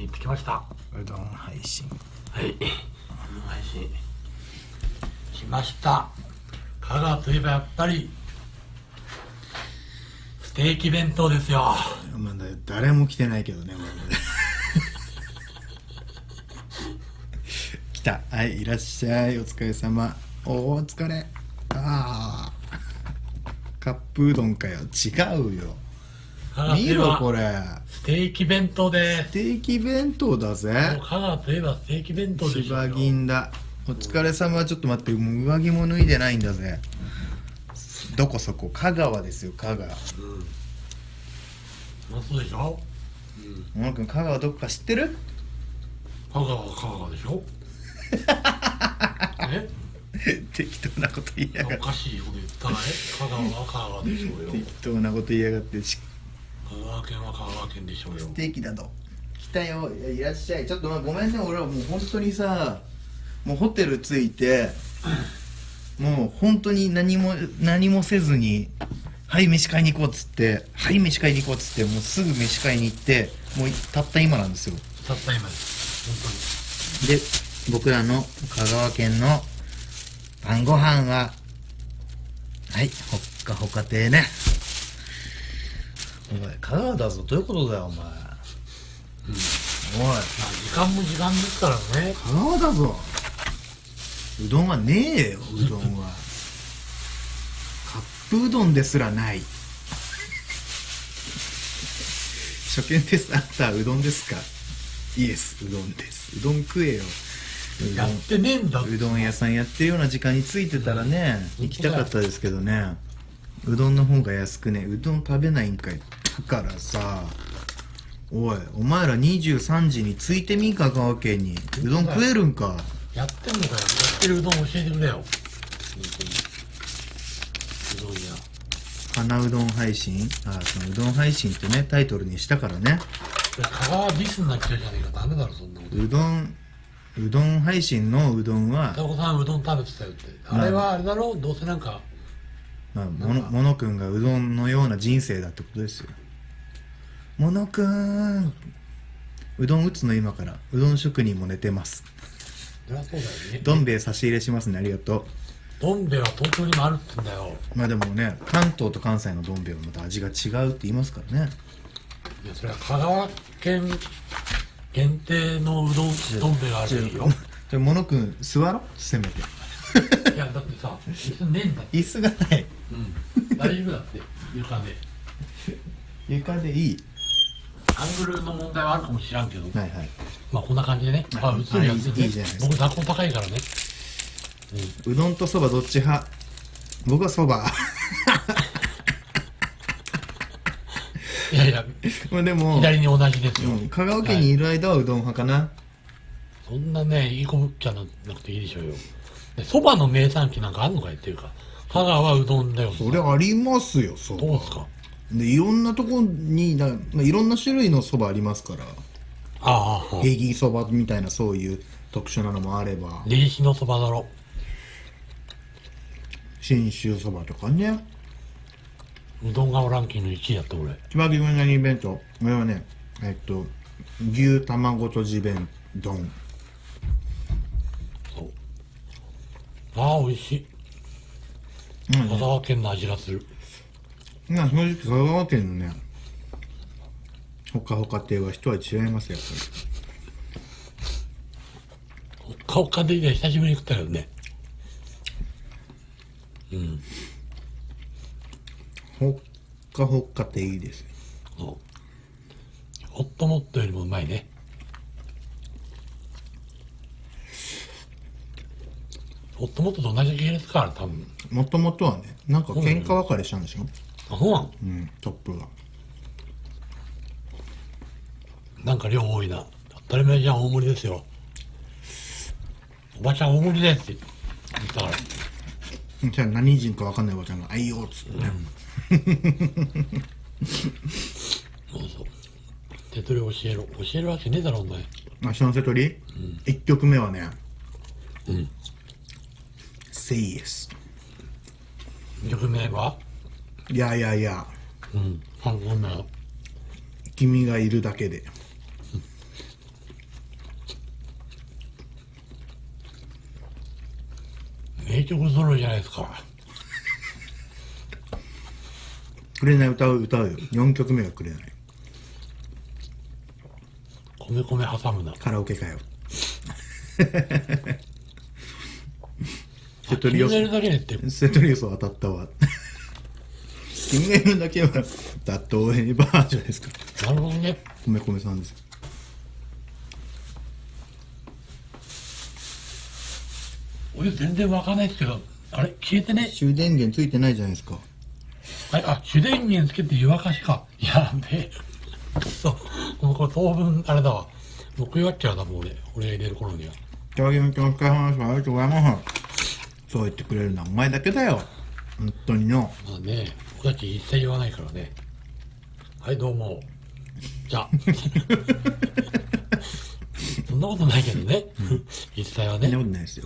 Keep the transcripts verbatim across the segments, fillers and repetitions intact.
に行ってきました。 うどん配信。 はい、うどん配信しました。香川といえばやっぱりステーキ弁当ですよ。 まだ誰も来てないけどね、まだ来た。はい、いらっしゃい、お疲れ様。お疲れ。ああカップうどんかよ。違うよ、見ろこれ、 ステーキ弁当です。 ステーキ弁当だぜ。 香川といえばステーキ弁当でしょ。 芝銀だ。お疲れ様。ちょっと待って、もう上着も脱いでないんだぜ。どこそこ、香川ですよ、香川。うん、 まあそうでしょ。 小野君、香川どこか知ってる？ 香川は香川でしょ。え適当なこと言いやがって。 おかしいこと言ったらね。香川は香川でしょうよ。 適当なこと言いやがって。 香川県は香川県でしょうよ。 ステーキだと。来たよ。いや、いらっしゃい。ちょっとまあごめんね、俺はもう本当にさ、もうホテル着いて、もう本当に何も何もせずに、はい飯買いに行こうっつって、はい飯買いに行こうっつって、もうすぐ飯買いに行って、もうたった今なんですよ。 たった今です。 本当に。で、僕らの香川県の晩ご飯は、はい、ほっかほか亭ね。お前、香川だぞ。どういうことだよ、お前。うん、おい。まあ、 時間も時間ですからね。 香川だぞ。うどんはねえよ、うどんは。カップうどんですらない。初見です。あんたうどんですか？イエス、うどんです。うどん食えよ。 やってねえんだ。 うどん屋さんやってるような時間についてたらね、行きたかったですけどね。うどんの方が安くね。うどん食べないんかい。だからさ、おい、お前らにじゅうさんじに着いてみ、香川県に。うどん食えるんか。 やってんのかよ。やってるうどん教えてくれよ。うどん屋。 花うどん配信。ああ、そのうどん配信ってね、タイトルにしたからね。 香川ディスになっちゃうじゃねえか。ダメだろ、そんなこと。 うどん、うどん配信のうどんは、 タコさんうどん食べてたよって。あれはあれだろう、どうせなんか。 まあ、もの、ものくんがうどんのような人生だってことですよ。ものくん、うどん打つの今から。うどん職人も寝てます。 そりゃそうだよね。 どん兵衛差し入れしますね。ありがとう。 どん兵衛は東京にもあるって言うんだよ。 まあでもね、関東と関西のどん兵衛はまた味が違うって言いますからね。 いや、それは香川県限定のうどん、どん兵衛があるよ。 じゃあ、ものくん座ろう、せめて。 いや、だってさ、椅子ねえんだって。 椅子がない。 うん。大丈夫だって、床で。 床でいい。 アングルの問題はあるかもしらんけど。 はいはい。 まあこんな感じでね。あ、映るやついいじゃないですか。 僕、座高高いからね。 うん、うどんとそばどっち派？僕はそば。 いやいや、 まあでも左に同じですよ。 うん、香川県にいる間はうどん派かな。はい、 そんなね、いい子ぶっちゃなくていいでしょうよ。そばの名産地なんかあんのかいっていうか、香川はうどんだよ。 それありますよ、そば。 どうですか？ で、いろんなとこにな、まあ、いろんな種類のそばありますから。 ああ、 へぎそばみたいなそういう特殊なのもあれば。 リーシのそばだろ。 信州そばとかね。 うどん顔ランキングいちいだって俺。 千葉木うなぎ弁当。俺はね、えっと、牛卵とじ弁丼。 そう。ああ、美味しい。うん、香川県の味がする。 まあ正直香川県のね、ほかほか亭は一味違いますよ、やっぱり。ほかほか亭で久しぶりに食ったよね。うん。 ほっかほっか亭いいですね。 そう。ホットモットよりもうまいね。ホットモットと同じ系列か、多分。 もともとはね、なんか喧嘩別れしたんでしょ？ あ、そうなの？ うん、トップが。 なんか量多いな。当たり前じゃん、大盛りですよ。おばちゃん大盛りですって言ったから。 じゃあ何人かわかんないおばちゃんが、あいよっつってね。 そうそう。手取り教えろ。教えるわけねえだろ、お前。 まあ、その手取り、うん、いっきょくめはね、 うん。 セイエス。 にきょくめはいやいやいや。 うん。さんこめは君がいるだけで。 名曲揃いじゃないですか。 紅歌う歌うよ。よんきょくめが紅。 米米挟むな。 カラオケかよ。 セトリオス。だけでってセトリオス当たったわ。君がいるだけは、例えばじゃないですか。 なるほどね。 米米さんです。 俺全然わかんないですけど、あれ消えてね。 終電源ついてないじゃないですか。 あれ、あ、主電源つけて湯沸かしか。やべえ。そう。もうこれ当分、あれだわ。もう食い終わっちゃうだもん、俺。俺が入れる頃には。 今日のお疲れ様です。ありがとうございます。そう言ってくれるのはお前だけだよ。本当にの。 まあね、僕たち一切言わないからね。はい、どうも。じゃあ。そんなことないけどね。実際はね。 そんなことないですよ。 うん。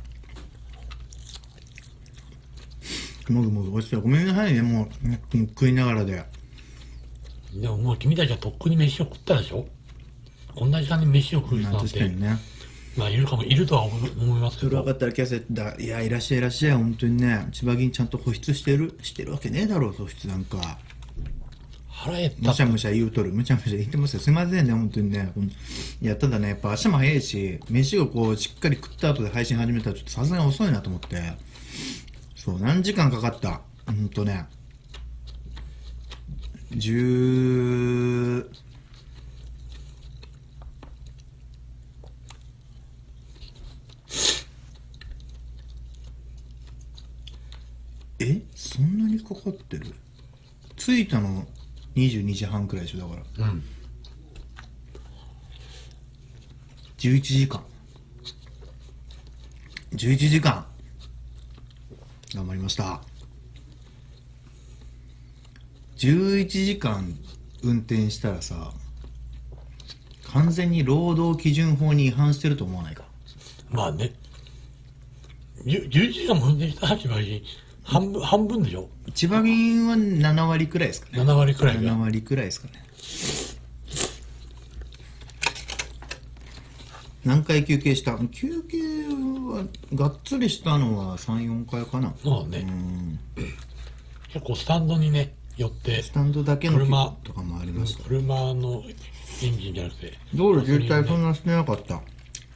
もぐもぐ、おいしい。ごめんなさいね、もう、食いながらで。 でももう君たちはとっくに飯を食ったでしょ。こんな時間に飯を食う人まあなんて、 確かにね。 まあいるかも、いるとは思思いますけど。 それ分かったらキャセットだ。いや、いらっしゃいいらっしゃい。本当にね、千葉銀ちゃんと保湿してるしてるわけねえだろう、保湿なんか。 腹減ったむしゃむしゃ言うとる。むしゃむしゃ言ってますよ。すいませんね、本当にね。いや、ただね、やっぱ足も早いし、飯をこう、しっかり食った後で配信始めたら、ちょっとさすがに遅いなと思って。そう、何時間かかった。ほんとね。十、えそんなにかかってる？着いたのにじゅうにじはんくらいでしょ、だから。 うん。 じゅういちじかん。じゅういちじかん。頑張りました。じゅういちじかん運転したらさ、完全に労働基準法に違反してると思わないか？ まあね。じゅじゅういちじかんも運転したらしまい半分、半分でしょ。 千葉銀はななわりくらいですかね。 ななわりくらいが。 ななわりくらいですかね。何回休憩した？休憩はがっつりしたのはさん、よんかいかな。 そうだね。結構スタンドにね、寄って、 スタンドだけの車とかもありました。 車のエンジンじゃなくて。 道路渋滞そんなしてなかった。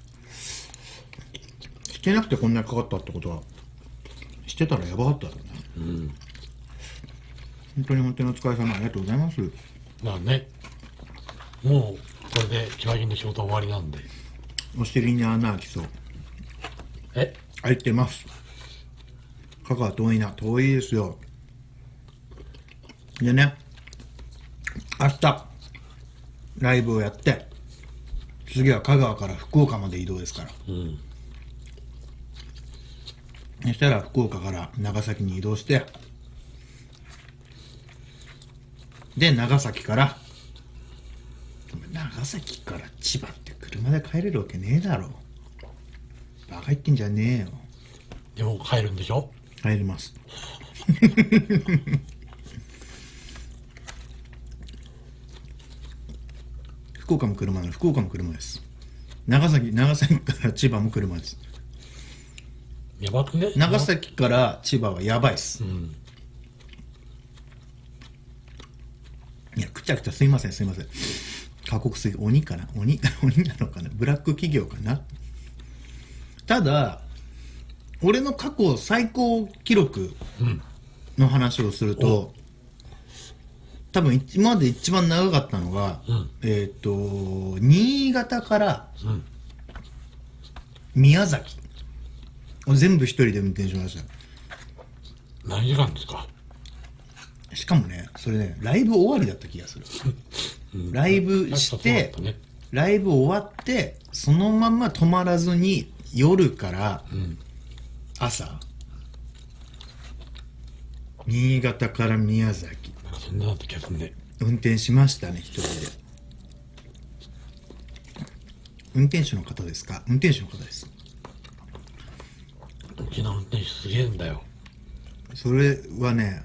してなくてこんなにかかったってことは、してたらやばかっただろうね。 うん。 本当に本当にお疲れ様、ありがとうございます。 まあね、もうこれで千葉銀の仕事は終わりなんで。 お尻に穴開きそう。 え開いてます。香川遠いな。遠いですよ。でね、明日ライブをやって、次は香川から福岡まで移動ですから。 うん。 そしたら福岡から長崎に移動して、で長崎から長崎から千葉って車で帰れるわけねえだろ。バカ言ってんじゃねえよ。 でも帰るんでしょ。 帰ります。福岡も車の福岡も車です。長崎長崎から千葉も車です。 やばくね。 長崎から千葉はやばいっす。 うん。 いや、くちゃくちゃすいませんすいません。過酷すぎ、鬼かな鬼鬼なのかな、ブラック企業かな。ただ俺の過去最高記録の話をすると、多分今まで一番長かったのが、 うん、 えっ、ー、と新潟からうん、 宮崎を全部一人で運転しました。 何時間ですか？ しかもね、それね、ライブ終わりだった気がする。うん、ライブして、ね、ライブ終わって、そのまま止まらずに夜から朝、うん、新潟から宮崎、 なんかそんなだった気がするね。 運転しましたね、一人で。運転手の方ですか？運転手の方です。 うちの運転手すげえんだよ。 それはね、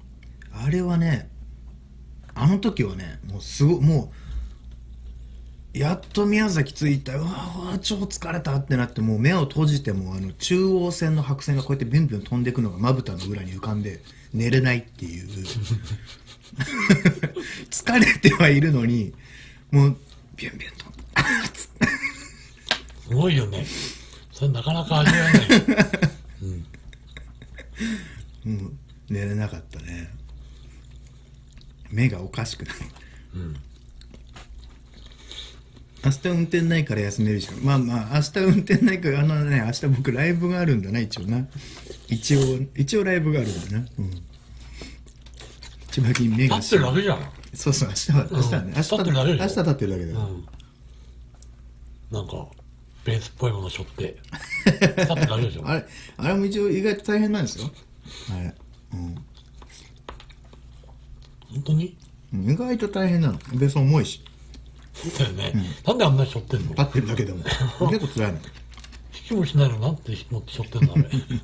あれはね、あの時はね、もうすごもやっと宮崎着いた。うわうわ超疲れたってなって、もう目を閉じてもあの中央線の白線がこうやってビュンビュン飛んでいくのがまぶたの裏に浮かんで寝れないっていう疲れてはいるのにもうビュンビュンとすごいよね。それなかなか味わえない。 うん、もう寝れなかったね。目がおかしくなる。 うん。 明日運転ないから休めるし、まあまあ明日運転ないから、あのね、明日僕ライブがあるんだな、一応な。一応一応ライブがあるんだな。うん。千葉金目が立ってるだけじゃん。 そうそう、明日は明日はね、明日立ってるだけでしょ。 明日立ってるだけだよ。 うん。なんかベースっぽいものしょって立ってるだけでしょ。 あれあれも一応意外と大変なんですよ。あれ。うん。 本当に？ 意外と大変なの。ベース重いし。 そうだよね、うん。なんであんなにしょってんの？ 立ってるだけでも結構辛いの。 弾きもしないのなんて持ってしょってんのあれ。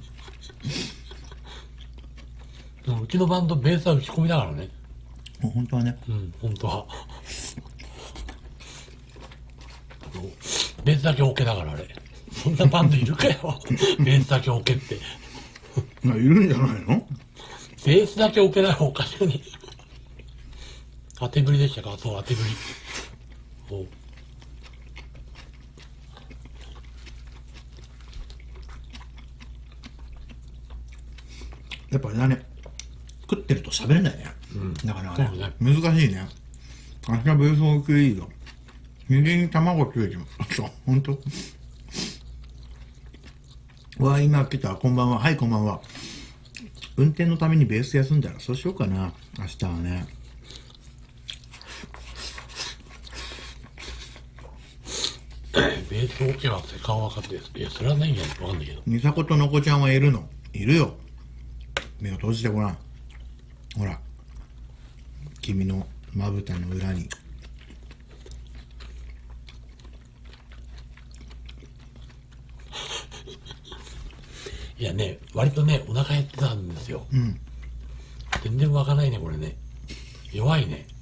でもうちのバンドベースは打ち込みだからね。 本当はね。 うん、本当は。ベースだけオケだからあれ。そんなバンドいるかよ。ベースだけオケって。 いるんじゃないの？ ベースだけオケだよ、おかしくに。当てぶりでしたか？そう、当てぶり。そう。 やっぱりだね、食ってると喋れないね。うん、だからね、ね難しいね。明日ベースを食いいよ。右に卵ついてます。そう、ほんと。うわ、今来た。こんばんは。はい、こんばんは。運転のためにベース休んだらそうしようかな。明日はね。 ベースオケはセカオワかって、いや、それはないんじゃないかわかんないけど。 美佐子とのこちゃんはいるの？いるよ。目を閉じてごらん。ほら。君のまぶたの裏に。 いやね、割とね、お腹減ってたんですよ。 うん。 全然湧かないね、これね。弱いね。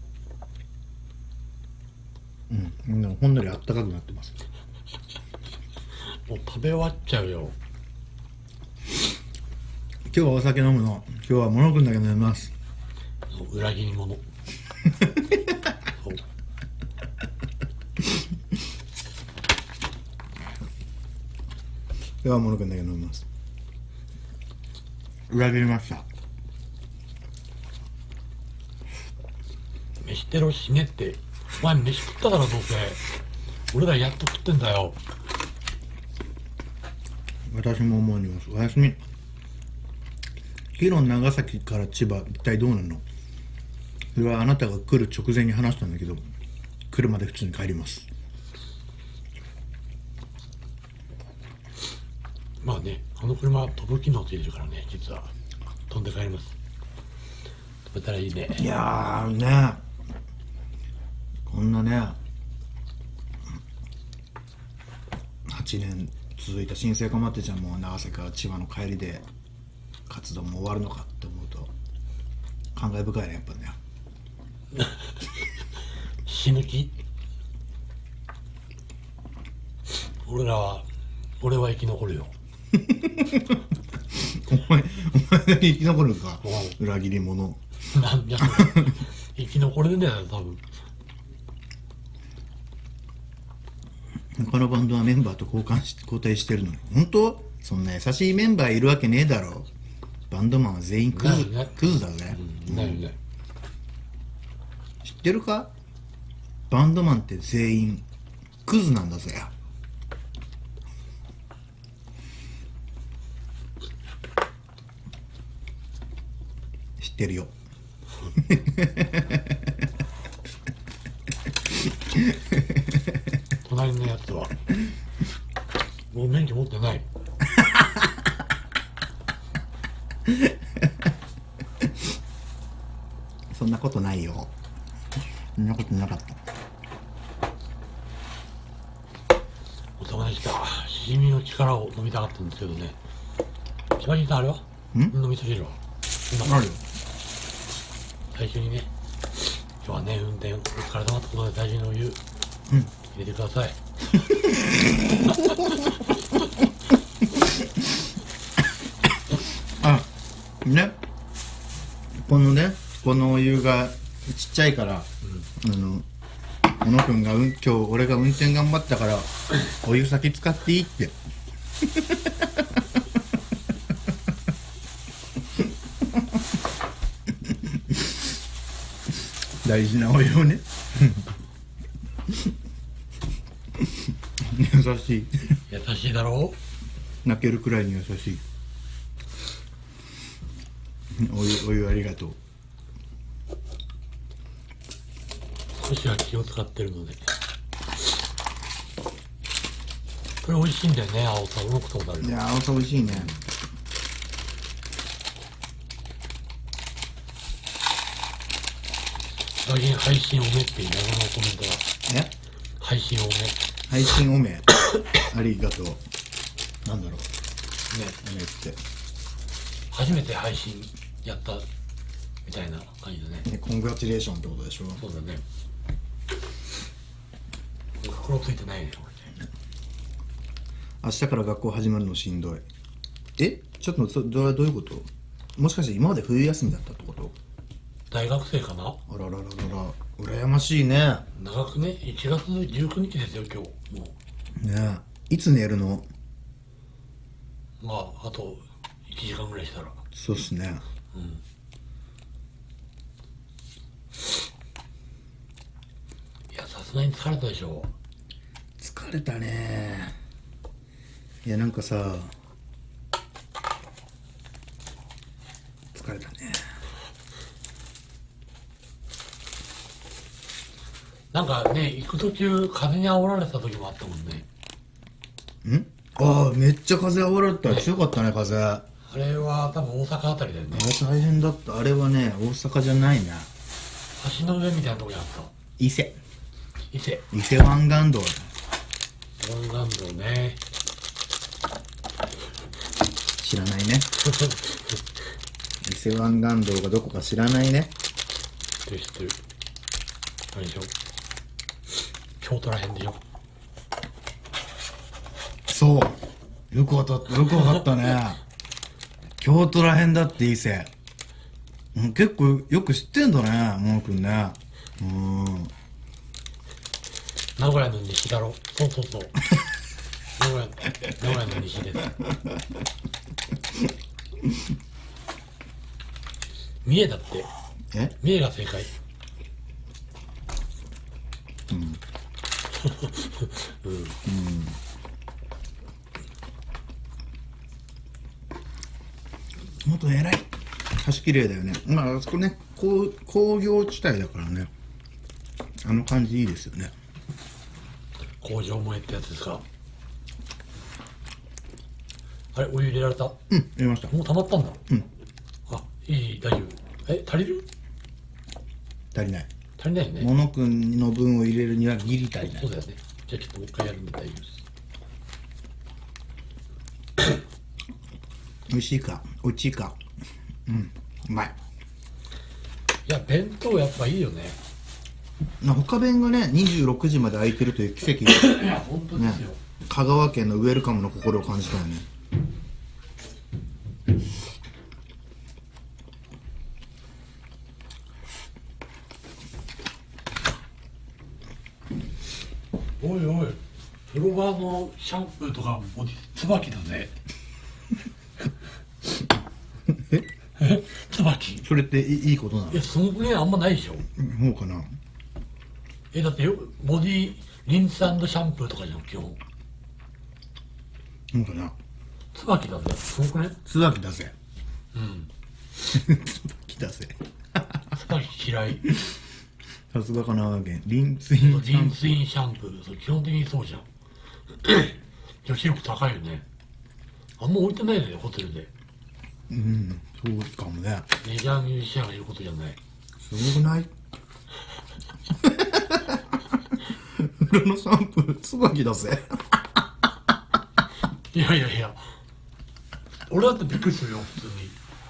うん。ほんのりあったかくなってます。 もう食べ終わっちゃうよ。 今日はお酒飲むの。今日はモノ君だけ飲みます。 裏切り者。 今日はモノ君だけ飲みます。裏切りました。 飯テロ死ねって。お前飯食っただろどうせ。俺らやっと食ってんだよ。 私も思います。おやすみ。ヒロン長崎から千葉一体どうなの？それはあなたが来る直前に話したんだけど、来るまで普通に帰ります。 まあね、あの車飛ぶ機能ついてるからね、実は飛んで帰ります。飛べたらいいね。 いやーね、こんなねはちねん続いた新生かまってちゃんも長崎から千葉の帰りで活動も終わるのかって思うと感慨深いね、やっぱね。 死ぬ気？俺らは俺は生き残るよ。 お前お前だけ生き残るか、裏切り者。 なんじゃ生き残れるんだよ多分。 他のバンドはメンバーと交換し交代してるのに、本当？そんな優しいメンバーいるわけねえだろ。バンドマンは全員クズ、ね、クズだぜ。 うん、ないね。 知ってるか？バンドマンって全員クズなんだぜ。知ってるよ。 隣のやつはもう免許持ってない。 そんなことないよ。そんなことなかった。 おさまでした。しじみの力を飲みたかったんですけどね。千葉人さんあれは？ん？飲みそ汁は？ あるよ。 最初にね、今日はね運転お疲れ様ってことで大事にお湯入れてください。 あ、ね、このね、このお湯がちっちゃいから、うん、あの小野くんが、うん、今日俺が運転頑張ったからお湯先使っていいって大事なお湯をね優しい優しいだろう、泣けるくらいに優しいお湯、お湯ありがとう。 少しは気を使ってるので。これ美味しいんだよね、青さ。俺も食ったことある。 いやー、青さ美味しいね。 最近配信おめっていう謎のコメントが。 え、 配信おめ。 配信おめありがとう。なんだろうね、おめって初めて配信やったみたいな感じだね。 ね、コングラチュレーションってことでしょ。 そうだね。袋ついてないね、これね。 明日から学校始まるのしんどい。え、ちょっとそどうどういうこと？もしかして今まで冬休みだったってこと？ 大学生かな。 あららららら、羨ましいね。 長くね、いちがつじゅうくにちですよ、今日。もうねえ、いつ寝るの？ まああといちじかんぐらいしたら。 そうっすね。 うん。いや、さすがに疲れたでしょ。 疲れたね。いや、なんかさ、疲れたね。 なんかね、行く途中風に煽られた時もあったもんね。 ん？ああ、めっちゃ風煽られた。強かったね、風。ああれは多分大阪あたりだよね。 れ大変だった。あれはね、大阪じゃないな。 橋の上みたいなとこにあった。 伊勢。 伊勢。 伊勢湾岸道。 湾岸道ね。 知らないね。伊勢湾岸道がどこか知らないね。 知ってる知ってる。あれでしょ。京都らへんでしょ。 そう。よくわかった、よくわかったね。京都らへんだって伊勢。うん、結構よく知ってんだね、ももくんね。うん。 名古屋の西だろ。そうそうそう。名古屋、名古屋の西です。三重だって。 え？ 三重が正解。 うん。 うん。 うん。ほんと偉い。橋綺麗だよね。まあ、あそこね、工工業地帯だからね。あの感じいいですよね。 工場萌えってやつですか。あれ、お湯入れられた。 うん、入れました。 もう溜まったんだ。 うん。 あ、いい、大丈夫。え、足りる？ 足りない。 足りないよね。 モノくんの分を入れるにはギリ足りない。 そうだよね。じゃあちょっともう一回やるんで大丈夫です。 美味しいか、おいしいか。うん、うまい。 いや、弁当やっぱいいよね。 な他弁がね、にじゅうろくじまで開いてるという奇跡。 いや、本当ですよ。 ね、香川県のウェルカムの心を感じたよね。 おいおい、風呂場のシャンプーとかボディ椿だぜ。 え？ え？椿？ それっていいことなの？ いや、そのぐらいあんまないでしょ。 もうかな。 え、だってよ、ボディリンス&シャンプーとかじゃん、基本。 もうかな。 椿だぜ。すごくね？ 椿だぜ。 うん。 椿だぜ。 椿嫌い。 さすが神奈川県。リンツインリンスインシャンプー、それ基本的にそうじゃん。女子力高いよね。あんま置いてないよね、ホテルで。 うん、そうかもね。 メジャーミュージシャンがいることじゃない。 すごくない？風呂のシャンプー、椿だぜ。 いやいやいや。俺だってびっくりするよ、普通に。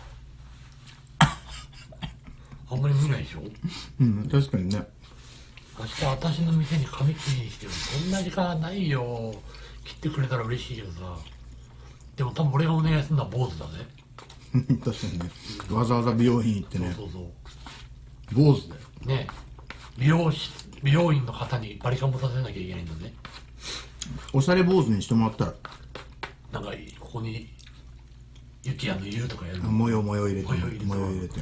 あんまり見ないでしょ。 うん、確かにね。 明日私の店に髪切りに来てよ。そんな時間ないよ。切ってくれたら嬉しいけどさ。でも多分俺がお願いするのは坊主だね。 確かにね、わざわざ美容院行ってね、 そうそう坊主だよ。 そう。ね美容師、美容院の方にバリカンもさせなきゃいけないんだね。 おしゃれ坊主にしてもらったら、 なんかここに雪やの湯とかやるの。 模様模様入れて模様入れて模様入れて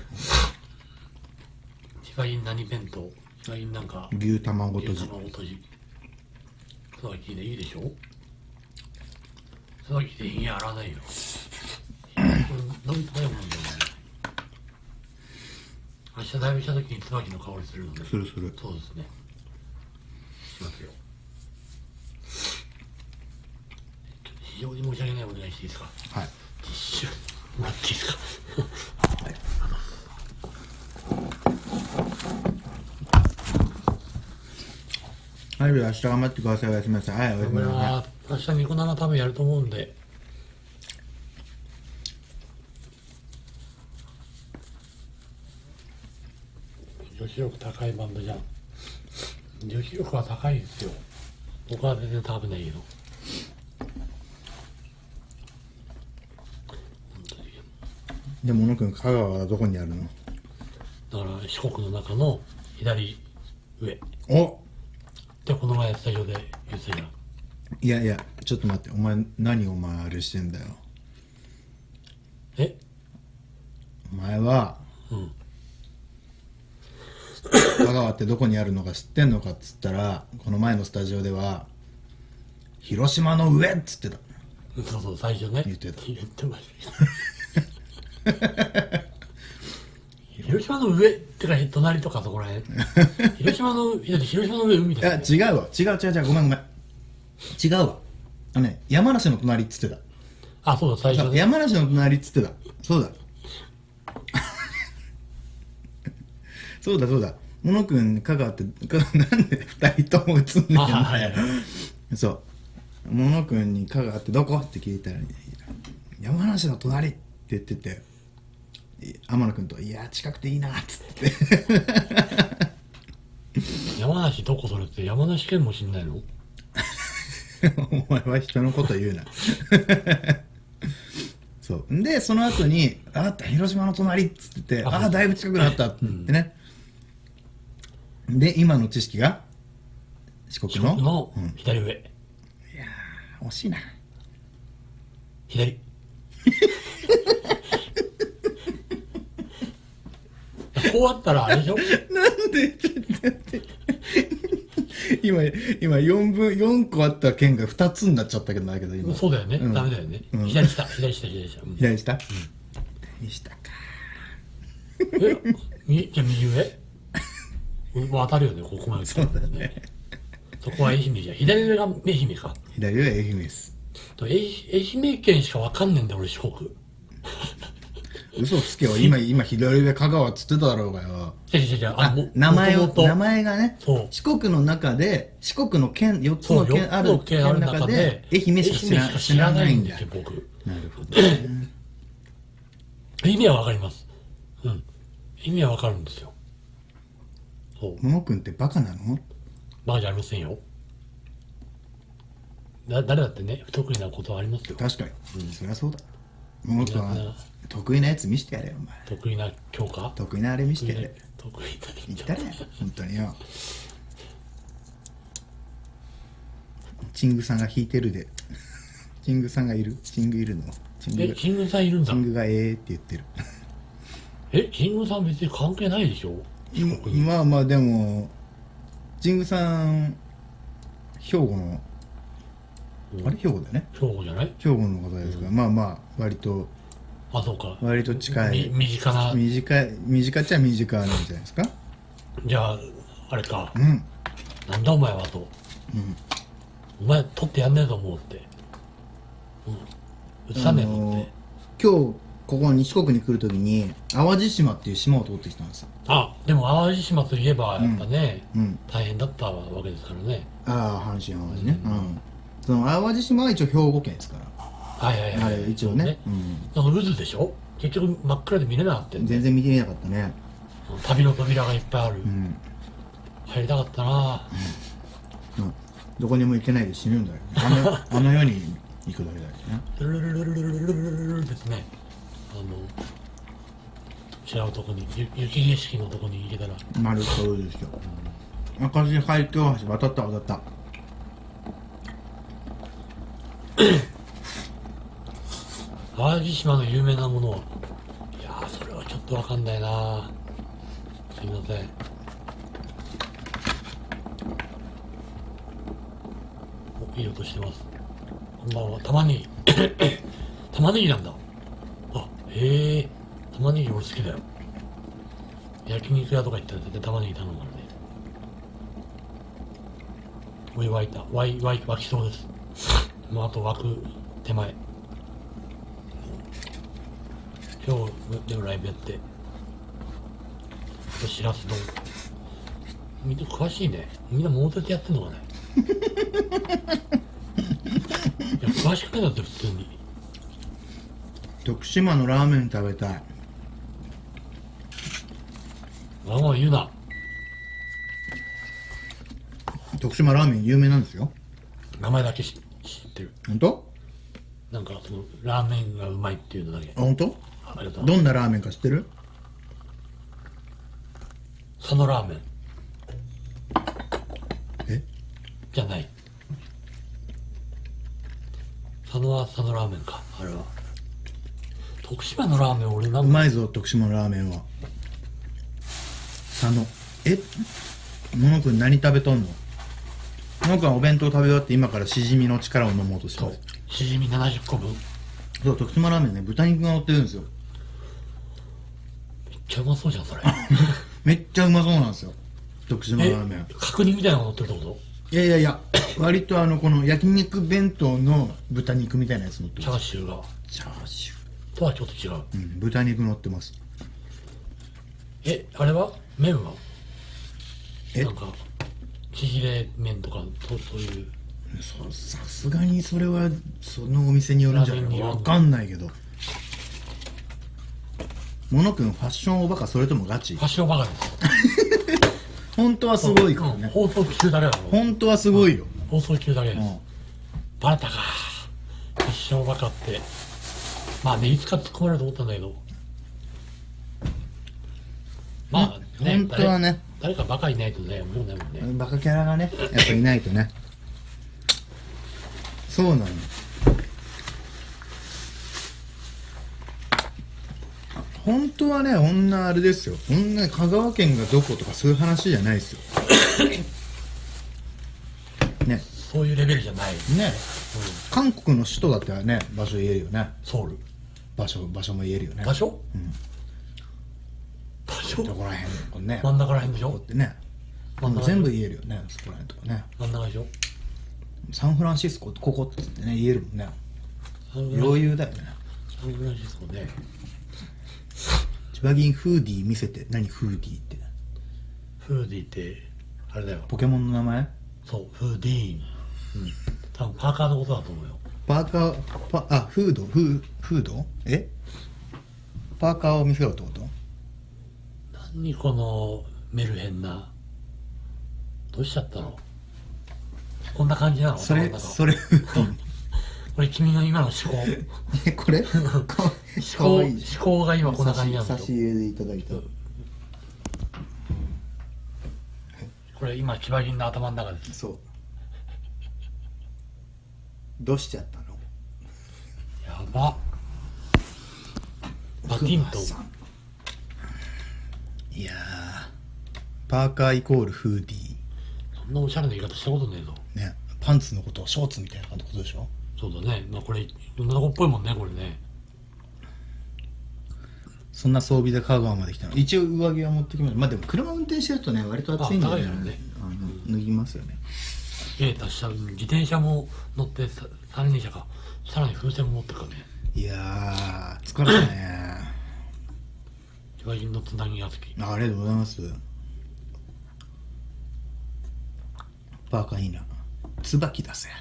ヒカイン何弁当、ヒカインなんか牛卵とじ。 牛卵とじ。その気でいいでしょ。その気でひげ洗わないよ。これ飲みたいもんだよね。明日だいぶした時に椿の香りするので。 するする。 そうですね。しますよ。非常に申し訳ないお願いしていいですか。 はい。 ティッシュもらっていいですか。 はい、明日頑張ってください。おやすみなさい。はい、おやすみなさい。 は明日ニコ生多分やると思うんで。女子力高いバンドじゃん。女子力は高いですよ。僕は全然食べないけど。 でも小野くん、香川はどこにあるの？ だから四国の中の左上。 お、 でこの前スタジオで言ってたじゃん。 いやいや、ちょっと待って、お前何お前あれしてんだよ。 え？ お前はうん。 香川ってどこにあるのか知ってんのかっつったら、この前のスタジオでは広島の上っつってた。 そうそう、最初ね。 言ってた言ってましたけど。広島の上ってか隣とかそこらへん。広島の、いや広島の上海いだよ、 や違うわ、違う違う違う、ごめんごめん、違うわ。あのね、山梨の隣っつってた。 あ、そうだ、最初ね。 山梨の隣っつってた。そうだそうだそうだ、小野くん香川ってかなんで二人とも映んねんの。 あはいはいそう、小野くんに香川ってどこって聞いたら、山梨の隣って言ってて、天野くんと、いや近くていいなっつって山梨どこそれって山梨県も知んないの？ お前は人のこと言うなそうで、その後に「あった広島の隣」っつってて「ああだいぶ近くなった」って言ってね、うん、で今の知識が四国の四国のうん、 左上。 いやー惜しいな。 左こうあったらあれでしょ。 なんでちょっと待って今今よんぶんよんこあった県がふたつになっちゃったけどだけど今そうだよね、 うん、 ダメだよね、 うん、 左下左下左下、うん、 左下、うん、左下かえみじゃあ右上もう当たるよね、ここまで来たらそうだね。 そこは愛媛じゃん。左上が愛媛か。 左上は愛媛です。 愛愛媛県しかわかんねえんだよ俺、四国。 嘘つけよ、今今左上香川っつってただろうがよ。 違う違う違う、 あ、名前をもともと名前がね、 そう四国の中で四国の県よっつの県ある県の中で愛媛しか知ら知らないんだですよ僕。 なるほど、ね、 意味はわかります。うん、意味はわかるんですよ。そう、 小野くんってバカなの？ バカじゃありませんよ。だ誰だってね不得意なことはありますよ。 確かに、うん、そりゃそうだ。小野くんはみんな得意なやつ見してやれよお前。 得意な教科、 得意なあれ見してやれ。 得意な言ったれ本当によ。チングさんが弾いてるでチングさんがいるチングいるのチングえ、 がキングさんいるんだ。 チングがええって言ってるえ、キングさん別に関係ないでしょ。 まあまあでもチングさん兵庫の、うん、あれ兵庫だよね。 兵庫じゃない？ 兵庫の方ですから、うん、まあまあ割とあ、そうか、 割と近い、 身近な、 短い短っちゃ短なんじゃないですか。 じゃああれか、 うん、 なんだお前はと、うん、お前取ってやんねえと思うって、うん、映さねえぞって、あのー、 今日ここ西国に来るときに淡路島っていう島を通ってきたんですよ。 あ、でも淡路島といえばやっぱね、 うんうん、 大変だったわけですからね。 ああ、阪神淡路ね、うんうん、その淡路島は一応兵庫県ですから。 はいはいはい、 あれ一応ね、ね、 うん、その渦でしょ。結局真っ暗で見れなかったよね。 全然見れなかったね。 旅の扉がいっぱいある、 うん、 入りたかったな。 うんどこにも行けないで死ぬんだよ。あのあの世に行くだけだよね。 ルルルルルルルルルルルですね。あの違うとこにゆ雪景色のとこに行けたら。 なるほどですよ。明石海峡橋渡った渡った。 淡路島の有名なものは、いやーそれはちょっとわかんないな。すいません。おいい音してます。こんばんは。玉ねぎ玉ねぎなんだ。あ、へえ、玉ねぎ俺好きだよ。焼肉屋とか行ったら絶対玉ねぎ頼むからね。お湯沸いた。沸い沸い沸きそうです。もうあと沸く手前。今日でもライブやって、あとしらす丼。みんな詳しいね。みんな猛烈やってんのかね。いや詳しくないだって普通に。 徳島のラーメン食べたい。 わがまま言うな。 徳島ラーメン有名なんですよ。 名前だけ知知ってる。 本当？ なんかそのラーメンがうまいっていうのだけ。 あ、本当？ ありがとう。 どんなラーメンか知ってる？ 佐野ラーメンえ？ じゃない。佐野は佐野ラーメンか、あれは。徳島のラーメン俺なんかうまいぞ徳島のラーメンは。佐野。え？ものくん何食べとんの？ものくんはお弁当食べ終わって今からしじみの力を飲もうとしてそうます。 しじみななじゅっこぶん。めっそう徳島ラーメンね、豚肉が乗ってるんですよ。 ちゃうまそうじゃんそれ。 めっちゃうまそうなんですよ徳島ラえーメン。 角煮みたいなのが乗ってるってこいやいやいや割とあのこの焼肉弁当の豚肉みたいなやつ乗ってと？チャまーシューがす。チャーシュとはちょっと違う。 ー、うん、豚肉乗ってます。 えあれは麺はえなんか縮れ麺とかとそういう。 そさすがにそれはそのお店によるんじゃないかラーメンによるわかんないけど。モノくんファッションおバカそれともガチ？ ファッションバカです。 本当はすごいからね。 うん放送中だけだろ。 本当はすごいよ。 放送中だけです。 うんバレたか。ファッションバカって。まあね、いつか突っ込まれると思ったんだけど。まあね、 本当はね誰、誰かバカいないとね、思うねもんね。 バカキャラがねやっぱいないとね。そうなの。本当はね、女あれですよ。女香川県がどことかそういう話じゃないですよ。ね。 そういうレベルじゃない。 ね。韓国の首都だったらね、場所言えるよね。 ソウル。 場所、場所も言えるよね。 場所？ うん。 場所？ どこら辺こね。 真ん中ら辺でしょ？ ここってね。 真ん中全部言えるよね、そこら辺とかね。 真ん中でしょ？ サンフランシスコってここってね、言えるもんね。 サンフラン余裕だよね。 サンフランシスコね。 千葉銀フーディー見せて。何フーディーって。 フーディーって、あれだよ。 ポケモンの名前？ そう、フーディーン。うん。多分パーカーのことだと思うよ。 パーカー、パ、あ、フード、フー、フードえパーカーを見せろってこと？ 何このメルヘンな。どうしちゃったの？こんな感じなの？ それ、 頭の中それ、 これ君の今の思考。 え、これか思考、思考が今こんな感じなんだよ。 差し入れでいただいた。 これ今千葉銀の頭の中です。 そう。どうしちゃったの？ やば。バティントン。 いやー、パーカーイコールフーディそんなおしゃれな言い方したことねえぞ。 ー。ね、パンツのことをショーツみたいなことでしょ？ そうだね。まあこれ女の子っぽいもんね、これね。 そんな装備で香川まで来たの。一応上着は持ってきました。まあでも車運転してるとね、割と暑いんで、 あ高いからねあの脱ぎますよね。 ええ、達した自転車も乗ってさ三輪車か。さらに風船も持ってるからね。 いやー、疲れたね。 千葉銀のつなぎが好き。 あありがとうございます。パーカーいいな。椿出せ。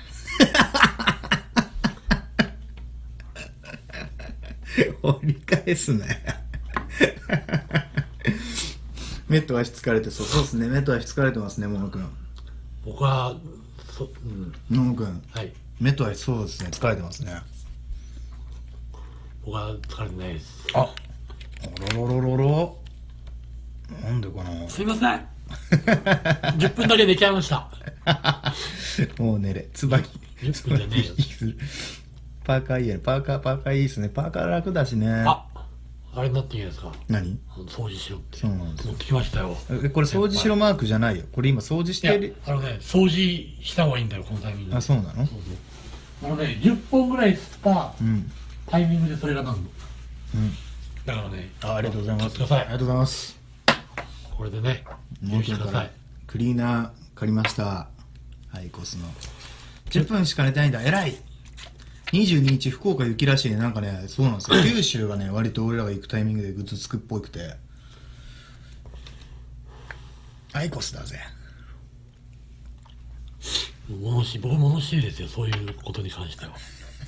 掘り返すなよ。 目と足疲れてそう。そうですね。目と足疲れてますね、ももくん。 僕はそ、うん、 ももくん。 はい。 目と足そうですね。疲れてますね。 僕は疲れてないです。 あ、あろろろろろ。なんでかな。 すいません。じゅっぷんだけ寝ちゃいました。 もう寝れ。つばき。 じゅっぷんじゃねえよ。 パーカーいいやね。パーカー、パーカーいいですね。パーカー楽だしね。 あ、あれになっていいですか。 何？ あの掃除しろって。 そうなんですよ。 持ってきましたよ。 え、これ掃除しろマークじゃないよ。これ今掃除しいやてる。 あのね、掃除した方がいいんだよ、このタイミングで。 あ、そうなの？ そうそう。あのね、じゅっぽんぐらい吸ったうん。 タイミングでそれがなんの。 うん。 だからね、 あ、ありがとうございます。 買ってください。 ありがとうございます。 これでね、 もう一から許してください。 クリーナー借りました。アイコスの。じゅっぷんしか寝てないんだ。偉い。にじゅうににち福岡雪らしいね。なんかね、そうなんですよ。九州がね、割と俺らが行くタイミングでぐずつくっぽくて。アイコスだぜ。 物知り、僕物知りですよ、そういうことに関しては。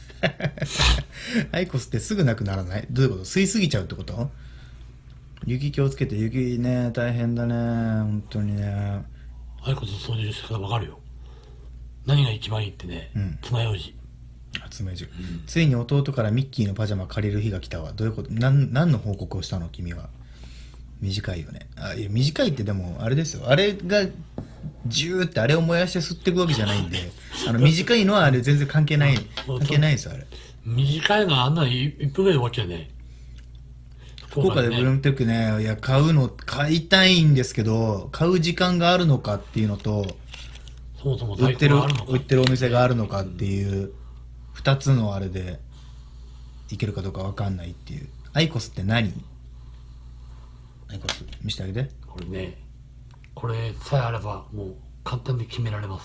アイコスってすぐなくならない？どういうこと？吸いすぎちゃうってこと？雪気をつけて。雪ね、大変だね。本当にね。 アイコスの掃除の仕方わかるよ。何が一番いいってね、 うん。 爪楊枝。 あ、爪楊枝。ついに弟からミッキーのパジャマ借りる日が来たわ。どういうこと？なん、何の報告をしたの君は。短いよね。あ、いや、短いってでも、あれですよ。あれが、ジューってあれを燃やして吸っていくわけじゃないんで、あの、短いのはあれ全然関係ない。関係ないですよ、あれ。 短いのはあんなのいっぷんぐらいで終わっちゃうね。 福岡でブルームテックね、いや、買うの、買いたいんですけど、買う時間があるのかっていうのと、 そもそも売ってる、 在庫があるのか売ってるお店があるのかっていう、二つのあれで、いけるかどうかわかんないっていう。アイコスって何？アイコス、見せてあげて。 これね、これさえあればもう簡単に決められます。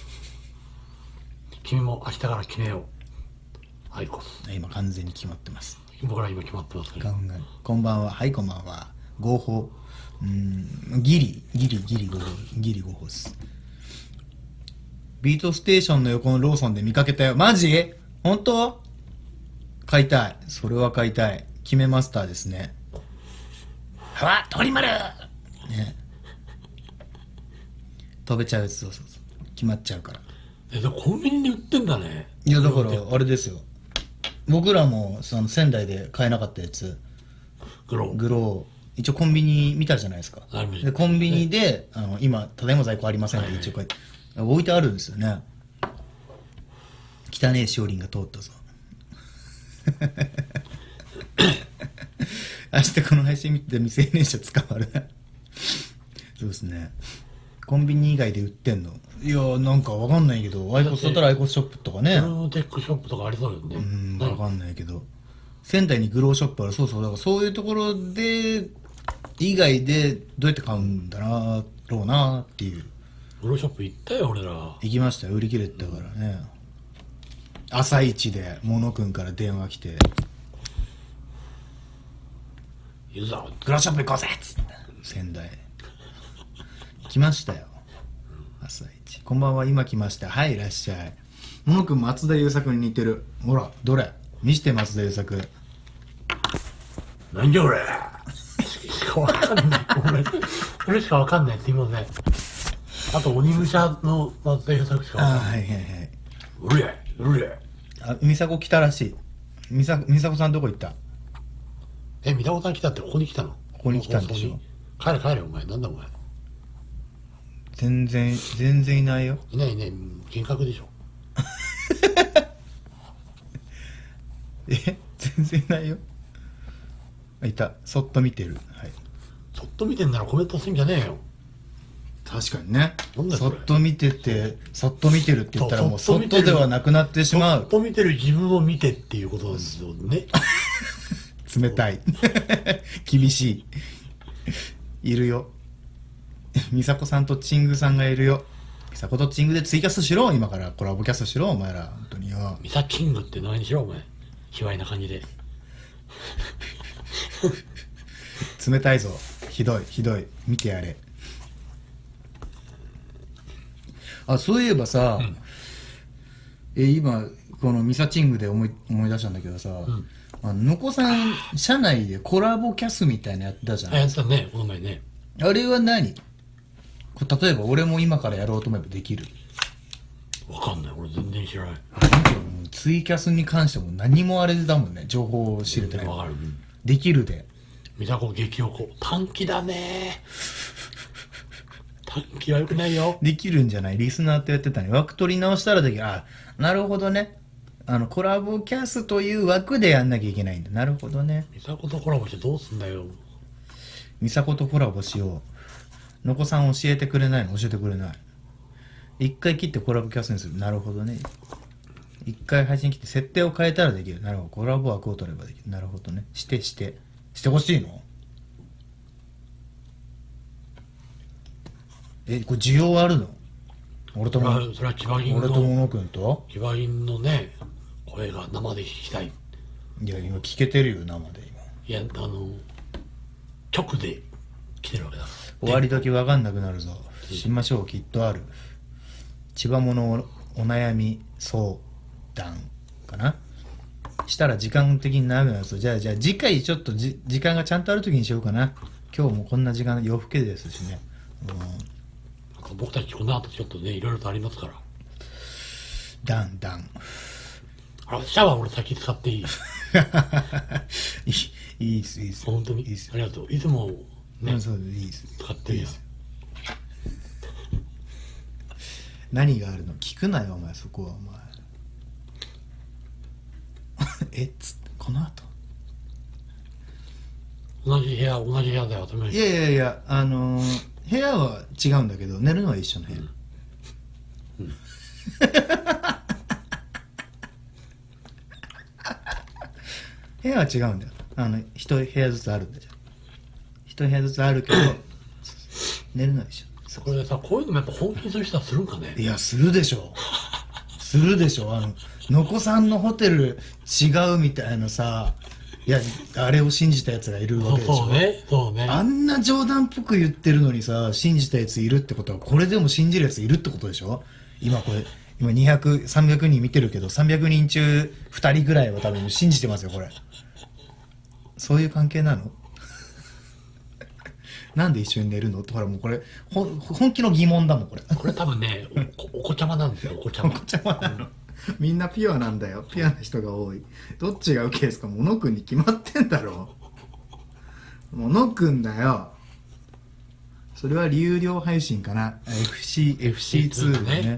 君も明日から決めよう。アイコス。 今完全に決まってます。 僕ら今決まってますけど。 ガンガン。こんばんは。はい、こんばんは。合法。うーん、ギリ、ギリ、ギリ合法。ギリ合法です。ビートステーションの横のローソンで見かけたよ。マジ？本当？買いたい。それは買いたい。決めマスターですね。はわ、鳥丸！ね。飛べちゃうやつ、そうそうそう。決まっちゃうから。 え、でもコンビニで売ってんだね。 いや、だから、あれですよ。僕らも、その、仙台で買えなかったやつ。 グロー。 グロー。一応コンビニ見たじゃないですか。で、コンビニで、あの、今、ただいま在庫ありませんって一応こうやって置いてあるんですよね。汚ねえしおりんが通ったぞ。明日この配信見て未成年者捕まるな。そうですね。コンビニ以外で売ってんの？いや、なんかわかんないけど、アイコスだったらアイコスショップとかね。 ブルーテックショップとかありそうよね。 うん、わかんないけど。仙台にグローショップある。そうそう。だからそういうところで、以外でどうやって買うんだなろうなっていう。 グローショップ行ったよ、俺ら。 行きましたよ。売り切れてたからね。朝一で、モノ君から電話来て、 言うぞ。 グローショップ行こうぜっつって。仙台。来ましたよ。朝一。こんばんは、今来ました。はい、いらっしゃい。モノ君、松田優作に似てる。ほら、どれ見して、松田優作。 なんじゃ俺。しかわかんない。俺、俺しかわかんない。すいません。あと、鬼武者の松田優作しかわかんない。 あ、はいはいはい。 うれ、うれ。 あ、美佐子来たらしい。美佐美佐子さんどこ行った？ え、三田子さん来たってここに来たの？ここに来たんでしょ。 帰れ帰れ、お前。なんだお前。 全然、全然いないよ。 いないいない。幻覚でしょ。 え、全然いないよ。いた。そっと見てる。はい。 そっと見てんならコメントするんじゃねえよ。 確かにね。 なんだよそれそっと見てて、そっと見てるって言ったらもうそっとではなくなってしまそっう。 と見てる自分を見てっていうことなんですよね。 冷たい。厳しい。いるよ。美佐子さんとチングさんがいるよ。美佐子とチングでツイキャスしろ、今からコラボキャスしろ、お前ら。本当によ。 ミサキングって何にしろ、お前。卑猥な感じで。 冷たいぞ。ひどい、ひどい。見てやれ。あ、そういえばさ、うん、え、今、このミサチングで思い、思い出したんだけどさ、うん、あの、のこさん、社内でコラボキャスみたいなやってたじゃん。 あ、やってたね、この前ね。 あれは何？これ例えば俺も今からやろうと思えばできる？ わかんない。俺全然知らない。 ツイキャスに関しても何もあれだもんね。情報を知れてない。 わかる。 できるで。 ミサコ激おこ。短期だね。短期は良くないよ。 できるんじゃない？リスナーってやってたね。枠取り直したらできる。あ、なるほどね。あの、コラボキャスという枠でやんなきゃいけないんだ。なるほどね。 ミサコとコラボしてどうすんだよ。 ミサコとコラボしよう。のこさん教えてくれないの？教えてくれない。一回切ってコラボキャスにする。なるほどね。一回配信切って設定を変えたらできる。なるほど。コラボ枠を取ればできる。なるほどね。してして。してほしいの？え、これ需要あるの？俺とも、 それはキバギン俺とモの、 ノ君とキバギンのね、声が生で聞きたい。 いや、今聞けてるよ、生で今。 いや、あの、直で来てるわけだ。 終わり時わかんなくなるぞ。しましょう、きっとある。千葉物お悩み相談かな。したら時間的に長くなるぞ。じゃあ、じゃあ次回ちょっとじ時間がちゃんとある時にしようかな。今日もこんな時間夜更けですしね。うん、 僕たちこの後ちょっとね、いろいろとありますから。 ダンダン。 あ、シャワー俺先使っていい？ いい、いいっす、いいっす。 本当にいいっす。 ありがとう。いつもね、 うん、そうです、いいっす。 使ってるやん。 何があるの？聞くなよ、お前、そこは、お前。えっつって、この後同じ部屋、同じ部屋だよ、頭に。 いやいやいや、あのー、部屋は違うんだけど、寝るのは一緒の部屋。 うんうん、 部屋は違うんだよ。あの、一部屋ずつあるんだじゃん。一部屋ずつあるけど、寝るのは一緒。 これでさ、こういうのもやっぱ本気にする人はするんかね？ いや、するでしょ。するでしょ。あの、のこさんのホテル違うみたいなさ、いや、あれを信じたやつがいるわけでしょ。 そうね、そうね。 あんな冗談っぽく言ってるのにさ、信じたやついるってことは、これでも信じるやついるってことでしょ。今これ、今にひゃく、さんびゃくにん見てるけど、さんびゃくにん中ふたりぐらいは多分信じてますよ、これ。そういう関係なの？なんで一緒に寝るのって、ほらもうこれ、ほ本気の疑問だもん、これ。 これ多分ね、お、お子ちゃまなんですよ、お子ちゃま。 お子ちゃまなの。みんなピュアなんだよ。ピュアな人が多い。どっちがウケですか？モノ君に決まってんだろ。モノ君だよ。それは有料配信かな。エフシー、エフシーツー でね。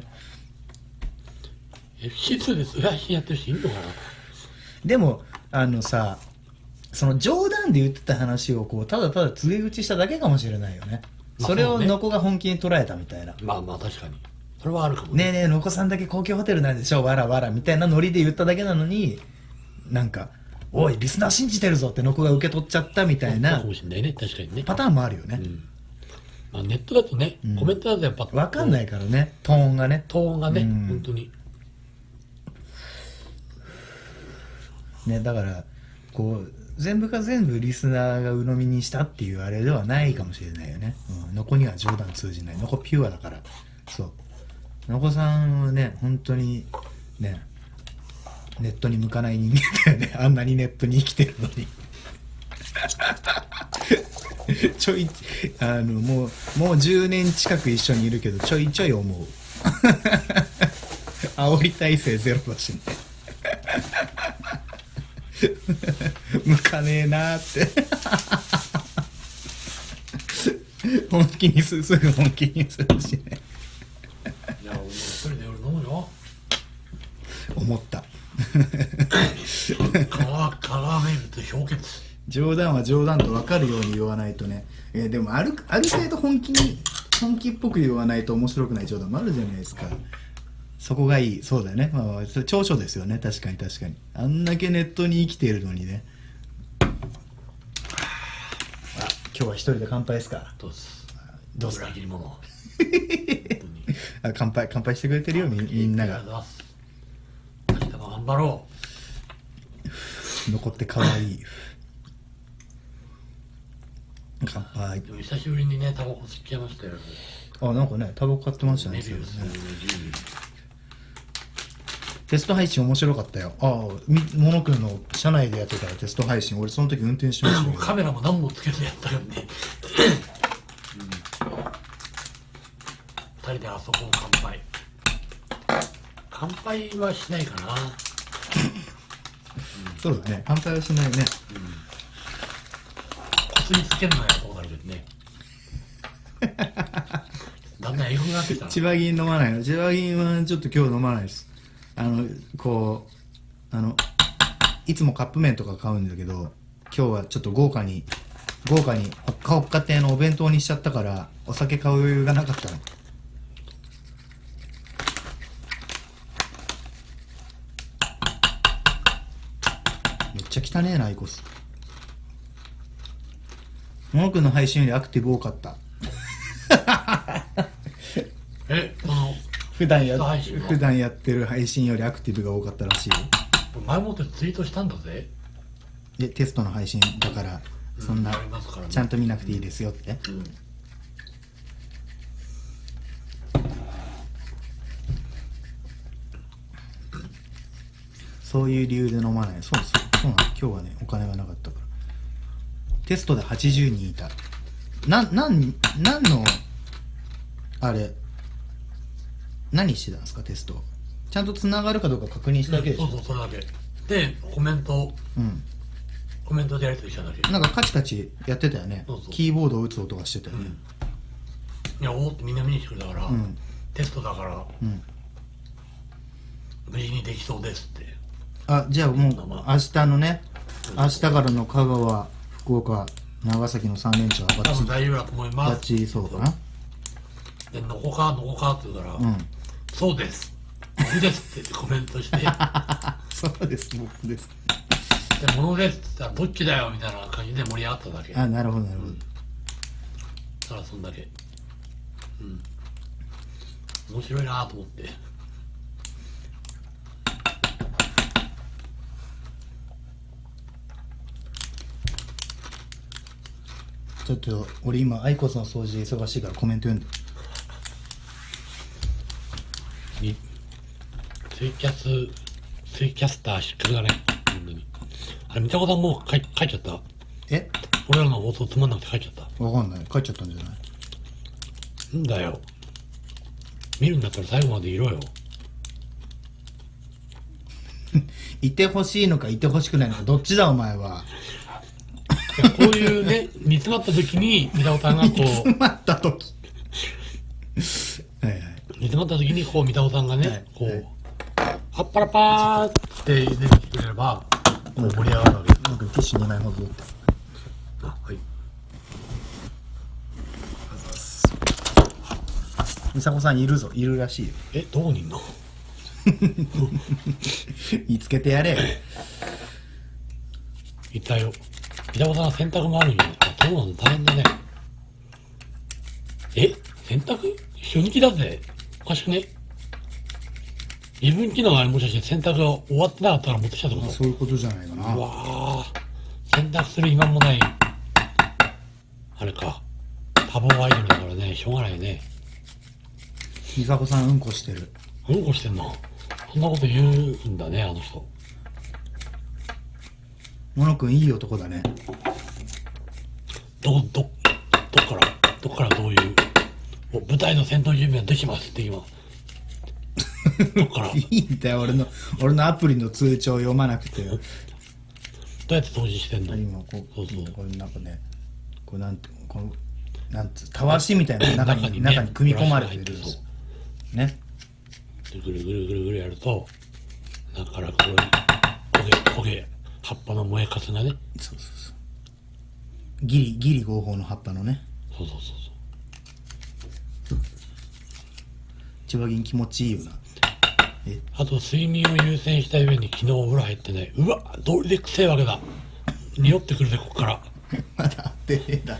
エフシーツー です。配信やってる人いるのかな？ でも、あのさ、その冗談で言ってた話をこう、ただただ告げ口しただけかもしれないよね。 まあそれをそうねのこが本気に捉えたみたいな。 まあまあ確かに。それはあるかもねえねえ、のこさんだけ高級ホテルなんでしょ、わらわらみたいなノリで言っただけなのに、なんか、おい、リスナー信じてるぞってのこが受け取っちゃったみたいそうなかもしれないね、確かにね。 パターンもあるよね。 うん。まあ、ネットだとね、 うんコメントだとやっぱ。 わかんないからね、トーンがね。 トーンがね、 うん本当に。 ね、だから、こう、全部が全部リスナーが鵜呑みにしたっていうあれではないかもしれないよね。うん、のこには冗談通じない。のこピュアだから。そう。のこさんはね、本当に、ね、ネットに向かない人間だよね。あんなにネットに生きてるのに。ちょい、あの、もう、もうじゅうねん近く一緒にいるけど、ちょいちょい思う。煽り体制ゼロだしね。向かねえなーって本気にすすぐ本気にするしね。 じゃあ、俺も一人で夜飲むよ。 思った香川、香川名物氷結。 冗談は冗談と分かるように言わないとね。えーでもあるある程度本気に本気っぽく言わないと面白くない冗談もあるじゃないですか。そこがいい。そうだよね。まあ、それ長所ですよね。確かに確かに。あんだけネットに生きているのにね。あ、今日は一人で乾杯ですか？ どうすどうすか？ 裏切り者。本あ、乾杯、乾杯してくれてるよ、みみんなが。 明日も頑張ろ残って可愛い。乾杯。 う。でも久しぶりにね、タバコ吸っちゃいましたよ。 あ、なんかね、タバコ買ってましたね。 メビウスそれねじゅうテスト配信面白かったよ。ああ、みモノ君の車内でやってたらテスト配信。俺その時運転してましたもうけど。 カメラも何もつけてやったよね。 ふたりであそこを乾杯。乾杯はしないかな。 そうだね、乾杯はしないね。 こすりつけるのやったことあるけどね。だんだん英語になってきたな。 千葉銀飲まないの。千葉銀はちょっと今日飲まないです。あのこうあのいつもカップ麺とか買うんだけど、今日はちょっと豪華に豪華にほっかほっか亭のお弁当にしちゃったからお酒買う余裕がなかったの。めっちゃ汚ねえなアイコス。モノ君の配信よりアクティブ多かった。 え、その普段や配信は普段やってる配信よりアクティブが多かったらしいよ。 前もってツイートしたんだぜ。 でテストの配信だからそんなありますからねちゃんと見なくていいですよって、 うんそういう理由で飲まない。そうそうそうなの。今日はねお金がなかったから。テストではちじゅうにんいた。ななんなんのあれ何してたんですかテスト。ちゃんとつながるかどうか確認しただけでしょ。 そうそう、それだけでコメントうんコメントでやり取りしただけ。 なんかカチカチやってたよね。 そうそうキーボードを打つ音がしてたよね。 いや、おーってみんな見に来てくれたから、 うんテストだからうん無事にできそうですって。 あ、じゃあもう明日のね、明日からの香川、福岡、長崎のさん連チャーはバ多分ッチリ大丈夫だと思います。 バッチリそうかな。 で、のこかのこかって言うから、 うんそうです僕ですってコメントしてで、 そうです、僕です。 ものですって言ったらどっちだよみたいな感じで盛り上がっただけ。 あ、なるほどなるほど。 ただそんだけ。うん面白いなと思って。 ちょっと俺今アイコスの掃除忙しいからコメント読んで。 にツイキャスツイキャスター失格だね本当に。あれ見たことはもう書い書いちゃった。 え、 俺らの放送つまんなくて書いちゃった。 わかんない。帰っちゃったんじゃない。 なんだよ、見るんだったら最後までいろよ。 いてほしいのかいてほしくないのかどっちだお前は。 いやこういうね煮詰まった時に三田さんがこう詰まった時はいはい。 煮詰まった時にこう三田さんがね、 はいこう、 はいあっぱらぱーって出てきてくれればこう盛り上がるわけです。 なんかティッシュにまいほど取って。 あ、はい。 みさこさんいるぞ。いるらしいよ。 え、どこにいんの？ 見つけてやれ。 いたよ。三田さんは洗濯もあるんよね。あ、そうなんだ、大変だね。え、洗濯初日だぜ。おかしくね？自分機能あれもしかして洗濯が終わってなかったら持ってきたってこと？ そういうことじゃないかな。 うわー、洗濯する暇もない。あれか。多忙アイドルだからね、しょうがないね。 みさこさんうんこしてる。 うんこしてんの？そんなこと言うんだね、あの人。 モノくんいい男だね。 ど、ど、どっから、どっからどういう、お舞台の戦闘準備ができますって今。どっからどいいんだよ、俺の、俺のアプリの通知を読まなくて。 うやって掃除してんの？ 今こう、 そうそうこれなんかね、こうなんて、この、なんつう、たわしみたいなのが中に、 ね中に組み込まれてるんブラシですが入ってね。 そうぐるぐるぐるぐるやると、だからこれ、焦げ、焦げ、葉っぱの燃えかすがね。 そうそうそう。ギリ、ギリ合法の葉っぱのね。 そうそうそうそう。 千葉銀気持ちいいよな。え、 あと睡眠を優先した上に昨日お風呂入ってね、うわどれでくせえわけだ。匂ってくるぜ、こっから。 まだ合ってねえだ。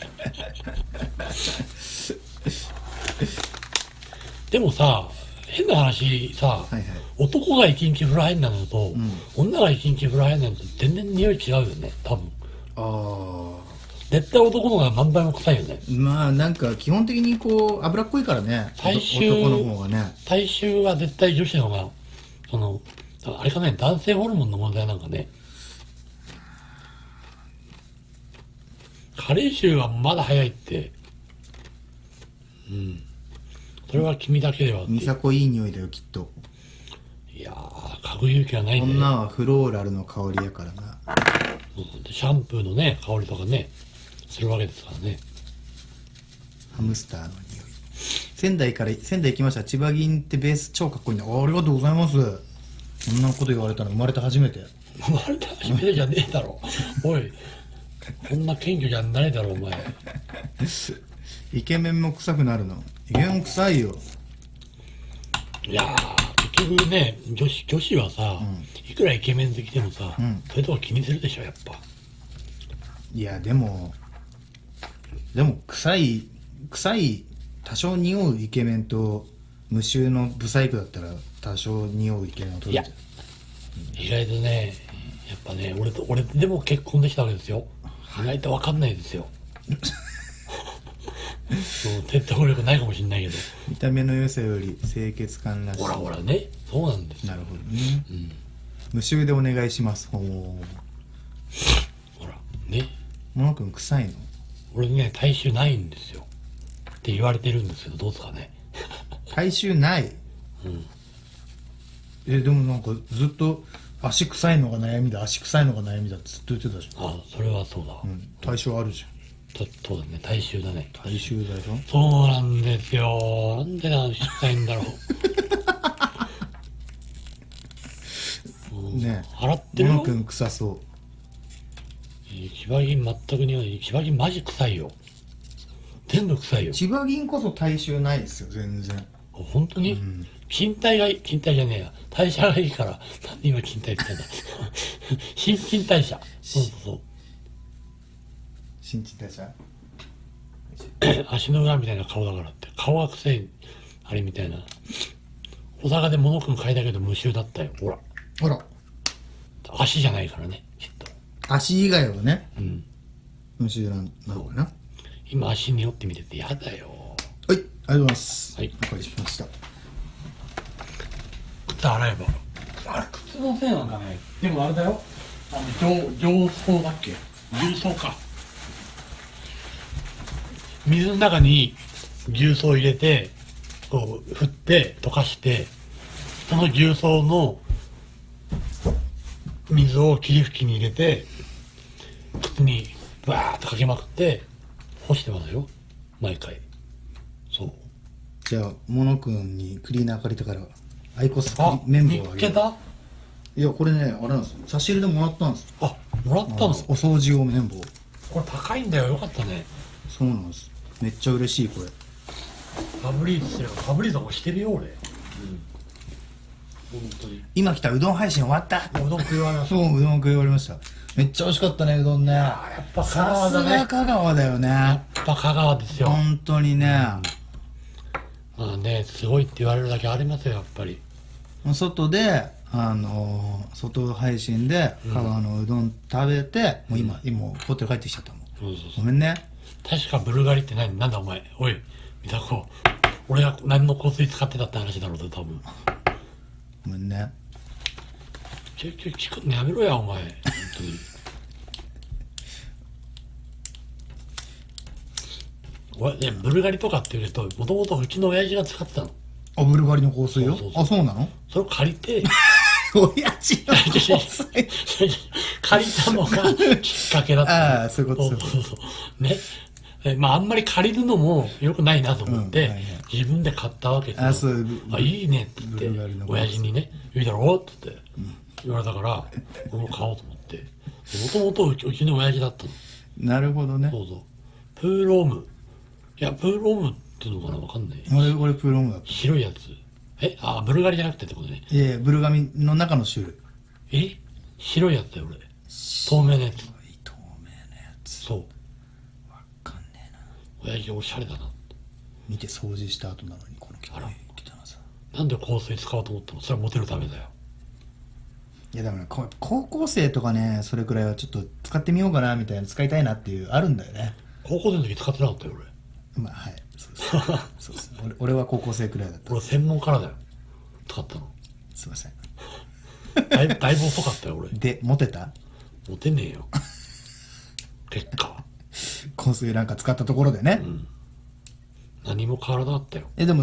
でもさ、変な話さ、 はいはい。 男が一日風呂入んないのと、 ん女が一日風呂入んないのと全然匂い違うよね、多分。 あ絶対男の方が何倍も臭いよね。 あ。まあなんか基本的にこう脂っこいからね。 最終男の方がね。 体臭は絶対女子の方が、その、あれかね、男性ホルモンの問題なんかね。加齢臭はまだ早いって。うん。 それは君だけではっていう美佐子いい匂いだよきっと。 いやー嗅ぐ勇気はないね。 女はフローラルの香りやからな。 うんでシャンプーのね香りとかねするわけですからね。 ハムスターの匂い。仙台から仙台行きました。千葉銀ってベース超かっこいいんだ。あありがとうございます。そんなこと言われたの生まれて初めて。 生まれた初めてじゃねえだろおいこんな謙虚じゃないだろお前。 イケメンも臭くなるの。イケメンも臭いよ。 いやー結局ね女子女子はさ、いくらイケメン好きでもさ、 うんそういうとこ気にするでしょやっぱ。 いやでもでも臭い臭い多少匂うイケメンと無臭のブサイクだったら多少匂うイケメンを取るんじゃん。 意外とねやっぱね俺と俺でも結婚できたわけですよ。意外と分かんないですよそう説得力ないかもしんないけど見た目の良さより清潔感らしい。 ほらほらねそうなんですよ。 なるほどね、 うん、 無臭でお願いします。ほう。 ほらねモノくん臭いの？ 俺ね体臭ないんですよって言われてるんですけどどうですかね体臭ない？ うんえでもなんかずっと足臭いのが悩みだ足臭いのが悩みだってずっと言ってたじゃん。 あそれはそうだ、 うん、体臭あるじゃん。 とそうだね体臭だね。 体臭だよ。 そうなんですよ。なんでなんしたいんだろう。うんね洗ってるよモノく。ん臭そう。 千葉銀全く匂い。千葉銀マジ臭いよ。全部臭いよ。 千葉銀こそ体臭ないですよ全然。 本当に、 うん、 勤怠がいい、勤怠じゃねえや。代謝がいいから、なんで今勤怠って言ったんだ。新陳代謝。そうそうそう。 新陳代謝足の裏みたいな顔だからって。顔が臭い、あれみたいな。大阪で物くん嗅いだけど無臭だったよ。ほら。 ほら足じゃないからね、きっと。 足以外はねうん。 無臭なんなのかな。 今足に寄ってみててやだよ。 はい、ありがとうございます。 はいお借りしました。 靴洗えば。あれ、靴のせいなんかね。でもあれだよ。あの、上、上層だっけ重曹か。水の中に重曹を入れて、こう、振って、溶かして、その重曹の水を霧吹きに入れて、靴にバーッとかけまくって、干してますよ。毎回。そう。 じゃあモノくんにクリーナー借りたからアイコスあ、 綿見つけ棒をあげる。 た？ いやこれねあれなんですよ差し入れでもらったんですよ。 あ、もらったの？ お掃除用綿棒。 これ高いんだよ。よかったね。 そうなんです。めっちゃ嬉しいこれ。 ファブリーズしてるファブリーズもしてるよ俺。うん。本当に。 今来たうどん配信終わった。 うどん食い終わりましそううどん食い終わりました。めっちゃ美味しかったねうどんね。 た。やっぱ香さす川だね。 が香川だよやね。 っぱ香川ですよ。 本当にね、 まあね、すごいって言われるだけありますよやっぱり。 外であのー外配信で香川のうどん食べて、もう今今ホテル帰ってきちゃったもん。 そうそうそう。 ごめんね。 確かブルガリって何なんだお前。おい、見たこ。俺が何の香水使ってたって話だろうぜ多分。 ごめんね。 ちょいちょい聞くのやめろやお前。本当に。おいね、ブルガリとかって言うと、もともとうちの親父が使ってたの。 あブルガリの香水よ。 そうそうそうあそうなの？ それを借りて、 親父の香水。 借りたのがきっかけだったの。 ああそういうことそうそうそう。ね。えまああんまり借りるのも良くないなと思って、 うんはいはい自分で買ったわけですよ。 あそうあいいねってブルガリ言って、 の香水親父にね、言うだろうって言って、言われたから、俺も買おうと思って。もともとうちうちの親父だったの。 なるほどね。 そうそう。プーローム。いや、プーロームっていうのかなわかんない。 俺俺プロームだった。 白いやつ。えあ、ブルガリじゃなくてってことね。 いやいやブルガミの中の種類。 え白いやつだよ、俺。透明なやつ。 透明なやつ。 そう。 わかんねえな。 親父おしゃれだなって。 見て掃除した後なのにこの汚あらい汚さ。 なんで香水使おうと思ったの？それはモテるためだよ。 いやだからこ高校生とかねそれくらいはちょっと使ってみようかなみたいな使いたいなっていうあるんだよね。 高校生の時使ってなかったよ、俺。 まあはいそうですそうです俺俺は高校生くらいだった。 俺専門からだよ。使ったの。 すいません。 だいぶ、だいぶ遅かったよ、俺。 でモテた？ モテねえよ。結果。 香水なんか使ったところでね。 うん。何も変わらなかったよ。 えでも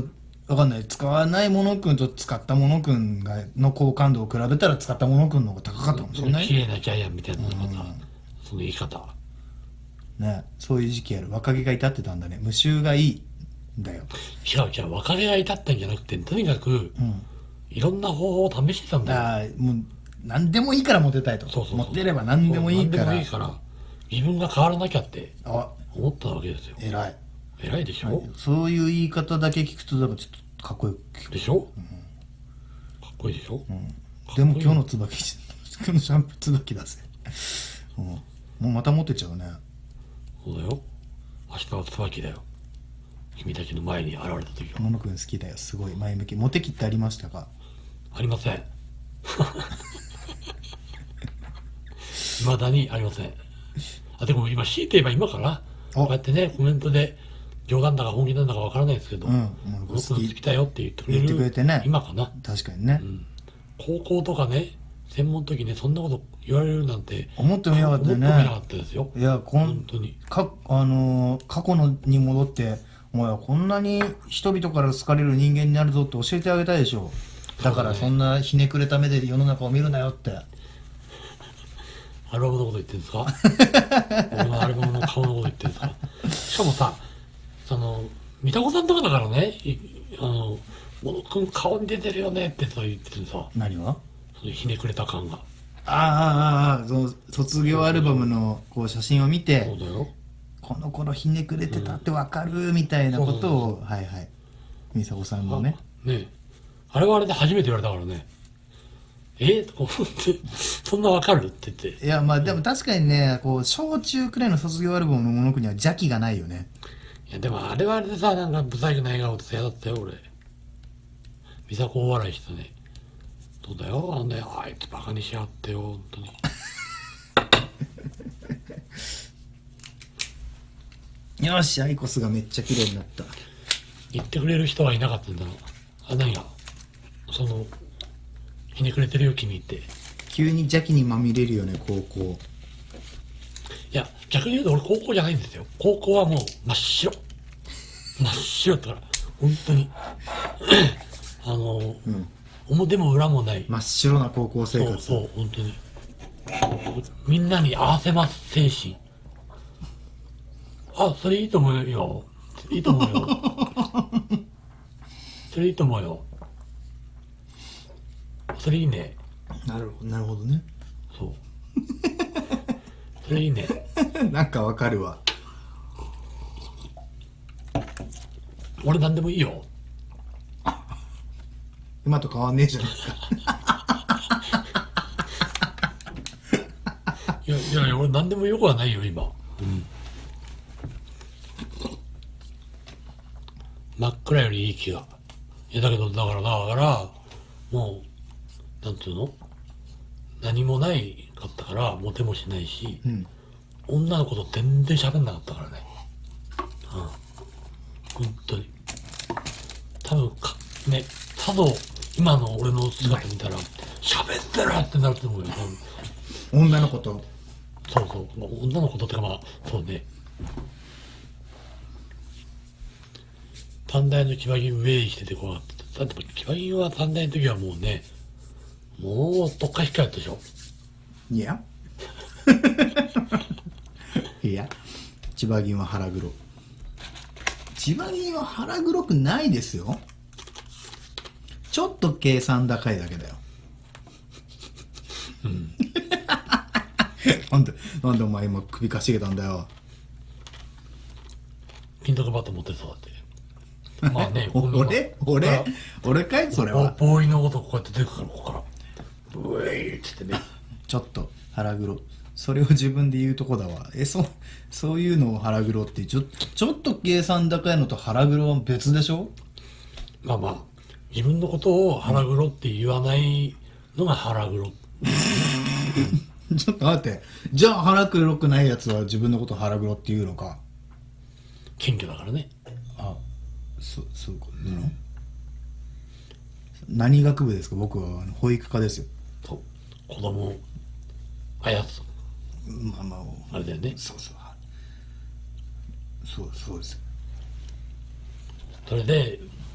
わかんない。使わないものくんと使ったものくんがの好感度を比べたら使ったものくんの方が高かったかもしれない。 綺麗なジャイアンみたいなのがさ、 うんその言い方。 ね、そういう時期ある。若気が至ってたんだね。無臭がいいんだよ。 違う違う、別れが至ったんじゃなくて、とにかく、 うんいろんな方法を試してたんだよ。 ああ、もう何でもいいからモテたいと。 そうそうそうモテれば何でもいいから。 そう何でもいいから、自分が変わらなきゃってあ、 思ったわけですよ。 偉い。 偉いでしょ、 そういう言い方だけ聞くと、だからちょっとかっこよく聞く。 でしょ、うん、かっこいいでしょ、 うんでも今日の椿、今日のシャンプー椿出せ。うん、もうまたモテちゃうね。 そうだよ。明日は椿だよ。君たちの前に現れた時は。 モノくん好きだよ。すごい前向き。モテ期ってありましたか？ ありません。未だにありません。あ、でも今、強いて言えば今からこうやってね、コメントで冗談だか本気なんだかわからないですけど、 うん、モノモノくん好き。 君好きだよって言ってくれ言ってるくれてね。 今かな。 確かにね。 うん、高校とかね、専門の時ね、そんなこと言われるなんて思ってもいなかったよね。 思ってもいなかったですよ。 いや、こん本当に。 か、あのー過去のに戻って、お前はこんなに人々から好かれる人間になるぞって教えてあげたいでしょ。だからそんなひねくれた目で世の中を見るなよって。 アルバムのこと言ってるんですか？俺のアルバムの顔のこと言ってるんですか？しかもさ、その、三田子さんとかだからね、いあの、小野くん顔に出てるよねってさ言っててさ、 何が？ そのひねくれた感が。 ああ、ああ、ああ、その卒業アルバムのこう写真を見て、 そうだよ。 この頃ひねくれてたってわかるみたいなことを、はいはい。美佐子さんのね。 ねえ。あれはあれで初めて言われたからね。えとか思って、そんなわかるって言って。 いや、まあでも確かにね、こう、小中くらいの卒業アルバムのものくには邪気がないよね。 いや、でもあれはあれでさ、なんか不細工な笑顔でさ、嫌だったよ、俺。美佐子大笑いしてね。そうだよ、あのね、あいつバカにしやがってよ、本当に。 よし、アイコスがめっちゃ綺麗になった。 言ってくれる人はいなかったんだろう。あ、何がその、ひねくれてるよ、君って。い急に邪気にまみれるよね、高校。 や、逆に言うと俺高校じゃないんですよ。高校はもう真っ白。真っ白だったから、本当に。あの、 うん。 表も裏もない。 真っ白な高校生活。 そうそう、本当に。みんなに合わせます精神。あ、それいいと思うよ。いいと思うよ。それいいと思うよ。それいいね。 なるほど、なるほどね。 そう。それいいね。 なんかわかるわ。 俺なんでもいいよ。 今と変わんねえじゃないか。 いやいやいや、俺なんでもよくはないよ、今。うん。真っ暗よりいい気が。いや、だけど、だから、だから、もう、なんていうの何もないかったから、モテもしないし、 うん。 女の子と全然喋んなかったからね。うん。本当に。多分か、ね、さぞ、今の俺の姿見たら、喋ってるってなると思うよ、多分。 女の子と。 そうそう。まあ、女の子とってか、まあ、そうね。短大の騎馬銀ウェイしててこう、だって騎馬銀は短大の時はもうね、もう、特化控えやったでしょ。 いや。いや。千葉銀は腹黒。千葉銀は腹黒くないですよ。ちょっと計算高いだけだよ。 うん。 なんで、なんでお前今首かしげたんだよ。 金属バット持ってそうだって。まあね、 俺俺俺かいそれは。 ボーイのことこうやって出てくから、ここから。ブエーって言ってね。 ちょっと腹黒。それを自分で言うとこだわ。え、そ、そういうのを腹黒って、ちょ、ちょっと計算高いのと腹黒は別でしょ？ まあまあ、自分のことを腹黒って言わないのが腹黒。 ちょっと待って。じゃあ腹黒くないやつは自分のこと腹黒って言うのか？ 謙虚だからね。 あ、そ、そういうことなの？何学部ですか？僕はあの保育科ですよ。 そう。子供をあやつ。 まあまあ、 あれだよね。 そうそう。そう、そうです。 それで、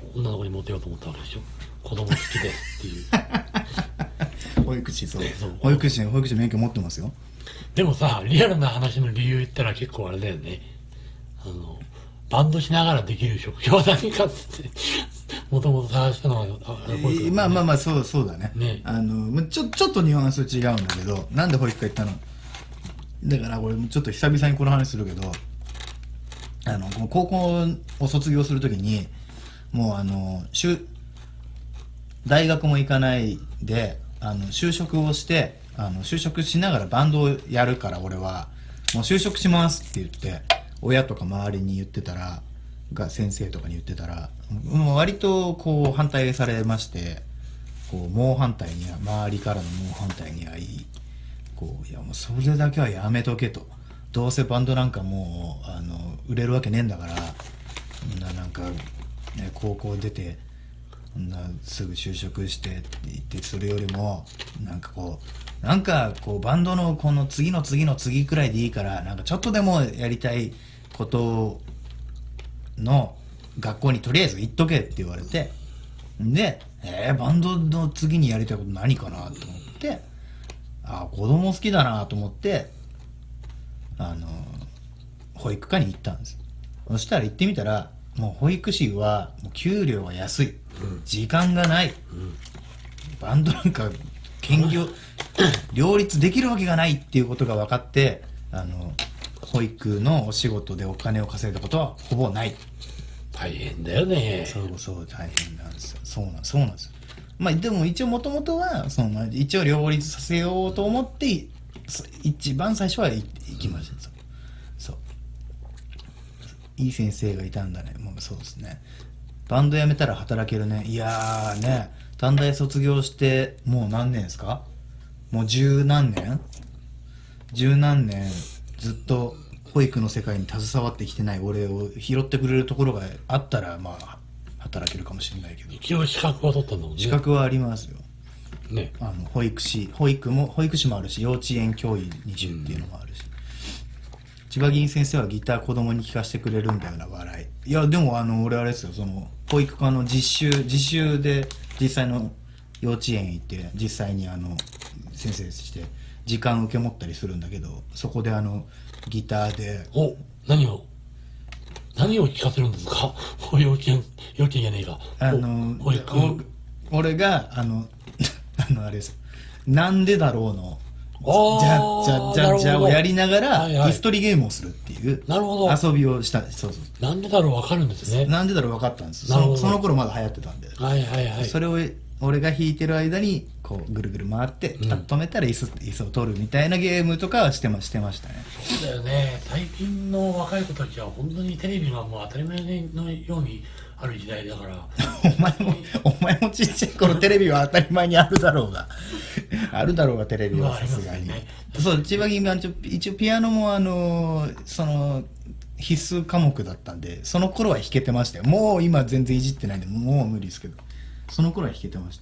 女の子にモテようと思ったわけでしょ。子供好きですっていう保育士、そうそう保育士保育士免許持ってますよ。 でもさ、リアルな話の理由言ったら結構あれだよね。あのバンドしながらできる職業は何かってもともと探したのはああれ保育園だねまあまあまあそうそうだね。 ねあのちょちょっとニュアンス違うんだけど、なんで保育科行ったの？だから俺ちょっと久々にこの話するけど、あの高校を卒業するときにもうあの就大学も行かないであの就職をしてあの就職しながらバンドをやるから俺はもう就職しますって言って親とか周りに言ってたらが先生とかに言ってたらもう割とこう反対されまして、こう猛反対には周りからの猛反対にはいいこういやもうそれだけはやめとけと、どうせバンドなんかもうあの売れるわけねえんだからな、なんか、ね、高校出てそんなすぐ就職してって言ってするよりもなんかこうなんかこうバンドのこの次の次の次くらいでいいからなんかちょっとでもやりたいことの学校にとりあえず行っとけって言われて、で、えー、バンドの次にやりたいこと何かなと思ってあ子供好きだなと思ってあの保育課に行ったんです。そしたら行ってみたらもう保育士はもう給料は安い、うん、時間がない、うん、バンドなんか兼業両立できるわけがないっていうことが分かってあの保育のお仕事でお金を稼いだことはほぼない。 大変だよね。 そうそう大変なんですよ。そうなんそうなんですよ。まあでも一応もともとはその一応両立させようと思って一番最初は行きました。そうそういい先生がいたんだね。もうそうですね。バンド辞めたら働けるね。いやーね短大卒業してもう何年ですか？もう十何年十何年ずっと保育の世界に携わってきてない俺を拾ってくれるところがあったらまあ働けるかもしれないけど、 一応資格は取ったんだもんね。 資格はありますよね。 あの保育士保育も保育士もあるし幼稚園教員にじゅうっていうのもあるし、うん、千葉銀先生はギター子供に聴かせてくれるんだよな笑い。いやでもあの俺あれですよ、その保育科の実習実習で実際の幼稚園行って実際にあの先生して時間受け持ったりするんだけど、そこであのギターでお何を何を聞かせるんですか？幼稚園幼稚園じゃねえかあの保育俺があのあのあれですなんでだろうのじゃじゃじゃじゃをやりながら、はいはい、椅子取りゲームをするっていうなるほど遊びをした。そうそうなんでだろう分かるんですね。 なんでだろう分かったんです。そのその頃まだ流行ってたんで、 はいはいはい、 それを俺が弾いてる間にこうぐるぐる回ってピタッと止めたら椅子、うん、椅子を取るみたいなゲームとかはしてましてましたね。 そうだよね。最近の若い子たちは本当にテレビがもう当たり前のようにある時代だからお前もお前もちっちゃい頃テレビは当たり前にあるだろうがあるだろうがテレビはさすがに、ね、そう千葉銀は一応ピアノもあのその必須科目だったんでその頃は弾けてましたよ。もう今全然いじってないんでもう無理ですけどその頃は弾けてました。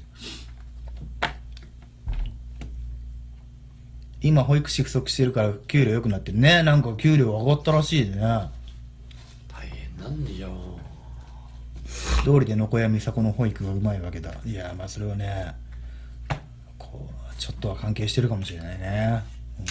今保育士不足してるから給料良くなってるね。なんか給料上がったらしいね。 大変なんでしょう。 道理でのこやみさこの保育がうまいわけだ。いやまあそれはねこうちょっとは関係してるかもしれないね。うん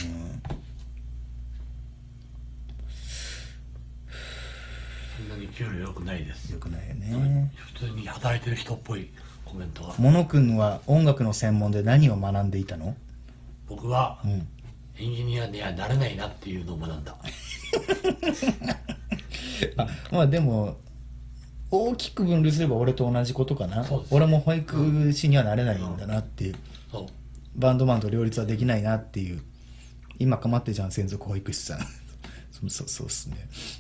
そんなに給料良くないです。 良くないよね。 普通に働いてる人っぽいコメントが。 モノ君は音楽の専門で何を学んでいたの？ 僕は、 うん、 エンジニアにはなれないなっていうのを学んだあまあでも大きく分類すれば俺と同じことかな、ね、俺も保育士にはなれないんだなっていう、うんうん、バンドマンと両立はできないなっていう。今かまってじゃん専属保育士さんそうそうそうっすね。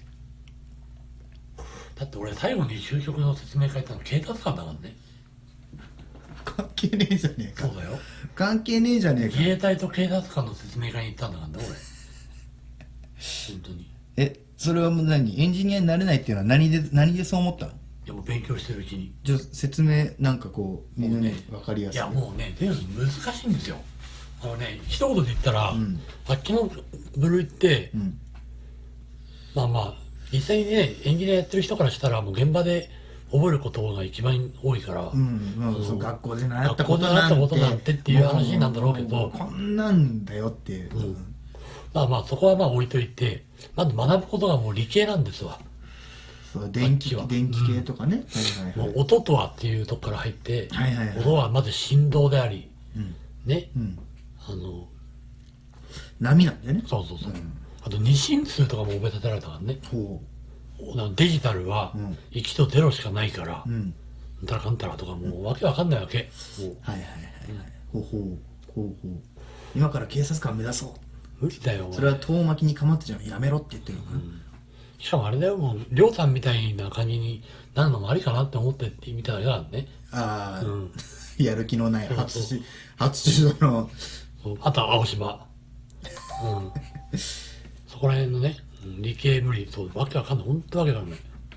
だって俺最後に就職の説明会行ったの警察官だからね。 関係ねえじゃねえか。 そうだよ関係ねえじゃねえか。 自衛隊と警察官の説明会に行ったんだからね俺本当に。 えそれはもう何エンジニアになれないっていうのは何で何でそう思ったの？ いやもう勉強してるうちに。 じゃ説明なんかこうみんなね分かりやすい。 いやもうねとにかく難しいんですよ。あのね一言で言ったら、うん、さっきの部類って、うん、まあまあ実際にねエンジニアやってる人からしたらもう現場で覚えることが一番多いから、 うんまあ、 うんそう学校で習った学校でことなんて習ったことなんてっていう話なんだろうけどもうこんなんだよっていう、 うんまあまあそこはまあ置いといて、まず学ぶことがもう理系なんですわ。 そう電気あっちは電気系とかね、はいはいはいもう音とはっていうとこから入って、 はいはいはい音はまず振動であり、 うんね、 うんあの、 波なんだよねそうそうそう。 んあと二進数とかも覚えさせられたからね。 ほデジタルはうんいちとゼロしかないから、 ううんなんたらかんたらとかもうわけわかんないわけ。もうはいはいはいはいほうほうほうほう今から警察官目指そう無理だよ。お前それは遠巻きに構ってちゃやめろって言ってるのかな、 しかもあれだよ、もう、りょうさんみたいな感じになるのもありかなって思ってみただけだからね。 ああ、 うんやる気のないそう初そう出初出場のそうあとは青島。うん。そこら辺のね、うん理系無理、そう、わけわかんない。ほんとわけわかんない。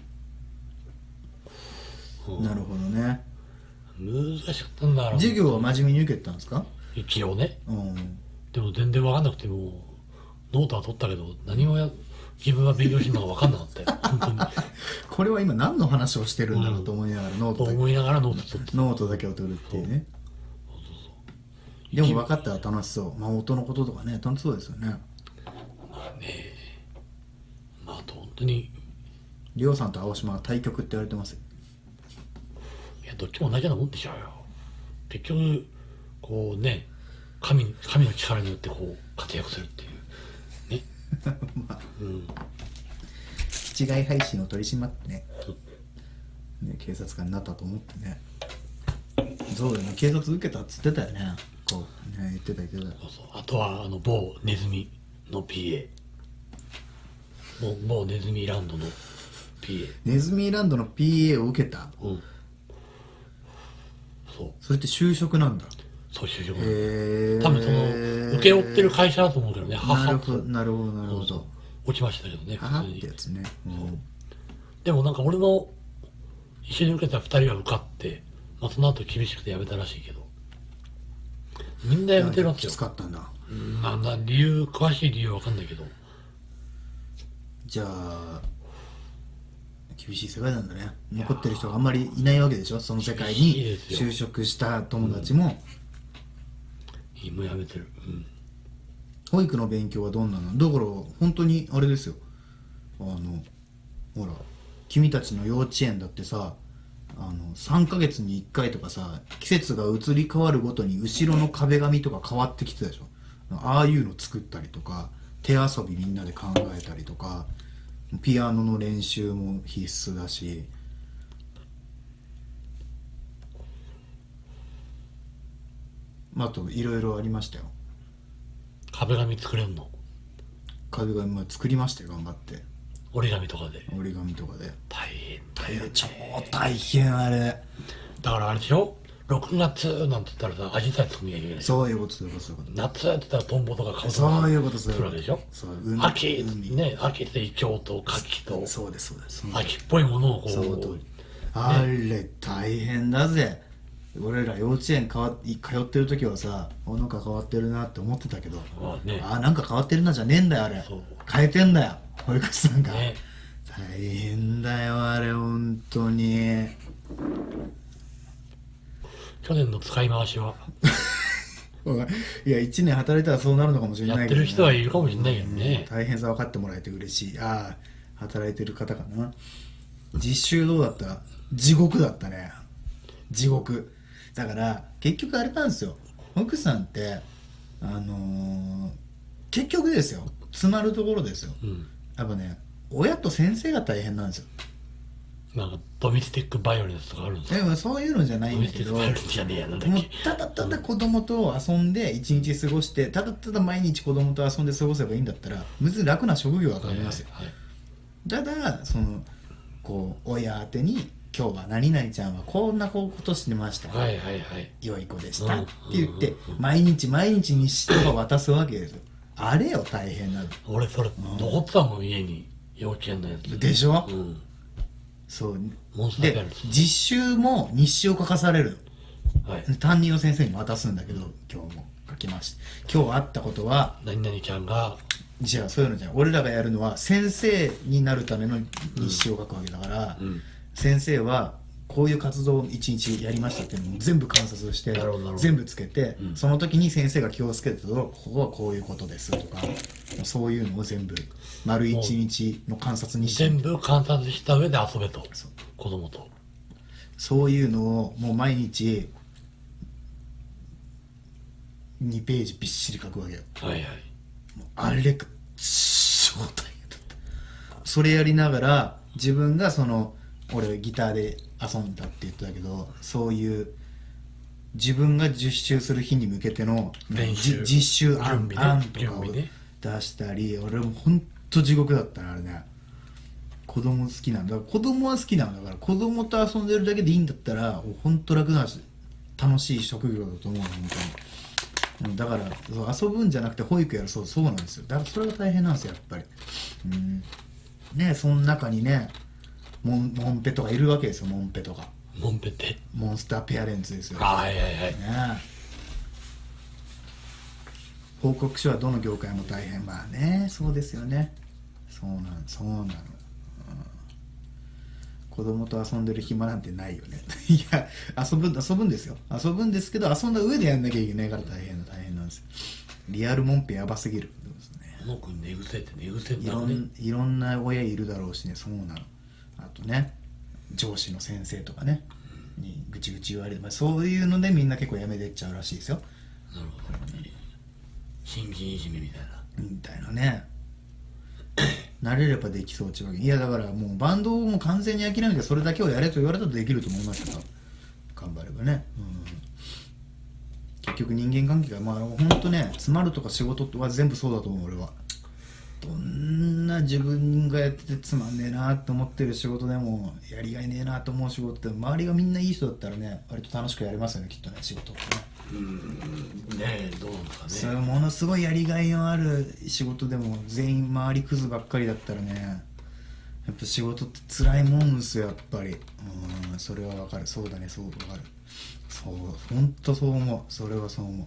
うんなるほどね難しかったんだから。 授業は真面目に受けてたんですか一応ね。 うんでも全然わかんなくても、ノートは取ったけど、何もや自分が勉強してるのかわかんなかったよ。本当に。 これは今何の話をしてるんだろうと思いながらノーとトだけ思いながらノート取ってノートだけを取るっていうねでも分かったら楽しそうまあ音のこととかね楽しそうですよねまあね、まああと本当に、 りょうさんと青島は対局って言われてますよいや、どっちも同じようなもんでしょうよ。結局、こうね、神、神の力によってこう、活躍するっていう。ね。 まあうん。 違い配信を取り締まってねね警察官になったと思ってねそうだよね警察受けたっつってたよねこうね言ってた言ってたそうそう。あとは、あの、某ネズミの ピーエー。某某ネズミランドの ピーエー。 ネズミランドの ピーエー を受けたうん。そう。 それって就職なんだそう就職。 へえ多分その、請け負ってる会社だと思うけどね。ははなるほどなるほどなるほそうそうど落ちましたけどね、 はは普通にってや。つねうんでもなんか俺の一緒に受けた二人は受かって、まあその後厳しくて辞めたらしいけど。みんな辞めてるわけきよ。 つかったんだうんなんだ、理由、詳しい理由はわかんないけど。 じゃあ厳しい世界なんだね残ってる人があんまりいないわけでしょその世界厳しいにですよ就職した友達も、 もう辞めてる。うん。 保育の勉強はどんなのだから本当にあれですよあのほら君たちの幼稚園だってさあのさんかげつにいっかいとかさ季節が移り変わるごとに後ろの壁紙とか変わってきてたでしょああいうの作ったりとか手遊びみんなで考えたりとかピアノの練習も必須だしあといろいろありましたよ壁紙作れるの。 壁紙も作りましたよ頑張って折り紙とかで。 折り紙とかで大変だよね。 超大変あれだからあれでしょ ?ろく 月なんて言ったらさ、アジサイ作んなきゃいけない。 そういうことそういうことそういうこと夏って言ったらトンボとかカブトそういうことそういうこと来るわけでしょそう海秋、 海ね、秋ってイチョウとカキと、 そうですそうです秋っぽいものをこう、 その通りあれ大変だぜ俺ら幼稚園かわ通ってる時はさおなんか変わってるなって思ってたけどまあね、 あなんか変わってるなじゃねえんだよあれそう変えてんだよ保育士さんが、 ね、 大変だよあれ本当に去年の使い回しは、 いやいちねん働いたらそうなるのかもしれないけど、ね、 やってる人はいるかもしれないけどね。 大変さ分かってもらえて嬉しいああ働いてる方かな実習どうだった？地獄だったね地獄だから結局あれなんですよ保育士さんってあのー、結局ですよ詰まるところですようん。 やっぱね親と先生が大変なんですよなんか、ドメスティックバイオレンスとかあるんですか？ でもそういうのじゃないドメスティッんだけどクバイオレンスじゃねえや、なんだっもうけ。 ただただ子供と遊んで一日過ごしてただただ毎日子供と遊んで過ごせばいいんだったら別に楽な職業だと思いますよ、 はいはいただそのこう親宛てに今日は何々ちゃんはこんなことしてました、 はいはいはい。 良い子でした、 うんって言ってうんうんうん毎日毎日日誌とか渡すわけですよあれよ大変なの俺それ、残ってたもん、家に。幼稚園のやつ。 でしょ、 うん。 そうモンスターペでアレンツ実習も日誌を書かされるはい。 担任の先生に渡すんだけど今日も書きました今日あったことは何々ちゃんが、 じゃあそういうのじゃない俺らがやるのは先生になるための日誌を書くわけだから、 うん。 先生はこういう活動を一日やりましたっていうのを全部観察してなるほどなるほど全部つけて、 うんその時に先生が気をつけてたとここはこういうことですとか、そういうのを全部丸一日の観察にして全部観察した上で遊べと。 そう子供と。 そういうのをもう毎日にページびっしり書くわけよ。 はいはい。 もうあれが超大変だった。それやりながら自分がその俺ギターで遊んだって言ってたけど、そういう自分が実習する日に向けての練習じ実習案、 準備ね案とかを準備ね出したり、俺もほんと地獄だったねあれね。子供好きなんだ、子供は好きなんだから、子供と遊んでるだけでいいんだったらほんと楽だし楽しい職業だと思うの本当に。だからそう遊ぶんじゃなくて保育やる、そうそうなんですよ。だからそれが大変なんですよやっぱり。うんね、その中にねモンモンペとかいるわけですよ。モンペとかモンペって。 モンスターペアレンツですよ。 あ、はいはいはい。 ね、報告書はどの業界も大変。まあね、そうですよね。そうなんそうなの、うん、子供と遊んでる暇なんてないよねいや遊ぶ遊ぶんですよ、遊ぶんですけど遊んだ上でやんなきゃいけないから大変だ大変なんですよ。リアルモンペやばすぎるですね。 この子寝癖って寝癖いろだろうね。 んいろんな親いるだろうしね。そうなの。あとね上司の先生とかねにぐちぐち言われて、まあ、そういうのでみんな結構やめてっちゃうらしいですよ。 なるほどね。新人いじめみたいな。 みたいなね慣れればできそうちゅうわけ。いやだからもうバンドをもう完全に諦めてそれだけをやれと言われたらできると思いましたよ。頑張ればね、うん、結局人間関係がまあほんとね詰まるとか仕事は全部そうだと思う俺は。どんな自分がやっててつまんねえなって思ってる仕事でもやりがいねえなと思う仕事って周りがみんないい人だったらね割と楽しくやれますよねきっとね仕事ってね。 うんねえどうなんですかね。 それものすごいやりがいのある仕事でも全員周りクズばっかりだったらねやっぱ仕事って辛いもんですよやっぱり。うんそれはわかる。そうだねそうわかる。そうほんとそう思う。それはそう思う。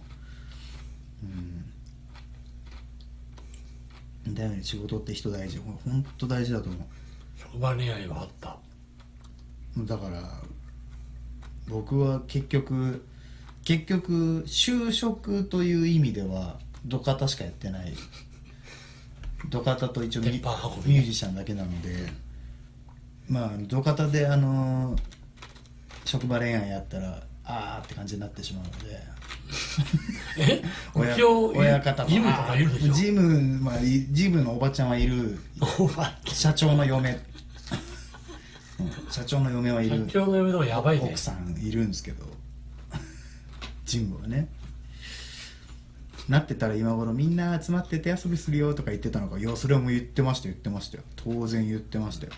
うんだよね。仕事って人大事。ほんと大事だと思う。 職場恋愛はあった。 だから僕は結局結局就職という意味では土方しかやってない。土方と一応ミ鉄板運びミュージシャンだけなので、まあ土方であの職場恋愛やったらあーって感じになってしまうのでえ親一応親方もジムとかいるでしょ。 ジム、まあ、いジムのおばちゃんはいる。 おば社長の嫁、うん社長の嫁はいる。 社長の嫁とかやばいね。 奥さんいるんですけどジムはねなってたら今頃みんな集まって手遊びするよとか言ってたのか。いやそれも言ってました言ってましたよ。当然言ってましたよ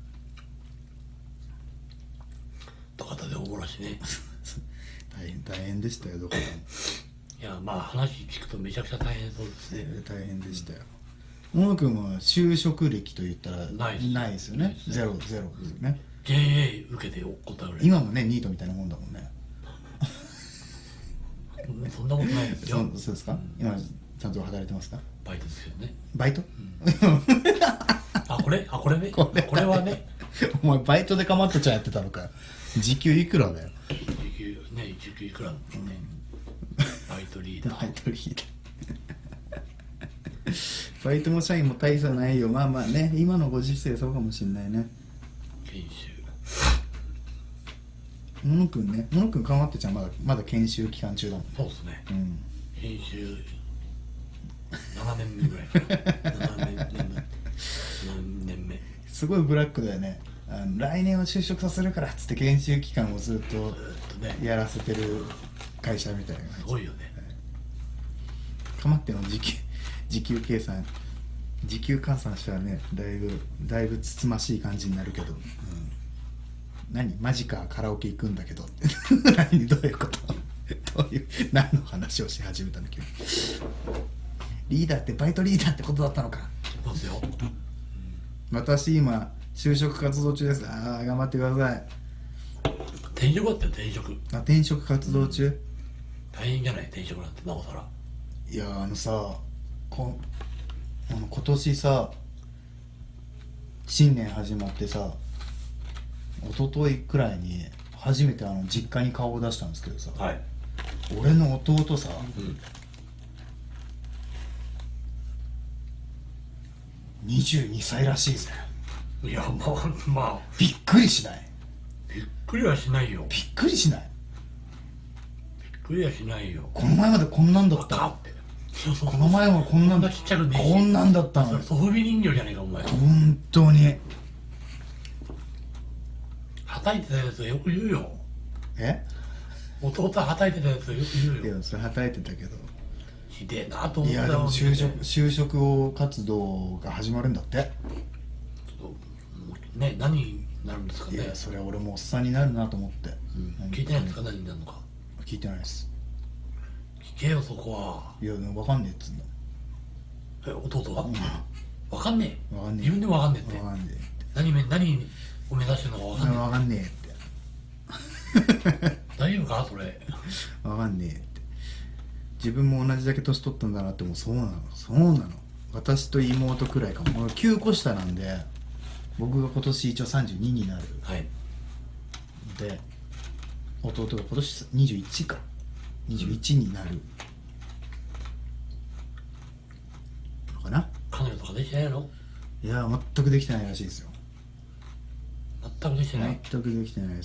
土方でおぼろしね。 大変大変でしたよどこかもいやまあ話聞くとめちゃくちゃ大変そうですね。 大変でしたよ。小野君は就職歴と言ったらないですないですよね。ゼロゼロですよね。 ジェーエー 受けてお答える。 今もねニートみたいなもんだもんね。 そんなことないですよ。 そうそうですか、今ちゃんと働いてますか。 バイトですけどね。 バイト、 あこれあこれね。 これこれはね。 お前バイトでかまっとちゃんやってたのかよ。時給いくらだよ。 時給ね時給いくらだもんね。バイトリーダー。 バイトリーダーバイトも社員も大差ないよ。まあまあね今のご時世そうかもしんないね。 研修。 小野くんね、小野くんかまってちゃんまだまだ研修期間中だもん。 そうですね。 うん研修ななねんめぐらい。ななねんめななねんめ。 すごいブラックだよね。あの来年は就職させるからっつって研修期間をずっとずーっとね。 やらせてる会社みたいな感じ。 すごいよね。 かまっての時給時給計算時給換算したらねだいぶだいぶつつましい感じになるけど、うん、何マジかカラオケ行くんだけど何どういうことどういう何の話をし始めたの急に。リーダーってバイトリーダーってことだったのか。 そうですよ。 私今就職活動中です。ああ頑張ってください。 転職だったよ転職。 あ転職活動中、 大変じゃない転職なんてなおさら。 いやあのさこあの今年さ新年始まってさ一昨日くらいに初めてあの実家に顔を出したんですけどさ、 はい。 俺の弟さ、 うん。 にじゅうにさいらしいぜ。 いや、まあ、まあ、 びっくりしない？ びっくりはしないよ。 びっくりしない？ びっくりはしないよ。 この前までこんなんだったの。 バカって。 この前もこんなんこんなちっちゃくねえしこんなんだったの。 それソフビ人形じゃねえか、お前。 本当に。 はたいてたやつよく言うよ。 え？ 弟ははたいてたやつよく言うよ。 いやそれ働いてたけど。 ひでえなと思いったやでも就職ね就職活動が始まるんだって。 ちょっとね、何になるんですかね。 いやそれは俺もおっさんになるなと思って、 うん聞いてないんですか、何になるのか。 聞いてないです。 聞けよ、そこは。 いや分かんねえっつうんだ。 え、弟がわかんねえ。 分かんねえ自分でもわかんねえって。 分かんね何め、何を目指してるのかわえかんね分かんねえってえ。大丈夫かそれ。 分かんねえって。自分も同じだけ年取ったんだなってもうそうなのそうなの。私と妹くらいかも。俺きゅうこ下なんで、僕が今年一応さんじゅうにになるはい。 ので、弟が今年にじゅういちかにじゅういちになるのかな。 彼女とかできてないの？ いや全くできてないらしいですよ。 全くできてない。 全くできてないです。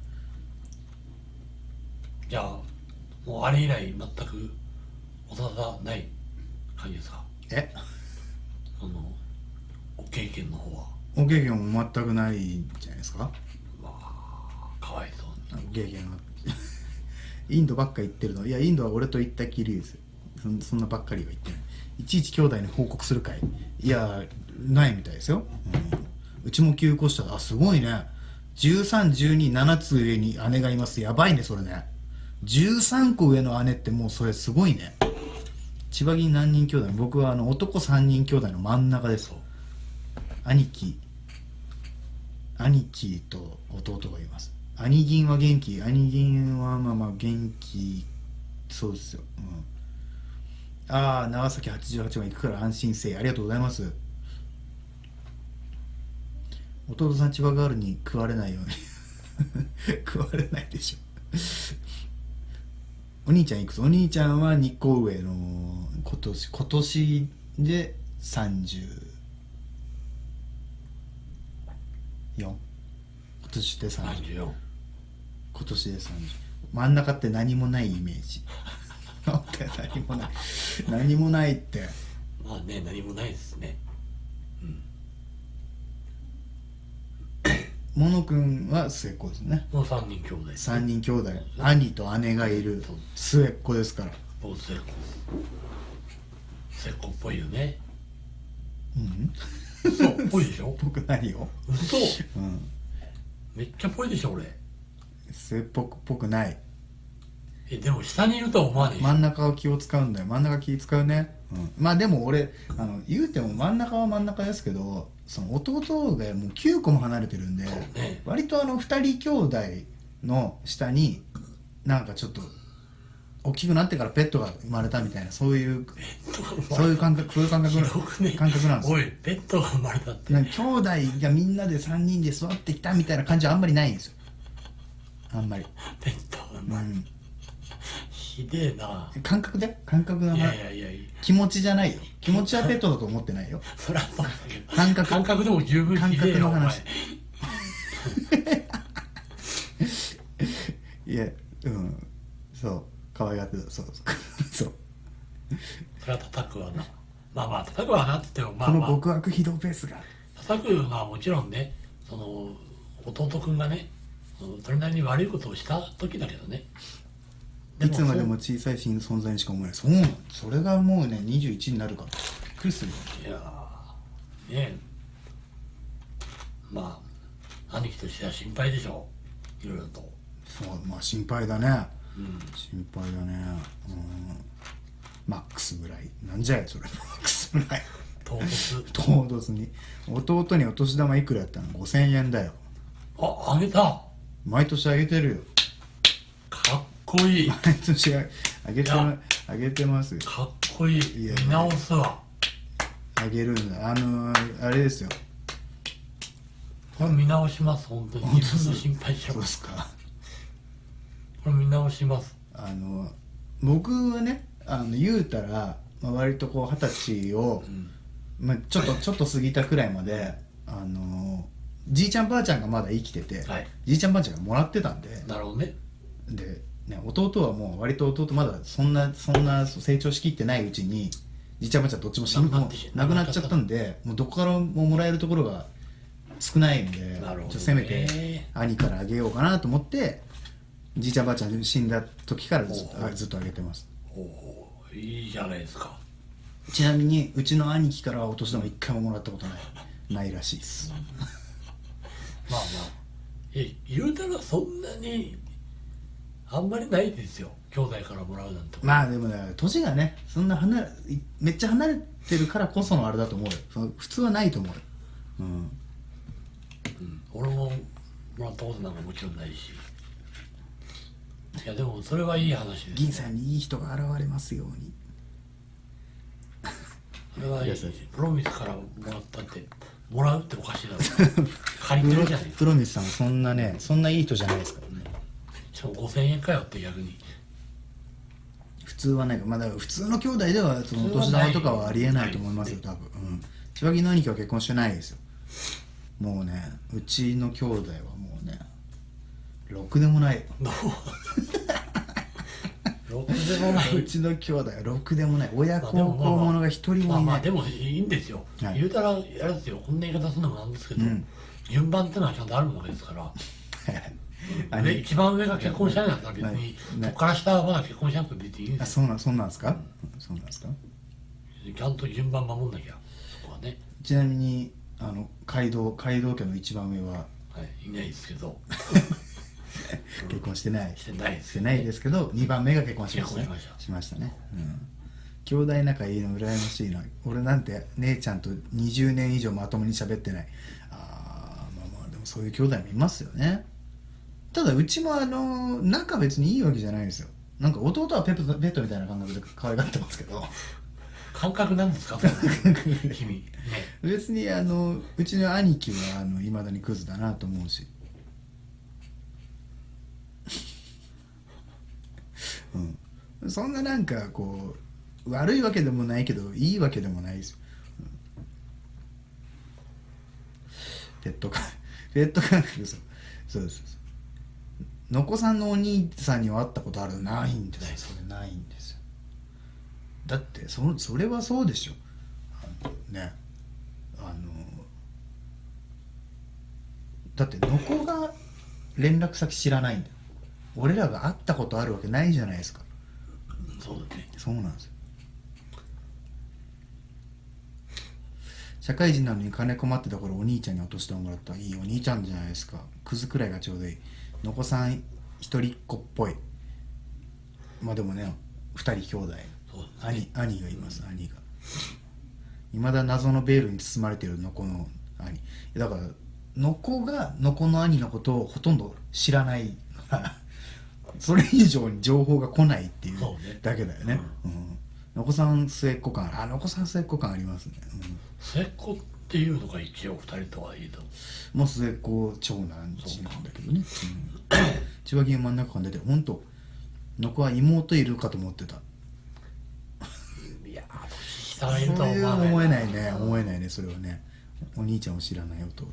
じゃあ、もうあれ以来全くおさだない感じですか？ えその、ご経験の方は。 お経験も全くないんじゃないですか。 まあ、かわいそうに。 お経験はインドばっか行ってるの。いやインドは俺と行ったきりです。そんそんなばっかりは言ってない。いちいち兄弟に報告するかい？いやないみたいですよ、うん、うちもきゅうこ下。あすごいね。じゅうさん、じゅうに、ななつ上に姉がいます。やばいねそれね。じゅうさんこ上の姉ってもうそれすごいね。千葉銀何人兄弟？僕はあの男さんにん兄弟の真ん中です。兄貴兄貴と弟がいます。兄銀は元気。兄銀はまあまあ元気そうですよ、うん、ああ長崎はちじゅうはちばん行くから安心せい。ありがとうございます。弟さん千葉ガールに食われないように食われないでしょお兄ちゃんいくつ？お兄ちゃんはにこ上の今年今年でさんじゅうよん。今年でさんじゅう。 さんじゅうよん。 今年でさんじゅう。真ん中って何もないイメージなんて何もない何もないって。 まあね、何もないですね。 モノ君は末っ子ですね。 もうさんにん兄弟です。 さんにん兄弟、兄と姉がいる末っ子ですから。 僕末っ子です。末っ子っぽいよね。 うんそう、ぽいでしょ？ 僕何を嘘。 うんめっちゃぽいでしょ、俺。 末っぽくっぽくない。 え、でも下にいるとは思わねえし。 真ん中は気を使うんだよ。真ん中気使うね、うん、まあでも俺あの言うても真ん中は真ん中ですけど、その弟がもうきゅうこも離れてるんで、 ね、 割とあのふたり兄弟の下になんかちょっと大きくなってからペットが生まれたみたいな、そういうそういう感覚そういう感覚ひどくね感覚なんですよ。 おい、ペットが生まれたって。 なんか兄弟がみんなでさんにんで育ってきたみたいな感じはあんまりないんですよ。あんまり。 ペットが生まれた。 うんひでえな。 感覚で感覚のいやいやいやいや。 気持ちじゃないよ。気持ちはペットだと思ってないよ。 そりゃそうだけど。 感覚感覚でも十分ひでえよ、お前。 いやうんそう可愛がってた。そうそうそれは叩くわな。まあまあ、叩くわなって言っても、まあまあ。 この極悪非道ペースが叩くのはもちろんね、その弟くんがね、それなりに悪いことをした時だけどね。 いつまでも小さい存在にしか思えない。そうなの。それがもうねにじゅういちになるからびっくりするよ。 いやーねえ、まあ兄貴としては心配でしょ、いろいろと。 そうまあ心配だね、 うん、 心配だね。うんマックスぐらいなんじゃいそれ。マックスぐらい唐突唐突に弟にお年玉いくらやったの？ごせんえんだよ。 あ、あげた。 毎年あげてるよ。 かっこいい。 毎年あげてまあげてますよ。 かっこいい。 いや見直すわ。 あげるんだ。あのー、あれですよ、 これ見直します、本当に。 本当自分の心配しそうろ。 ですか。 これ見直します。 あの僕はね、あの言うたら、まあ、割とこう二十歳を、 うんまあ、ちょっとちょっと過ぎたくらいまで、あのじいちゃんばあちゃんがまだ生きてて、 はい。 じいちゃんばあちゃんがもらってたんで、 なるほどね。 で、ね、弟はもう割と弟まだそんなそんな成長しきってないうちにじいちゃんばあちゃんどっちも死んも亡くなってしう亡くなっちゃったんで、もうどこからももらえるところが少ないんで、 なるほどね。 ちょっとせめて兄からあげようかなと思って、じいちゃんばあちゃん死んだ時からずっとほうほうずっとあげてます。 ほうほう、いいじゃないですか。 ちなみにうちの兄貴からはお年玉一回ももらったことないないらしいです。 まあまあ、え、言うたらそんなにあんまりないですよ、兄弟からもらうなんて。 まあでもね、年がねそんな離れめっちゃ離れてるからこそのあれだと思うよ。その普通はないと思うよ。うん、 うん、俺ももらったことなんかもちろんないし。いやでもそれはいい話です、ね、 銀さんにいい人が現れますように。 それはいい。 優しいプロミスからもらったってもらうっておかしいだろ借りてるじゃないですか。 プロミスさんはそんなねそんないい人じゃないですからね。 しかもごせんえんかよって逆に。 普通はないか、まあだから普通の兄弟ではそのお年玉とかはありえないと思いますよ多分。うん、千葉木の兄貴は結婚してないですよ。もうねうちの兄弟はもうねろくでもない。 どうろくでもないうちの兄弟はろくでもない。親孝行まあでもまあまあ者が一人もいない。 まあまあでもいいんですよ、 はい言うたらあれですよ、こんな言い方するのもなんですけど、 うん順番ってのはちゃんとあるわけですからあ上一番上が結婚しないんだったら別に、 ねそこから下はまだ結婚しなくて別にいいんですあそうなそうなんですか、うん、そうなんですか。 よ、ちゃんと順番守んなきゃ、そこはね。 ちなみにあの街道街道家の一番上ははい、いないですけど結婚してないしてないですしてないですけどにばんめが結婚しましたね。 結婚しましたしましたね、うん、兄弟仲いいの羨ましいな。俺なんて姉ちゃんとにじゅうねん以上まともに喋ってない。あーまあまあでもそういう兄弟もいますよね。ただうちもあの仲別にいいわけじゃないですよ。なんか弟はペットペットみたいな感覚で可愛がってますけど感覚なんですかそれ君ね。 別にあのうちの兄貴はあの未だにクズだなと思うしうん、そんななんかこう悪いわけでもないけどいいわけでもないですよ、うん、ペットかペット感覚そうそうですそうのこさんのお兄さんには会ったことある？ないんですよ。それないんですよ。だってそそれはそうでしょ。あのねあのだってのこが連絡先知らないんだよ。俺らが会ったことあるわけないじゃないですか。 そうだね。 そうなんですよ。社会人なのに金困ってた頃お兄ちゃんにお年玉もらった。いいお兄ちゃんじゃないですか。クズくらいがちょうどいい。のこさん一人っ子っぽい。まあでもね二人兄弟、 そうですね、 兄兄がいます、うん、兄がいまだ謎のベールに包まれているのこの兄だからのこがのこの兄のことをほとんど知らないそれ以上に情報が来ないっていうだけだよね。うんうん、のこさん末っ子感あのこさん末っ子感ありますね。うん、 末っ子っていうのが一応二人とはいいと。 もう末っ子長男次なんだけどね。千葉県真ん中から出て本当のこは妹いるかと思ってた。 いや年下がいるとそういうは思わない。 思えないね思えないねそれはね。お兄ちゃんを知らない弟。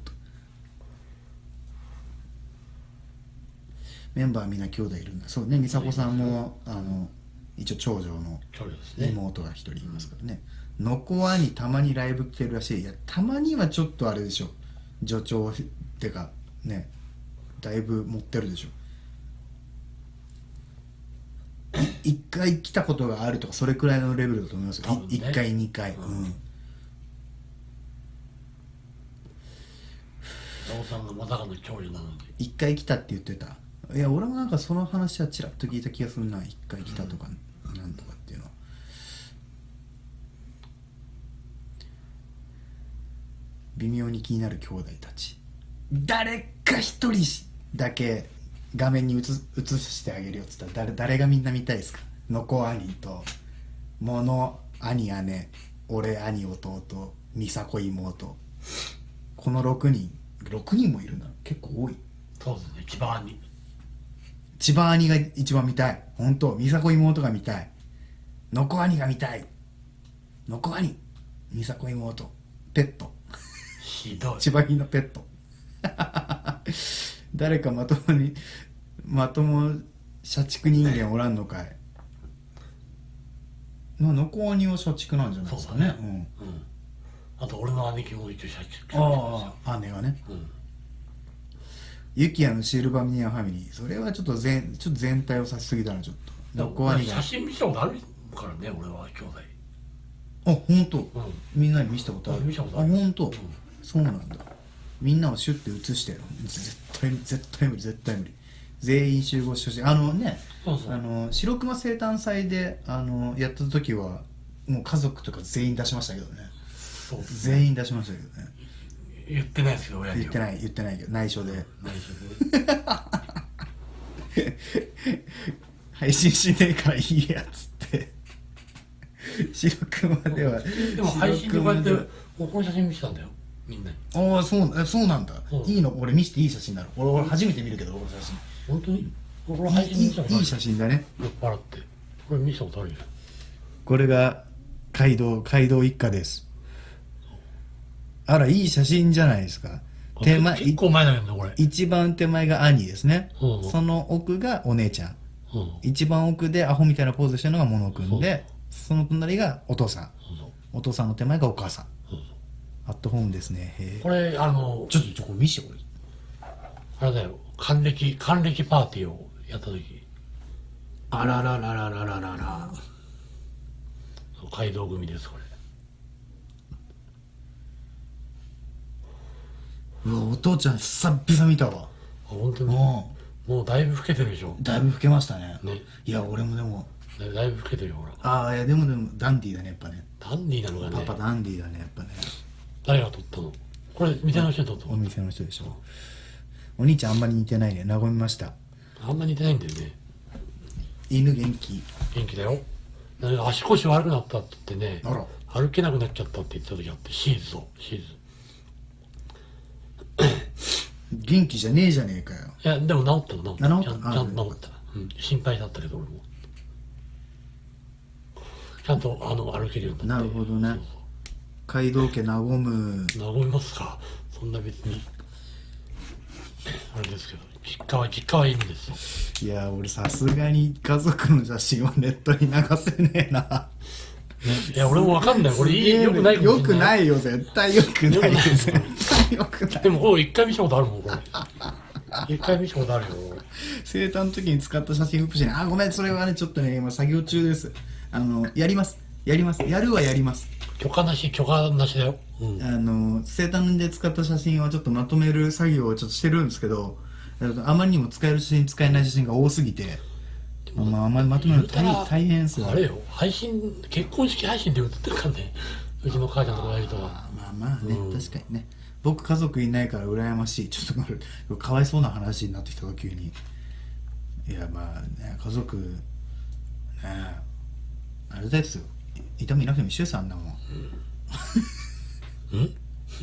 メンバーみんな兄弟いるんだ。そうね美佐子さんもあの一応長女の妹が一人いますからね。のこ兄たまにライブ来てるらしい。いやたまにはちょっとあれでしょ。助長ってかねだいぶ持ってるでしょ。一回来たことがあるとかそれくらいのレベルだと思いますよ。一、ね、回二回。うん。 うんおさんがまさかの長女なので一回来たって言ってた。いや俺もなんかその話はちらっと聞いた気がするな。一回来たとか、うん、なんとかっていうのは。微妙に気になる兄弟たち。誰か一人だけ画面に映映してあげるよっつったら 誰, 誰がみんな見たいですか？のこ兄ともの兄姉俺兄弟美佐子妹このろくにんぐろくにんもいるんだ。結構多い。 そうですね、千葉に。 千葉兄が一番見たい。本当。美佐子妹が見たい。のこ兄が見たい。のこ兄、美佐子妹、ペット。 ひどい。 千葉兄のペット。誰かまともにまとも社畜人間おらんのかい。ののこ兄は社畜なんじゃないですかね。うん。 うん。あと俺の兄貴も一応社畜。 ああ、姉がね。 うん。 ユキヤのシルバニアファミリー、それはちょっと全ちょっと全体を指しすぎたな、ちょっと。のこ兄が。 写真見たことあるからね、俺は兄弟。 あ、本当。 うん。 みんなに見せたことある。 見せたことある。 あ、本当。 うん、 そうなんだ。みんなをシュッて写してよ。絶対絶対無理、絶対無理。全員集合してほしい。あのね、 そうそう、 あの白熊生誕祭であのやった時はもう家族とか全員出しましたけどね。 そうですね、 全員出しましたけどね。 言ってないですけど、親に言ってない言ってないけど内緒で。 内緒で。 配信しねえからいいやつって白熊では。 でも配信でこうやってこの写真見せたんだよ、みんなに。 ああ、そうえそうなんだ、 うん、 いいの。俺見せていい写真なの。俺俺初めて見るけど、俺写真本当にこれ配信見せたことある。 いい写真だね。 酔っ払ってこれ見せたことあるよ。 これが街道街道一家です。あら、いい写真じゃないですか。手前、 結構前だけどね、これ。 一番手前が兄ですね、 うんうん、 その奥がお姉ちゃん、 うん、 一番奥でアホみたいなポーズしてるのがモノくんで、その隣がお父さん、 そうそう、 お父さんの手前がお母さん。 そうそう、 アットホームですね。へこれあのちょっとちょっと見してこれ。 あれだよ、還暦還暦パーティーをやった時。 あらららららららら。 街道組です、これ。 うわ、お父ちゃん久々見たわ。 本当に。 うん、 もうだいぶ老けてるでしょ。 だいぶ老けましたね。 ね、 いや俺もでもだいぶ老けてるよ、ほら。 ああ、いやでもでもダンディーだね、やっぱね。 ダンディーなのがね。 パパダンディーだね、やっぱね。 誰が撮ったの？これ店の人に撮ったの？ お店の人でしょ。お兄ちゃんあんまり似てないね。和みました。 あんま似てないんだよね。 犬元気？ 元気だよ。なんか足腰悪くなったって言ってね、 あら、 歩けなくなっちゃったって言った時あって、シーズをシーズ。 元気じゃねえじゃねえかよ。 いやでも治ったの、治った治ったちゃんちゃんと治った、うん、心配だったけど俺もちゃんとあの歩けるようになって。 なるほどね。 そう街道家和む。 そう、和みますか。そんな別にあれですけど、実家は実家はいいんですよ。 いや俺さすがに家族の写真はネットに流せねえな。 ね、いや俺もわかんない。これいいよくないかもしれない。 よくないよ、絶対よくないよ、絶対よくない。 でもこれ一回見たことあるもん、これ。一回見たことあるよ。 生誕の時に使った写真ウップしない。あ、ごめん、それはねちょっとね今作業中です。あのやりますやりますやるはやります。 許可なし許可なしだよ。うん、 あの生誕で使った写真はちょっとまとめる作業をちょっとしてるんですけど、あまりにも使える写真使えない写真が多すぎて、まあ、ままとめるの大大変ですよ。 あれよ、配信結婚式配信で映ってるからね、うちの母ちゃんとか親父とか。 まあまあね、 うん、 確かにね。僕家族いないから羨ましい。ちょっとこれかわいそうな話になってきたわ急に。いやまあね、家族ねあれですよ、いてもいなくても一緒ですあんなもん。 うん、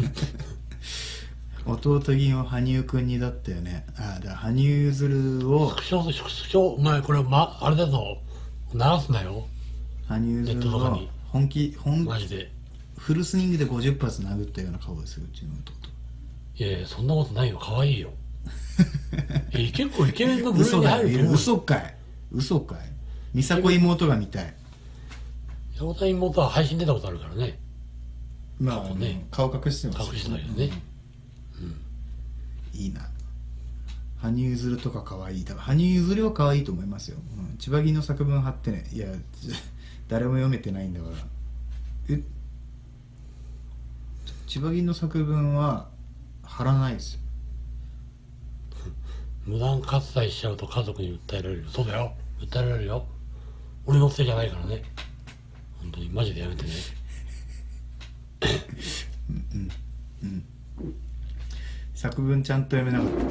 弟銀は羽生くんにだったよね。ああ、だから羽生結弦をスクショスクショ、お前これ、ま、あれだぞ、流すなよ、 羽生結弦ネットとかをに本気本マジで。 フルスイングでごじゅっぱつ殴ったような顔ですよ、うちの弟。 いやいや、そんなことないよ、可愛いよ。え、結構イケメンの部類に嘘だよ、 入ると思う。 嘘かい嘘かい。美佐子妹が見たい。 妹と妹は配信出たことあるからね。 まあ、 ね、 顔隠してます隠してたけどね。 うん、いいな。羽生結弦とか可愛い。だから羽生結弦は可愛いと思いますよ。うん、千葉銀の作文貼ってね。いや誰も読めてないんだから。え千葉銀の作文は貼らないですよ。 無断喝采しちゃうと家族に訴えられるよ。そうだよ、訴えられるよ。俺のせいじゃないからね。本当にマジでやめてね。 うんうんうん。作文ちゃんと読めなかった。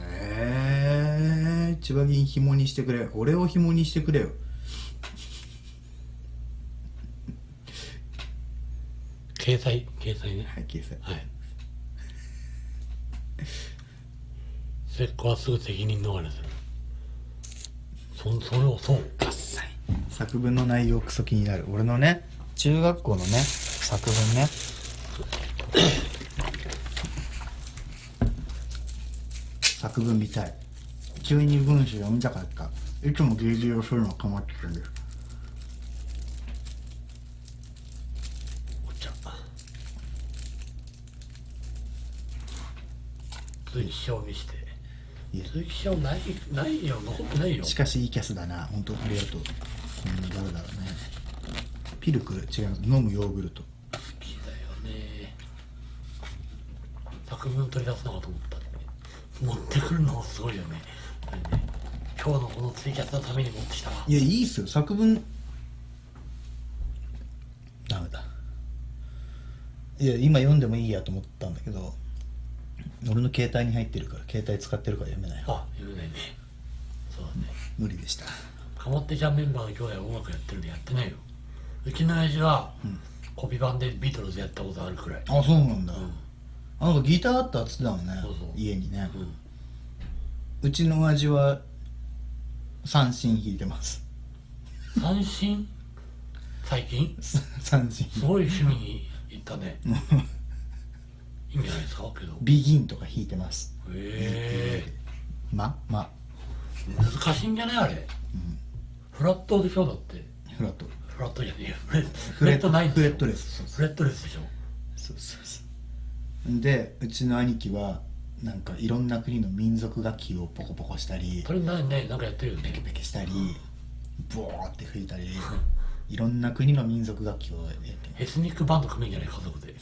えー、千葉銀紐にしてくれ。俺を紐にしてくれよ。 掲載掲載ね。 はい、掲載。 はい。 末っ子はすぐ責任逃れする。そそれをそうかっさい。作文の内容クソ気になる。俺のね中学校のね作文ね作文見たい。急に文章読みたかった。いつもゲージをするのかまってたんです。 お茶追証見して。 いや追証ないないよ、残ってないよ。 しかしいいキャスだな。本当ありがとう。うん、誰だろうね。ピルクル違う、飲むヨーグルト。 好きだよね。作文取り出すのかと思った。持ってくるのもすごいよね。これね、今日のこのツイキャスのために持ってきたわ。 いや、いいっすよ作文。ダメだ。いや、今読んでもいいやと思ったんだけど、俺の携帯に入ってるから、携帯使ってるから読めない。 あ、読めないね。そうだね。 無理でした。 かまってちゃんメンバーの兄弟は音楽やってるんでやってないよ。うちの親父は、うん、コピー版でビートルズやったことあるくらい。 あ、そうなんだ。 うん、 あ、なんかギターあったっつってたもんね。 そうそう、 家にね、 うん、 うちの親父は三振弾いてます。 三振最近三振すごい趣味に行ったね。いいんじゃないですかけど。 ビギンとか弾いてます。 へえ。 まま難しいんじゃないあれ、うん、フラットでしょだって。 フラットフラットじゃねえよ。フレットないんでしょ。 フレットレス。 フレットレスでしょ。 そうそうそう。でうちの兄貴はなんかいろんな国の民族楽器をポコポコしたり、 それなね、なんかやってるよね。 ペケペケしたり、ボーって吹いたり、いろんな国の民族楽器をやってエスニックバンド組むんじゃない家族で。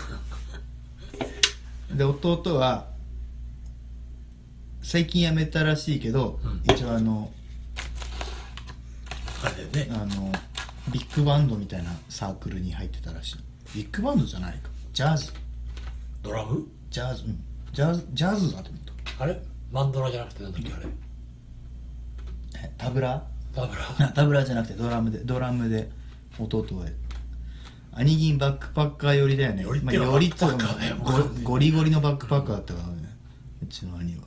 で弟は最近辞めたらしいけど、うん、一応あのあれね、 あのビッグバンドみたいなサークルに入ってたらしい。ビッグバンドじゃないか、ジャズ、 ドラム、 ジャズ、うん、ジャズ、ジャズだと思った。 あれマンドラじゃなくてなんだっけあれ、 えタブラタブラタブラじゃなくてドラムで、ドラムで弟は兄貴バックパッカー寄りだよね。 よりってまあ、よりとゴリゴリのバックパッカーだったからね、うちの兄は。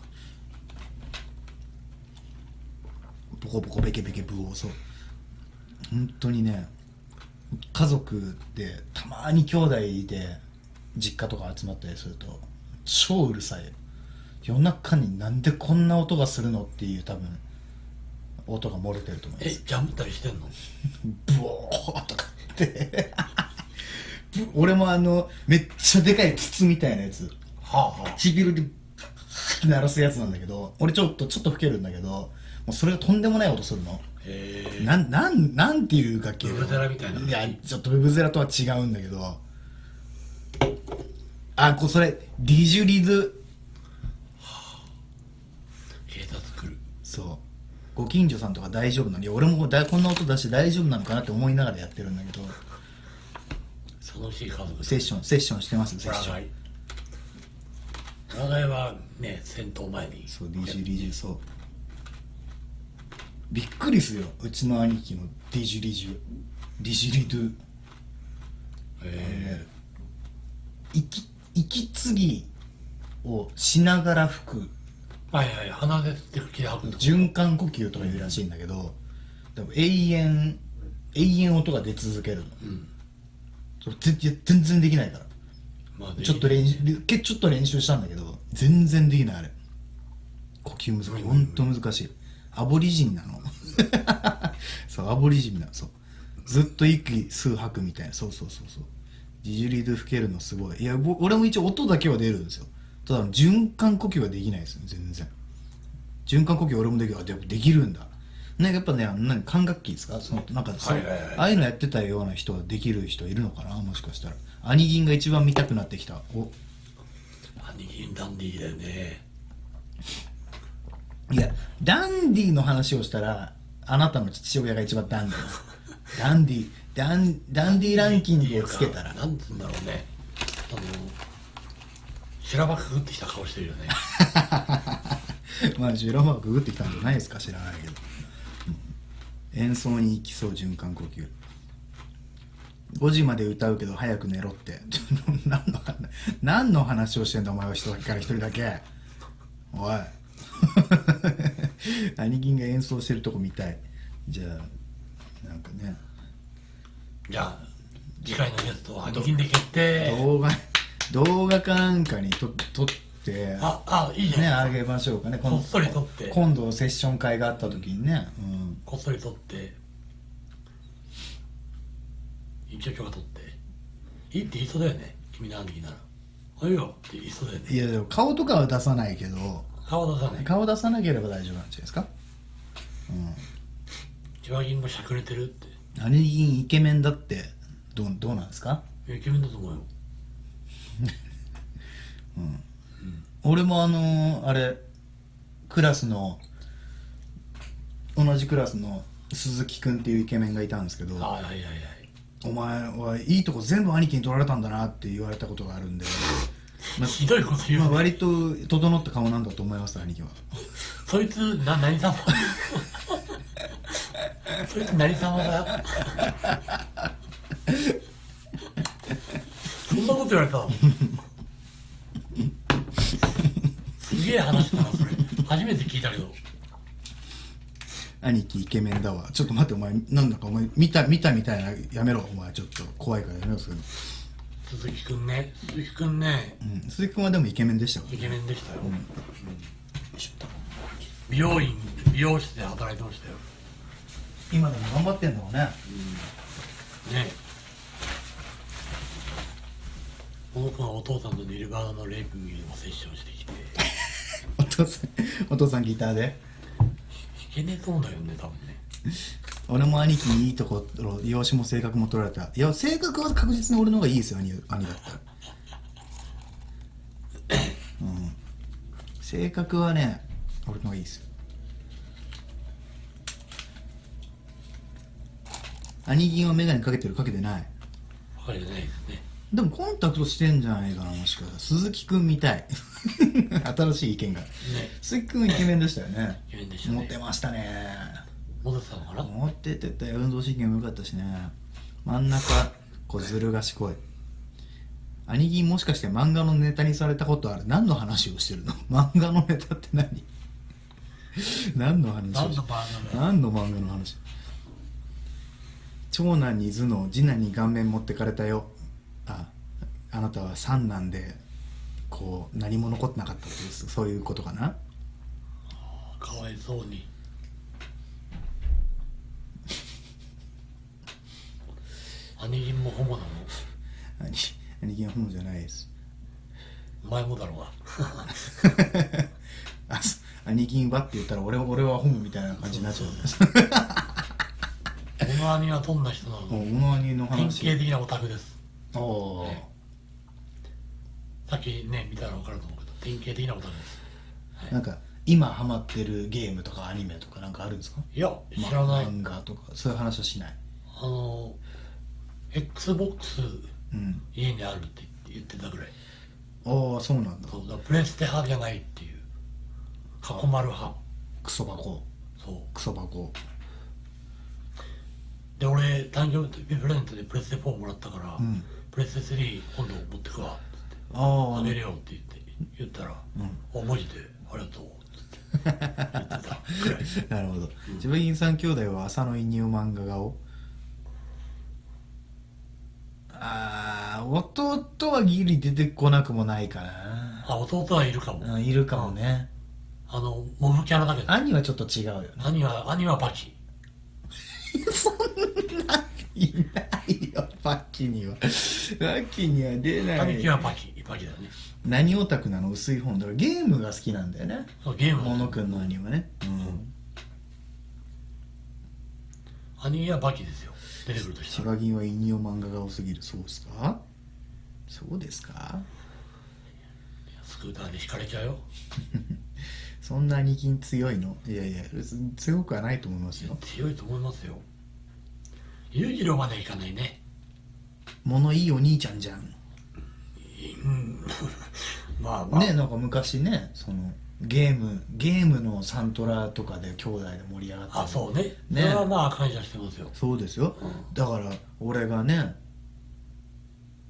ボコボコベケベケブオ、そう本当にね、家族でたまに兄弟で実家とか集まったりすると超うるさい。夜中になんでこんな音がするのっていう多分音が漏れてると思います。 え、ジャムったりしてんの？ ブオーとかって俺もあのめっちゃでかい筒みたいなやつ、 はあはあ、 唇で鳴らすやつなんだけど、俺ちょっとちょっと吹けるんだけど、もうそれがとんでもない音するの。 へえ。 なんなんなんていう楽器？ ブブゼラみたいな。 いやちょっとブブゼラとは違うんだけど、あ、こそれディジュリズ、 はあ、警察来る。 そう、ご近所さんとか大丈夫なのに、俺もだこんな音出して大丈夫なのかなって思いながらやってるんだけど、 楽しい家族。 セッションセッションしてます。セッション。 我が家はね、戦闘前にそう、ディジュリジュ、そう、びっくりするよ、うちの兄貴のディジュリジュ、ディジュリドゥ、へえ、 息息継ぎをしながら吹く、 はいはい、鼻で吸って吹きで吐くと循環呼吸とかいうらしいんだけど、でも永遠永遠音が出続けるの、うん、全然できないから、まあ、ちょっと練習ちょっと練習したんだけど全然できない。あれ呼吸難しい、ほんと難しい。アボリジンなのそう、アボリジンなの。そう、ずっと息吸う吐くみたいな。そうそうそうそう、ディジュリドゥ吹けるのすごい。いや俺も一応音だけは出るんですよ。ただ循環呼吸はできないですね、全然。循環呼吸俺もできる。あ、でもできるんだ。なんかやっぱね、何管楽器ですか、そのなんかそう、はいはいはい、ああいうのやってたような人はできる人いるのかな、もしかしたら。兄銀が一番見たくなってきた。お、 兄銀ダンディーだよね。 いや、ダンディの話をしたらあなたの父親が一番ダンディです。ダンディダンダンディランキングをつけたら、 なんつうんだろうね、あの修羅場くぐってきた顔してるよね。 まあ修羅場くぐってきたんじゃないですか、知らないけど。演奏に行きそう、循環呼吸。 ごじまで歌うけど早く寝ろって何の話何の話をしてんだお前は人から一人だけおい兄貴が演奏してるとこ見たい。じゃあなんかね、 じゃあ次回のゲストは兄貴で決定。 動画動画かなんかにと撮ってああいいじゃんねあげましょうかね。 こっそり撮って今度セッション会があった時にね、うん、 こっそり撮って一応許可取っていいって言いそうだよね、君の兄貴なら。あいいよって言いそうだよね。 いやでも顔とかは出さないけど、 顔出さない。 顔出さなければ大丈夫なんじゃないですか。 千葉銀もしゃくれてるって。 兄貴イケメンだってどうどうなんですか。 イケメンだと思うよ。 うん、俺もあのー、あれクラスの同じクラスの鈴木くんっていうイケメンがいたんですけど、 はいはいはいはい。 お前はいいとこ全部兄貴に取られたんだなって言われたことがあるんで、まあ、 ひどいこと言うね、 まあ、割と整った顔なんだと思います兄貴は。 そいつな何様そいつ何様だよそんなこと言われたすげえ話だなそれ。初めて聞いたけど。 兄貴イケメンだわ。ちょっと待ってお前なんだかお前見た見たみたいなやめろお前ちょっと怖いからやめろそれ。 鈴木くんね鈴木くんね、 うん、鈴木くんはでもイケメンでしたからイケメンでしたよ、うんうん、 ちょっと美容院美容室で働いてましたよ。 今でも頑張ってんだろうね、 うん、ねえこの子はお父さんとニルバーナのレイプにもセッションしてきてお父さんお父さんギターで弾けねえそうだよね多分ね。 俺も兄貴にいいところ容姿も性格も取られた。いや性格は確実に俺の方がいいですよ 兄, 兄だったら、うん、性格はね俺の方がいいですよ。兄貴は眼鏡かけてるかけてない。 かけてないですね。 でもコンタクトしてんじゃないかなもしかしたら。鈴木くんみたい新しい意見が、ね、鈴木くんイケメンでしたよね。 イケメンでしたね。 モテましたね。 モテたのかな。 モテてたよ。運動神経も良かったしね。真ん中こうずる賢い。兄貴もしかして漫画のネタにされたことある。何の話をしてるの漫画のネタって何何の話を何の漫画何の漫画の話。長男に頭脳次男に顔面持ってかれたよ。ああなたは三男でこう何も残ってなかったっていうそういうことかな。 かわいそうに。兄貴もホモなの。 兄兄貴はホモじゃないです。 お前もだろうがあ兄貴ばって言ったら俺俺はホモみたいな感じになっちゃうんですこの兄はどんな人なの。 この兄の話典型的なオタクです。 おー、 ね、さっきね見たら分かると思うけど典型的なオタクです、はい、 なんか今ハマってるゲームとかアニメとかなんかあるんですか。 いや知らない、 ま、漫画とかそういう話はしない。 あの Xbox、 うん、 家にあるって言ってたぐらい。 ああそうなんだ。 そうだプレステ派じゃないっていう囲まる派。 クソ箱。 そうクソ箱で俺誕生日プレゼントでプレステフォーもらったから、うん、プレステスリー今度持ってくわって言ってあげるよって言って言ったら「うん、あマジでありがとう」って言ってたくらいなるほど、うん、自分三兄弟は浅野稲生漫画顔。ああ弟はギリ出てこなくもないかな。 あ弟はいるかも。 いるかもね。 あのモブキャラだけど兄はちょっと違うよね。 兄は兄はバキそんないないよバキにはバキには出ない。 兄貴はバキバキだよね。 何オタクなの。薄い本だからゲームが好きなんだよね。 そうゲームモノくんの兄はね、うん、 兄はバキですよ出てくるとしたら。 千葉銀は引用漫画が多すぎる。そうですかそうですか。 スクーターで引かれちゃうよそんな兄貴強いの。いやいや別に強くはないと思いますよ。 強いと思いますよ。裕次郎までいかないね。 物いいお兄ちゃんじゃん。 うんまあまあね。なんか昔ねそのゲームゲームのサントラとかで兄弟で盛り上がって。 あそうね。 ねそれはまあ感謝してますよ。 そうですよ、うん、だから俺がね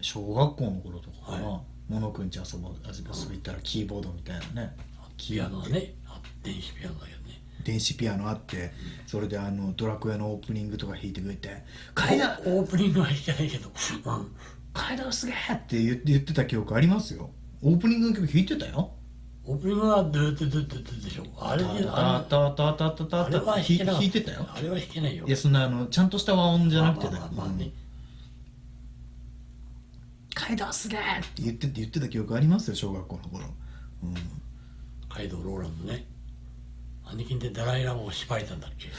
小学校の頃とかかな、 はモノくんち遊ぼう遊び行ったらキーボードみたいなね、 ピアノはね、あ電子ピアノだけどね。 電子ピアノあって、それであのドラクエのオープニングとか弾いてくれて「階段オオープニングは弾けないけど、うん、 階段すげえ!」って言って言ってた記憶ありますよ。オープニングの曲弾いてたよ。 オープニングはドゥドゥドゥドゥドゥでしょ。あれタあタタタタタタれあれは弾けなかった。 弾いてたよ。 あれは弾けないよ。 いやそんなあのちゃんとした和音じゃなくてだよ。 まあまあまあね。 階段すげえって言って言ってた記憶ありますよ、小学校の頃。うん、 カイドウローランドね。兄貴ってダライラマを縛りたんだっけ。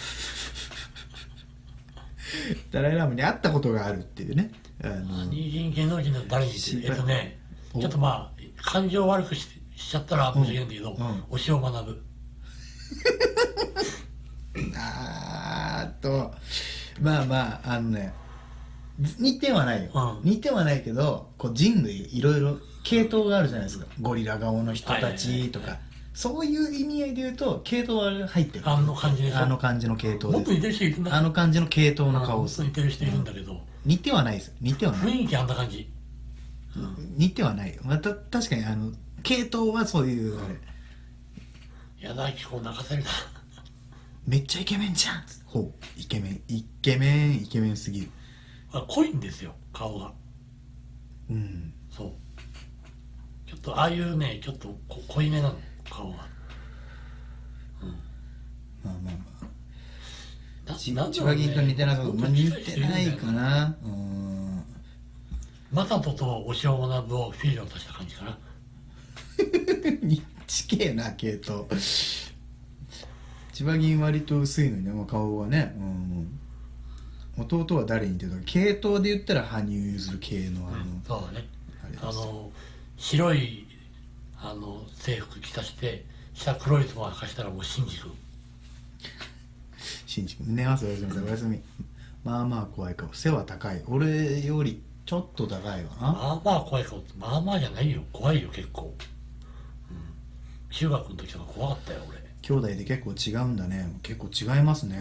ダライラーマに会ったことがあるっていうね。あの兄貴芸能人の誰に言ってえっとね、ちょっとまあ感情悪くししちゃったら申し訳ないんだけど、 うんうん、 推しを学ぶ。 あーっとまあまああのね、似てはないよ、うん、似てはないけどこう人類いろいろ系統があるじゃないですか、ゴリラ顔の人たちとか、はいはいはいはい、そういう意味合いで言うと系統は入ってる。 あの感じでしょ。 あの感じの系統でもっと似てる人いるんだ。 あの感じの系統の顔です。 似てる人いるんだけど、うん、 似てはないです。似てはない。 雰囲気あんな感じ、 うん、似てはないよ。また確かにあの系統はそういうあれ、 矢田亜希子泣かせるな。 めっちゃイケメンじゃん。ほうイケメンイケメンイケメンすぎる。 あ、濃いんですよ顔が。うん、そうちょっとああいうねちょっとこ濃いめなの顔が。うん、まあまあまあ千葉銀と似てなさそう。まあ似てないかな。うん、 マサトと押尾学をフィージョンとした感じかな。 ちけえな系統。千葉銀割と薄いのにね、まあ、顔はね、うん、弟は誰に似てるか、系統で言ったら羽生結弦系のあの、うん、 そうだね、あの白いあの制服着さして下黒いとこ履かしたらもうシンジ君。 シンジ君寝ますよ。おやすみおやすみ。まあまあ怖い顔、背は高い、俺よりちょっと高いわな。 まあまあ怖い顔って、まあまあじゃないよ、怖いよ結構、うん、中学の時とか怖かったよ俺。 兄弟で結構違うんだね。結構違いますね。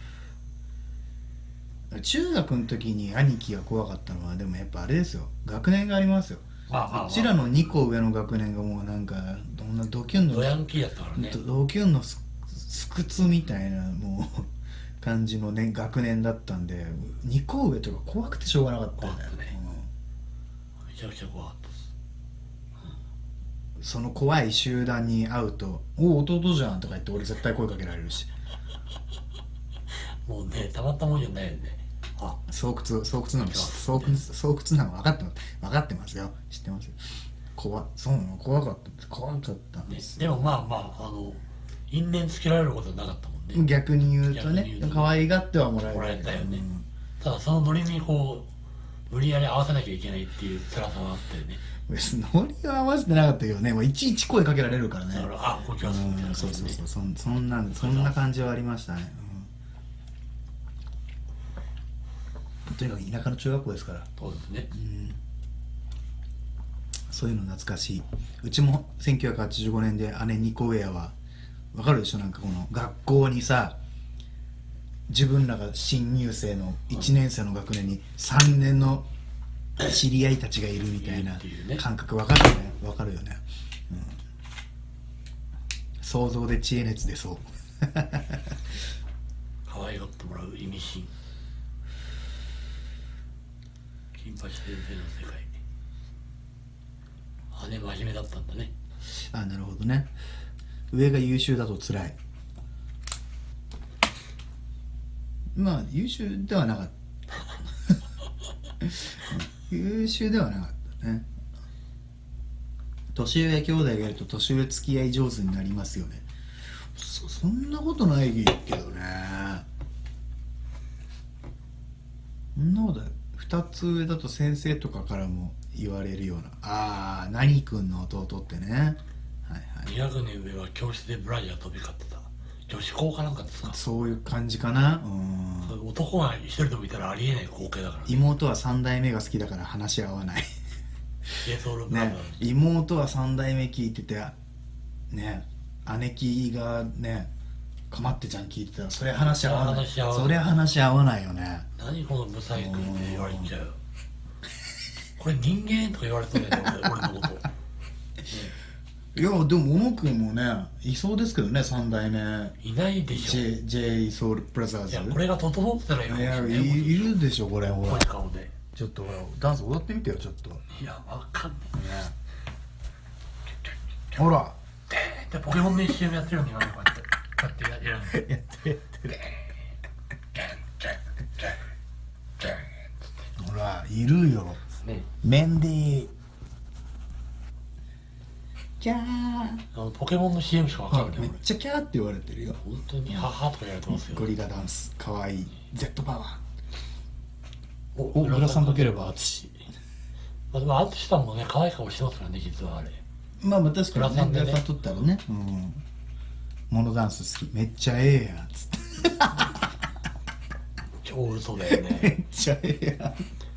中学の時に兄貴が怖かったのはでもやっぱあれですよ、学年がありますよ。 まあまあまあ、 うちらのにこ上の学年がもうなんかどんなドキュンのドヤンキーやったからね。 ドキュンのスクツみたいなもう感じのね学年だったんで、にこ上とか怖くてしょうがなかったよね。 うん、めちゃくちゃ怖かったです、 うん、その怖い集団に会うと「おお弟じゃん」とか言って俺絶対声かけられるし。 もうねたまったもんじゃないよね。あ、 巣窟巣窟なの巣窟巣窟なの分かってます分かってますよ、知ってますよ。怖そうなの怖かった怖かったんです、 ね、でもまあまああの因縁つけられることはなかったもんね。 逆に言うとね、可愛がってはもらえたもらえたよね、うん、ただそのノリにこう無理やり合わせなきゃいけないっていう辛さはあったよね。 別にノリは合わせてなかったけどね、もういちいち声かけられるからね。 だからあこんにちはみたいな感じで、ね、 そうそうそう、 そ, そんなそんな感じはありましたね、うん、とにかく田舎の中学校ですから。 そうですね、うん、 そういうの懐かしい。うちもせんきゅうひゃくはちじゅうごねんで姉にこ上やわ。わかるでしょ、なんかこの学校にさ自分らが新入生のいちねん生の学年にさんねんの知り合いたちがいるみたいな感覚わかるよね。わかるよね、うん、想像で知恵熱出そう。 可愛がってもらう意味深金八先生の世界。姉真面目だったんだね。 あ、なるほどね。上が優秀だと辛い。まあ優秀ではなかった優秀ではなかったね。年上兄弟がいると年上付き合い上手になりますよね。 そ, そんなことないけどね。そんなことない。ふたつ上だと先生とかからも言われるような、ああ何君の弟ってね、はいはい、 に学年上は教室でブラジャー飛び交ってた。女子校かなんかですか。 そういう感じかな。うん、 男が一人でもいたらありえない光景だから、ね、 妹は三代目が好きだから話し合わないね、妹は三代目聞いててね、姉貴がねかまってちゃん聞いてたらそれ話し合わない。それ話し合わないよね。 何このブサイクって言われちゃう。 これ人間とか言われてるんだよ俺俺のこと。 いやでも小野くんもねいそうですけどね、三代目いないでしょ。 J, J ソウルブラザーズ。 いやこれが整ってたらいいかもしれない。 いや い, いるでしょこれ。ほらこういう顔で。 ちょっとほらダンス踊ってみてよちょっと。 いやわかんない、 ね、ほらでポケモンの シーエム やってるのに今ねこうやってこうやってややるの。 やってるやってる。ほらいるよね、 メンディーキャー。 あのポケモンの シーエム しかわかんない、 めっちゃキャーって言われてるよ。 俺本当に母とか言われてますよ。 ゴリラダンスかわいい Z パワー。 おおグラサンかければ淳。 まあでも淳さんもね可愛い顔してますからね実はあれ。 まあまあ確かにね、 グラサンでねグラサン取ったらね、うん、モノダンス好き、めっちゃええやんっつって超嘘だよめね。 っちゃええやん。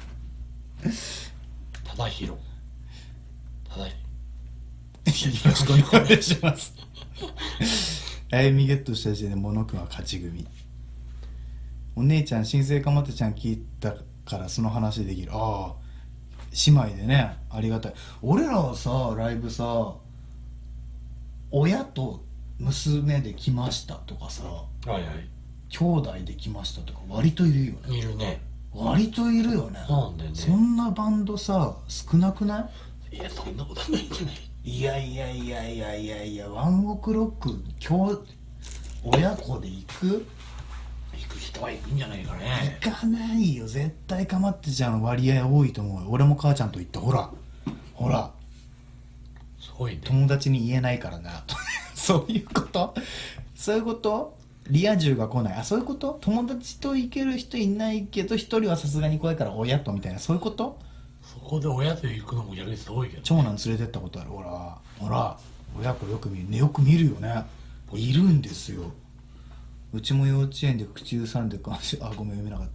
忠宏忠よろしくお願いします。歩みゲットした時点でモノくんは勝ち組。お姉ちゃん新生かまってちゃん聞いたからその話できる。ああ姉妹でね、ありがたい。俺らはさライブさ親と娘で来ましたとかさ、 はいはい兄弟で来ましたとか割といるよね。 いるね。 割といるよね。 そうなんだよね。 そんなバンドさ少なくない？ いやそんなことないんじゃない。 いやいやいやいやいやいや、ワンオクロック今日親子で行く？ 行く人は行くんじゃないかね。 行かないよ絶対。かまってちゃん割合多いと思うよ。俺も母ちゃんと行った。ほらほらすごいね。 友達に言えないからなそういうこと？そういうこと？リア充が来ない。あ、そういうこと？友達と行ける人いないけど一人はさすがに怖いから親とみたいな、そういうこと？ そこで親と行くのも逆にすごいけど、ね、 長男連れてったことある。ほらほら親子よく見るね。よく見るよね。いるんですよ。うちも幼稚園で口ずさんでかあごめん読めなかった。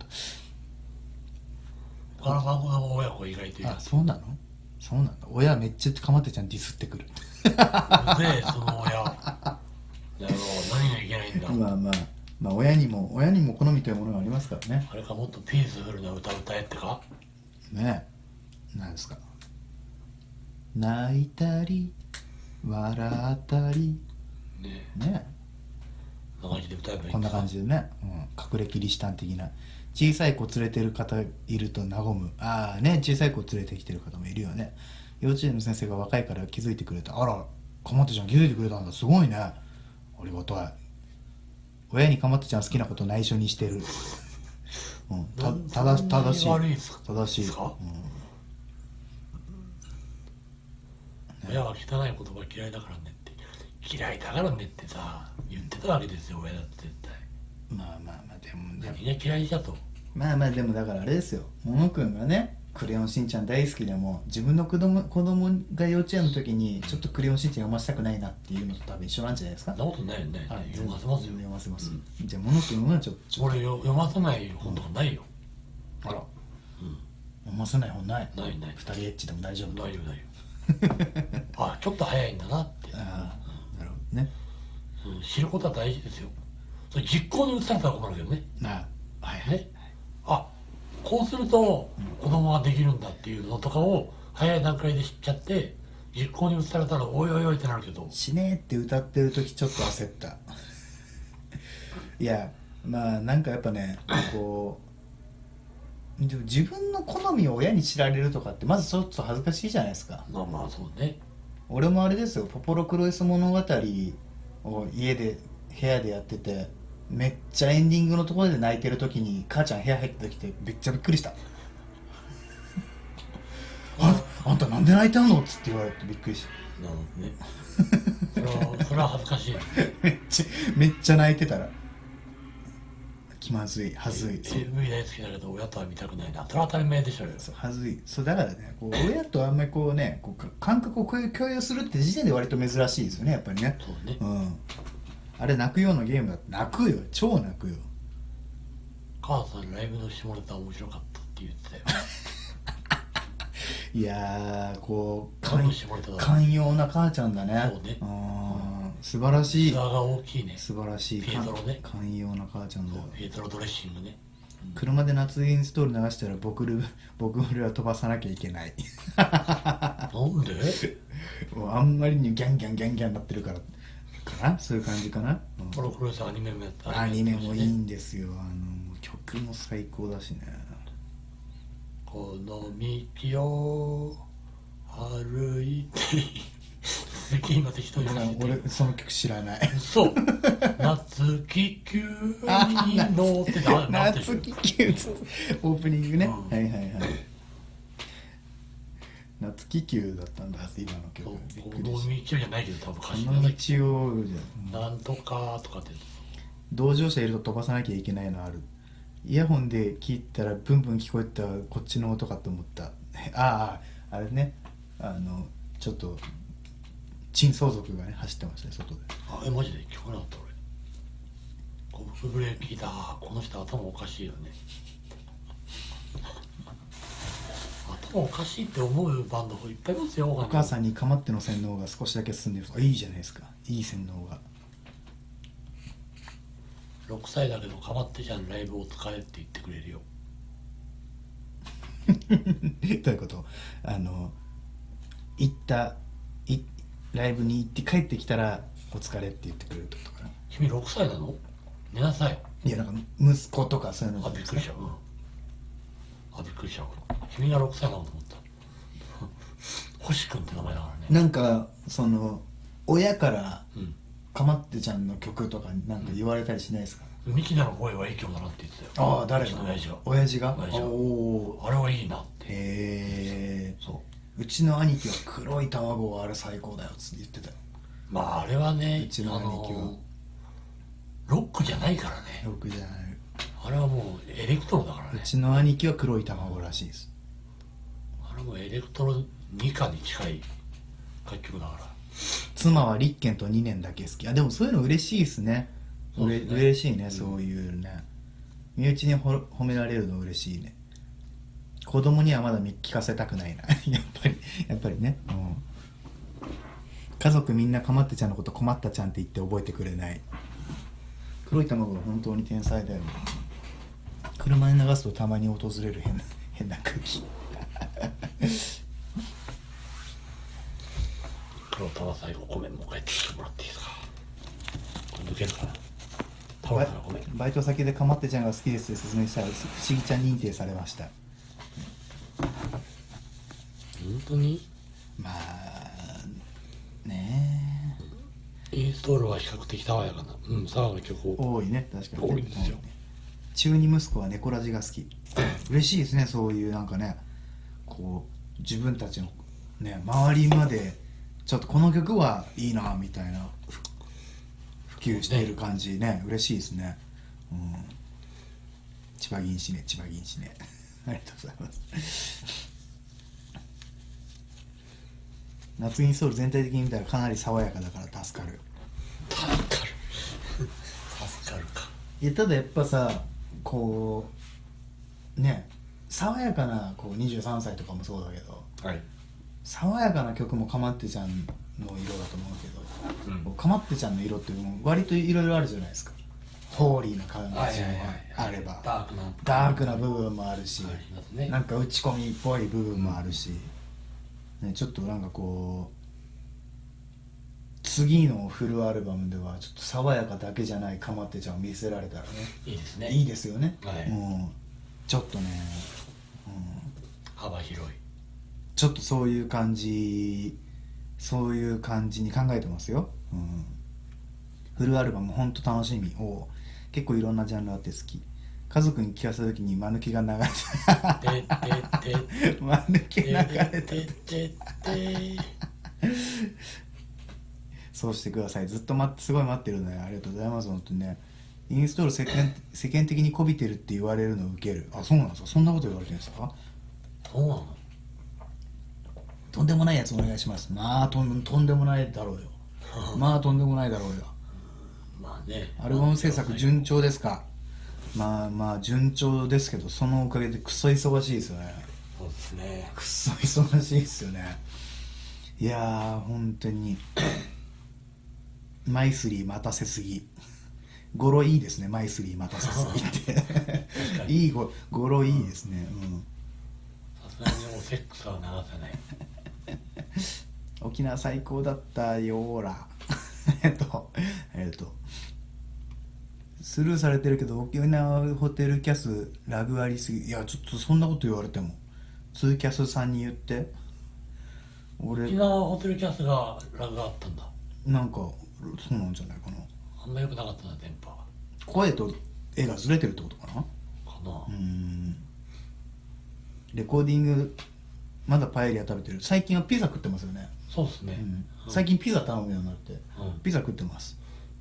岡田さんの親子意外といる。 あ、そうなの？そうなんだ。親めっちゃかまってちゃんディスってくる。 でその親だろう何がいけないんだ。 まあまあまあ親にも親にも好みというものがありますからね。 あれかもっとピースフルな歌歌えってかねえ、なんですか。泣いたり笑ったりねねこんな感じで歌えばいいんだ。 こんな感じでね、うん、隠れキリシタン的な。小さい子連れてる方いると和む。ああね、小さい子連れてきてる方もいるよね。幼稚園の先生が若いから気づいてくれた。あらかまってちゃん気づいてくれたんだ、すごいね、ありがたい。親にかまってちゃん好きなこと内緒にしてるうん、た正し正しい悪いですか正しいですか、うん、親は汚い言葉嫌いだからねって嫌いだからねってさ言ってたわけですよ親だって絶対。 まあまあまあでもでもみんな嫌いだと。 まあまあでもだからあれですよ、モノくんがねクレヨンしんちゃん大好きでも自分の子供子供が幼稚園の時にちょっとクレヨンしんちゃん読ませたくないなっていうのと多分一緒なんじゃないですか。 そんなことないよね。 はい、 読ませますよ。 読ませます、うん、じゃあモノくんはちょっと俺よ読ませない本とかないよ。 あら、 うん、 読ませない本ない？ ないない。 二人エッチでも大丈夫？ 大丈夫大丈夫あちょっと早いんだなって。 ああなるほどね、 うん、知ることは大事ですよ。それ実行に移されたら困るけどね。 ああはいはい、 ね、あこうすると子供ができるんだっていうのとかを早い段階で知っちゃって実行に移されたらおいおいおいってなるけど。 死ねーって歌ってる時ちょっと焦ったいやまあなんかやっぱねこうでも自分の好みを親に知られるとかってまずちょっと恥ずかしいじゃないですか。 まあまあそうね。 俺もあれですよ、ポポロクロイス物語を家で部屋でやっててめっちゃエンディングのところで泣いてる時に母ちゃん部屋入ってきてめっちゃびっくりしたあ, あんたなんで泣いたのっつって言われてびっくりした。 なるほどねそれはそれは恥ずかしいめっちゃめっちゃ泣いてたら気まずい、はずい。 エーブイ 大好きだけど親とは見たくないな。それは当たり前でしょうよ。 そうはずい。そうだからねこう親とあんまりこうねこう感覚を共有するって時点で割と珍しいですよねやっぱりね。 そうね、 うん、あれ泣くようなゲームだって泣くよ、超泣くよ。 母さんライブの下ネタ面白かったって言ってたよいやーこう寛容な母ちゃんだね。 そうね、 うん素晴らしい。 器が大きいね。 素晴らしいピエトロね、 寛容な母ちゃんだよ。 ピエトロドレッシングね。 車で夏インストール流したら僕る僕俺は飛ばさなきゃいけないなんでもうあんまりにギャンギャンギャンギャンなってるからかな、そういう感じかな、うんこれこれさアニメもやったアニメもいいんですよ。あのもう曲も最高だしね。 この道を歩いてすげえ今適当に走ってる俺その曲知らない。 そう夏気球に乗ってた夏気球オープニングね、 うんはいはいはい。夏気球だったんだ今の曲。びっこの道くりしじゃないけど多分歌詞た。この道をじゃん、 なんとかとかって同乗者いると飛ばさなきゃいけないのある。イヤホンで聞いたらブンブン聞こえたこっちの音かと思った。あああれね、あのちょっと珍相続がね走ってましたね外で。 あえマジで聞こえなかった俺ゴブレーキだこの人頭おかしいよね頭おかしいって思うバンドいっぱいいますよ。 お母さんに構っての洗脳が少しだけ進んでる。あ、いいじゃないですか、いい洗脳が。 ろくさいだけどかまってちゃんライブを使えって言ってくれるよ。 どういうこと？あの行ったいライブに行って帰ってきたらお疲れって言ってくれるってことかな。 君ろくさいなの？寝なさい。 いやなんか息子とかそういうのじあゃないですか。 びっくりした、うん、あびっくりした君がろくさいなのと思った星君って名前だからね。 なんかその親からうんかまってちゃんの曲とかなんか言われたりしないですか？ ミキナの声は影響だなって言ってたよ。 ああ誰が？ うちの親父が親父が？ 親父がおお。 あれはいいなって。 へえ。 そううちの兄貴は黒い卵はあれ最高だよっつって言ってたよ。 まああれはねうちの兄貴はあのロックじゃないからね。 ロックじゃない。 あれはもうエレクトロだからね。 うちの兄貴は黒い卵らしいです。 あれもエレクトロにかに近い楽曲だから。 妻は立憲とにねんだけ好き。あでもそういうの嬉しいですね。うれそうですね嬉しいね、 うんそういうね。身内にほ褒められるの嬉しいね。子供にはまだ聞かせたくないなやっぱりやっぱりね、うん、家族みんなかまってちゃんのこと困ったちゃんって言って覚えてくれない。黒い卵は本当に天才だよね。車に流すとたまに訪れる変な変な空気黒田は最後ごめんもう帰ってきてもらっていいですか。これ抜けるかな。タオルからごめん。 バイト先でかまってちゃんが好きですって説明したら不思議ちゃん認定されました。 本当にまあねインストールは比較的爽やかな、うん、爽やかな曲を多いね、確かにね、 多いですよ。 中二息子は猫ラジが好き。嬉しいですね、そういうなんかね、こう自分たちのね周りまでちょっとこの曲はいいなみたいなふ普及している感じね、嬉しいですね。うん、千葉銀紙ね、千葉銀紙ねありがとうございます夏インストール全体的に見たらかなり爽やかだから助かる。 助かる助かるか。 いやただやっぱさこうね爽やかなこうにじゅうさんさいとかもそうだけどはい、 爽やかな曲もかまってちゃんの色だと思うけど、 うん、 こうかまってちゃんの色ってもう割といろいろあるじゃないですか。ホーリーな感じもはいはいはいあればダークなダークな部分もあるし、 ありますね。 なんか打ち込みっぽい部分もあるし、ね、ちょっとなんかこう次のフルアルバムではちょっと爽やかだけじゃないかまってちゃんを見せられたらねいいですね。 いいですよね、 はいうん、ちょっとね、うん、 幅広い。 ちょっとそういう感じそういう感じに考えてますよ、うん、フルアルバムほんと楽しみ。お結構いろんなジャンルあって好き。家族に聞かせた時に間抜きが流れたててて間抜き流れたててててそうしてください。ずっと待ってすごい待ってるね。ありがとうございます。本当にねインストール世間世間的にこびてるって言われるのを受ける。あそうなんですか。そんなこと言われてるんですか。 そうなの。 とんでもないやつお願いします。まあとんとんでもないだろうよまあとんでもないだろうよ。 まあねアルバム制作順調ですか。まあまあ順調ですけどそのおかげでクソ忙しいですよね。 そうですね。 クソ忙しいですよね。いやー本当にマイスリー待たせすぎ。語呂いいですね、マイスリー待たせすぎってかにいいご語呂いいですね。うん。 さすがにもうセックスは流せない。 沖縄最高だったよーら。えっとえっとスルーされてるけど沖縄ホテルキャスラグありすぎ。いやちょっとそんなこと言われてもツーキャスさんに言って。俺沖縄ホテルキャスがラグがあったんだ。 なんかそうなんじゃないかな。 あんま良くなかったな電波が。 声と絵がずれてるってことかな。 かな。 うーん。レコーディングまだパエリア食べてる。最近はピザ食ってますよね。 そうですね、 うんうん、 最近ピザ頼むようになって、 うん、 ピザ食ってます。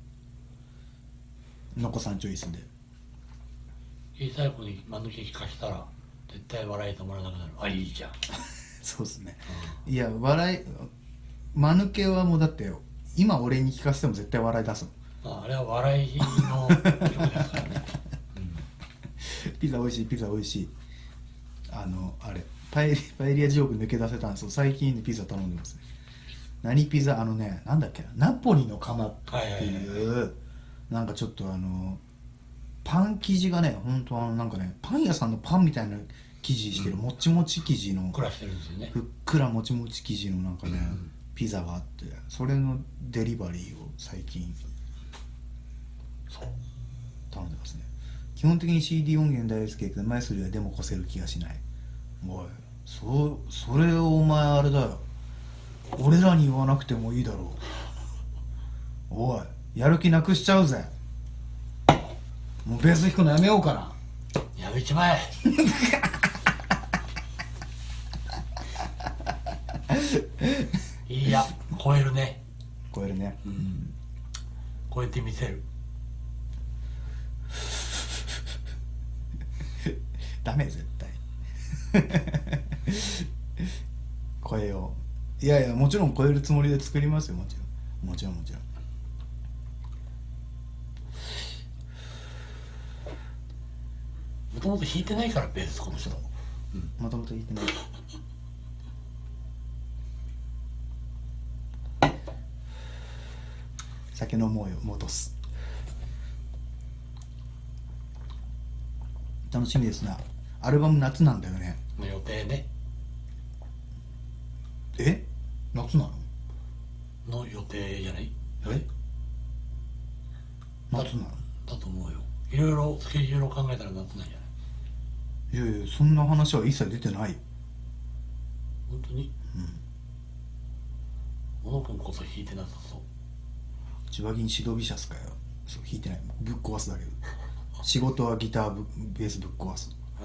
のこさんチョイスで。 小さい子に間抜け聞かしたら絶対笑い止まらなくなる。あ、いいじゃん。 そうですね、 うん、 いや笑い間抜けはもうだって今俺に聞かせても絶対笑い出すもん。あれは笑いの曲ですからね、 うん、ピザ美味しいピザ美味しい。あのあれパエリパエリアジョーク抜け出せたんですよ。最近ピザ頼んでますね。何ピザ、あのね、なんだっけな、ナポリの窯っていう、はいはいはいはい、なんかちょっとあのパン生地がね、本当あのなんかね、パン屋さんのパンみたいな生地してる、うん、もちもち生地の、 ふっくらしてるんですよね。 ふっくらもちもち生地のなんかね、うん、ピザがあって、それのデリバリーを最近そう頼んでますね。基本的に シーディー 音源大好きだけど、前すりはでも越せる気がしない。おい、そそれをお前あれだよ、俺らに言わなくてもいいだろう。おい、やる気なくしちゃうぜ。もうベース弾くのやめようかな。 やめちまえ。いや、超えるね。 超えるね、 うん、超えてみせる。 ダメ絶対。超えよう。いやいや、もちろん超えるつもりで作りますよ。もちろんもちろんもちろん。 もともと弾いてないからベースこの人。 もともと弾いてない。酒飲もうよ、戻す。楽しみですな。アルバム夏なんだよね。 の予定ね。 え、夏なの？ の予定じゃない？ え？夏なの？ だと思うよ。いろいろスケジュールを考えたら夏なんじゃない？ いやいや、そんな話は一切出てない。 本当に？うん。小野くんこそ弾いてなさそう。 千葉銀シドビシャスかよ。そう、弾いてない。ぶっ壊すだけど。仕事はギター、ベースぶっ壊す。フ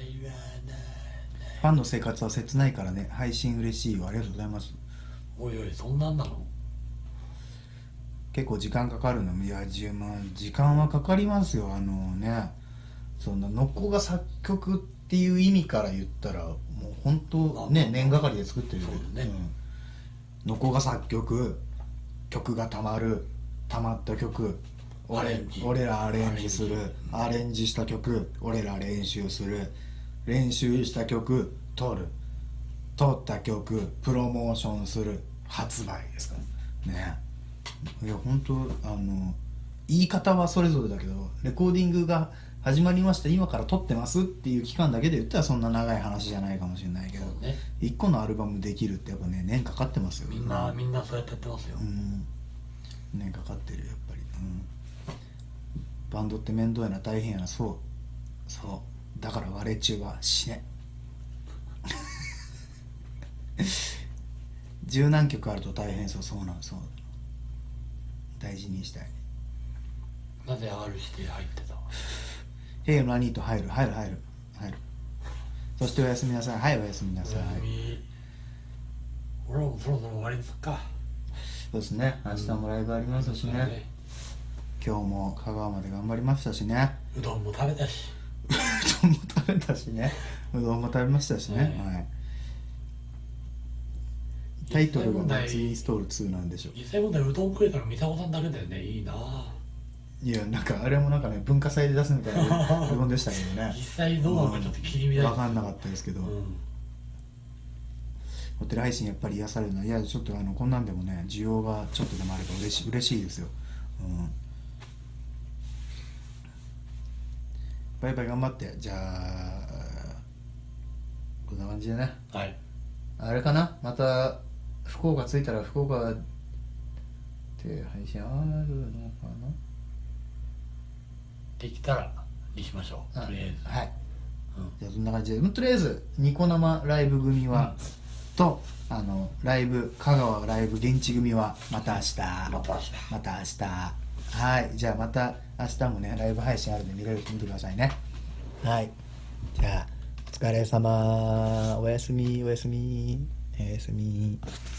ァンの生活は切ないからね。配信嬉しいよ。ありがとうございます。 おいおい、そんなんなの？ 結構時間かかるの。いや、じゅ、まあ、時間はかかりますよ。あのね、そんなのっこが作曲っていう意味から言ったらもう本当ね、年がかりで作ってる。 そうだね、 うん、のっこが作曲、曲がたまる、たまった曲、俺, 俺らアレンジする、アレンジした曲俺ら練習する、練習した曲撮る、撮った曲プロモーションする、発売ですからね。いや本当あの言い方はそれぞれだけど、レコーディングが始まりました、今から撮ってますっていう期間だけで言ったらそんな長い話じゃないかもしれないけど、ね、いっこのアルバムできるってやっぱね、年かかってますよ。 みんなみんなそうやってやってますよ。 うん、年かかってるやっぱり、うん、バンドって面倒やな、大変やな。そうそうだから割れ中は死ね。十何曲あると大変そう。そうなん、そう、大事にしたい。 なぜ アール して入ってた？ へいの何と入る入る入る入る。そしておやすみなさい。はい、おやすみなさい。 俺らもそろそろ終わりにすっか。 そうですね、明日もライブありますしね、うん、今日も香川まで頑張りましたしね。 うどんも食べたしうどんも食べたしね。うどんも食べましたしね、はい、はい。タイトルがツインストールツーなんでしょう。 実際問題うどん食えたの美佐子さんだけだよね。いいな。 いや、なんかあれもなんかね、文化祭で出すみたいなうどんでしたけどね。 実際どうなのかちょっと切り見だい。 分かんなかったですけど、うん、ホテル配信やっぱり癒されるのは、いやちょっとあのこんなんでもね、需要がちょっとでもあれば嬉しい嬉しいですよ、うん。 バイバイ頑張って。じゃあこんな感じでね。 はい。 あれかな、また福岡着いたら福岡って配信あるのかな。 できたらにしましょう。 あとりあえず。 はい、 うん。 じゃあそんな感じで、とりあえずニコ生ライブ組は、とあのライブ香川ライブ現地組はまた明日、 また明日。 また明日。はい、じゃあまた明日もねライブ配信あるんで見れる見てくださいね。はい、じゃあお疲れ様、おやすみおやすみおやすみ。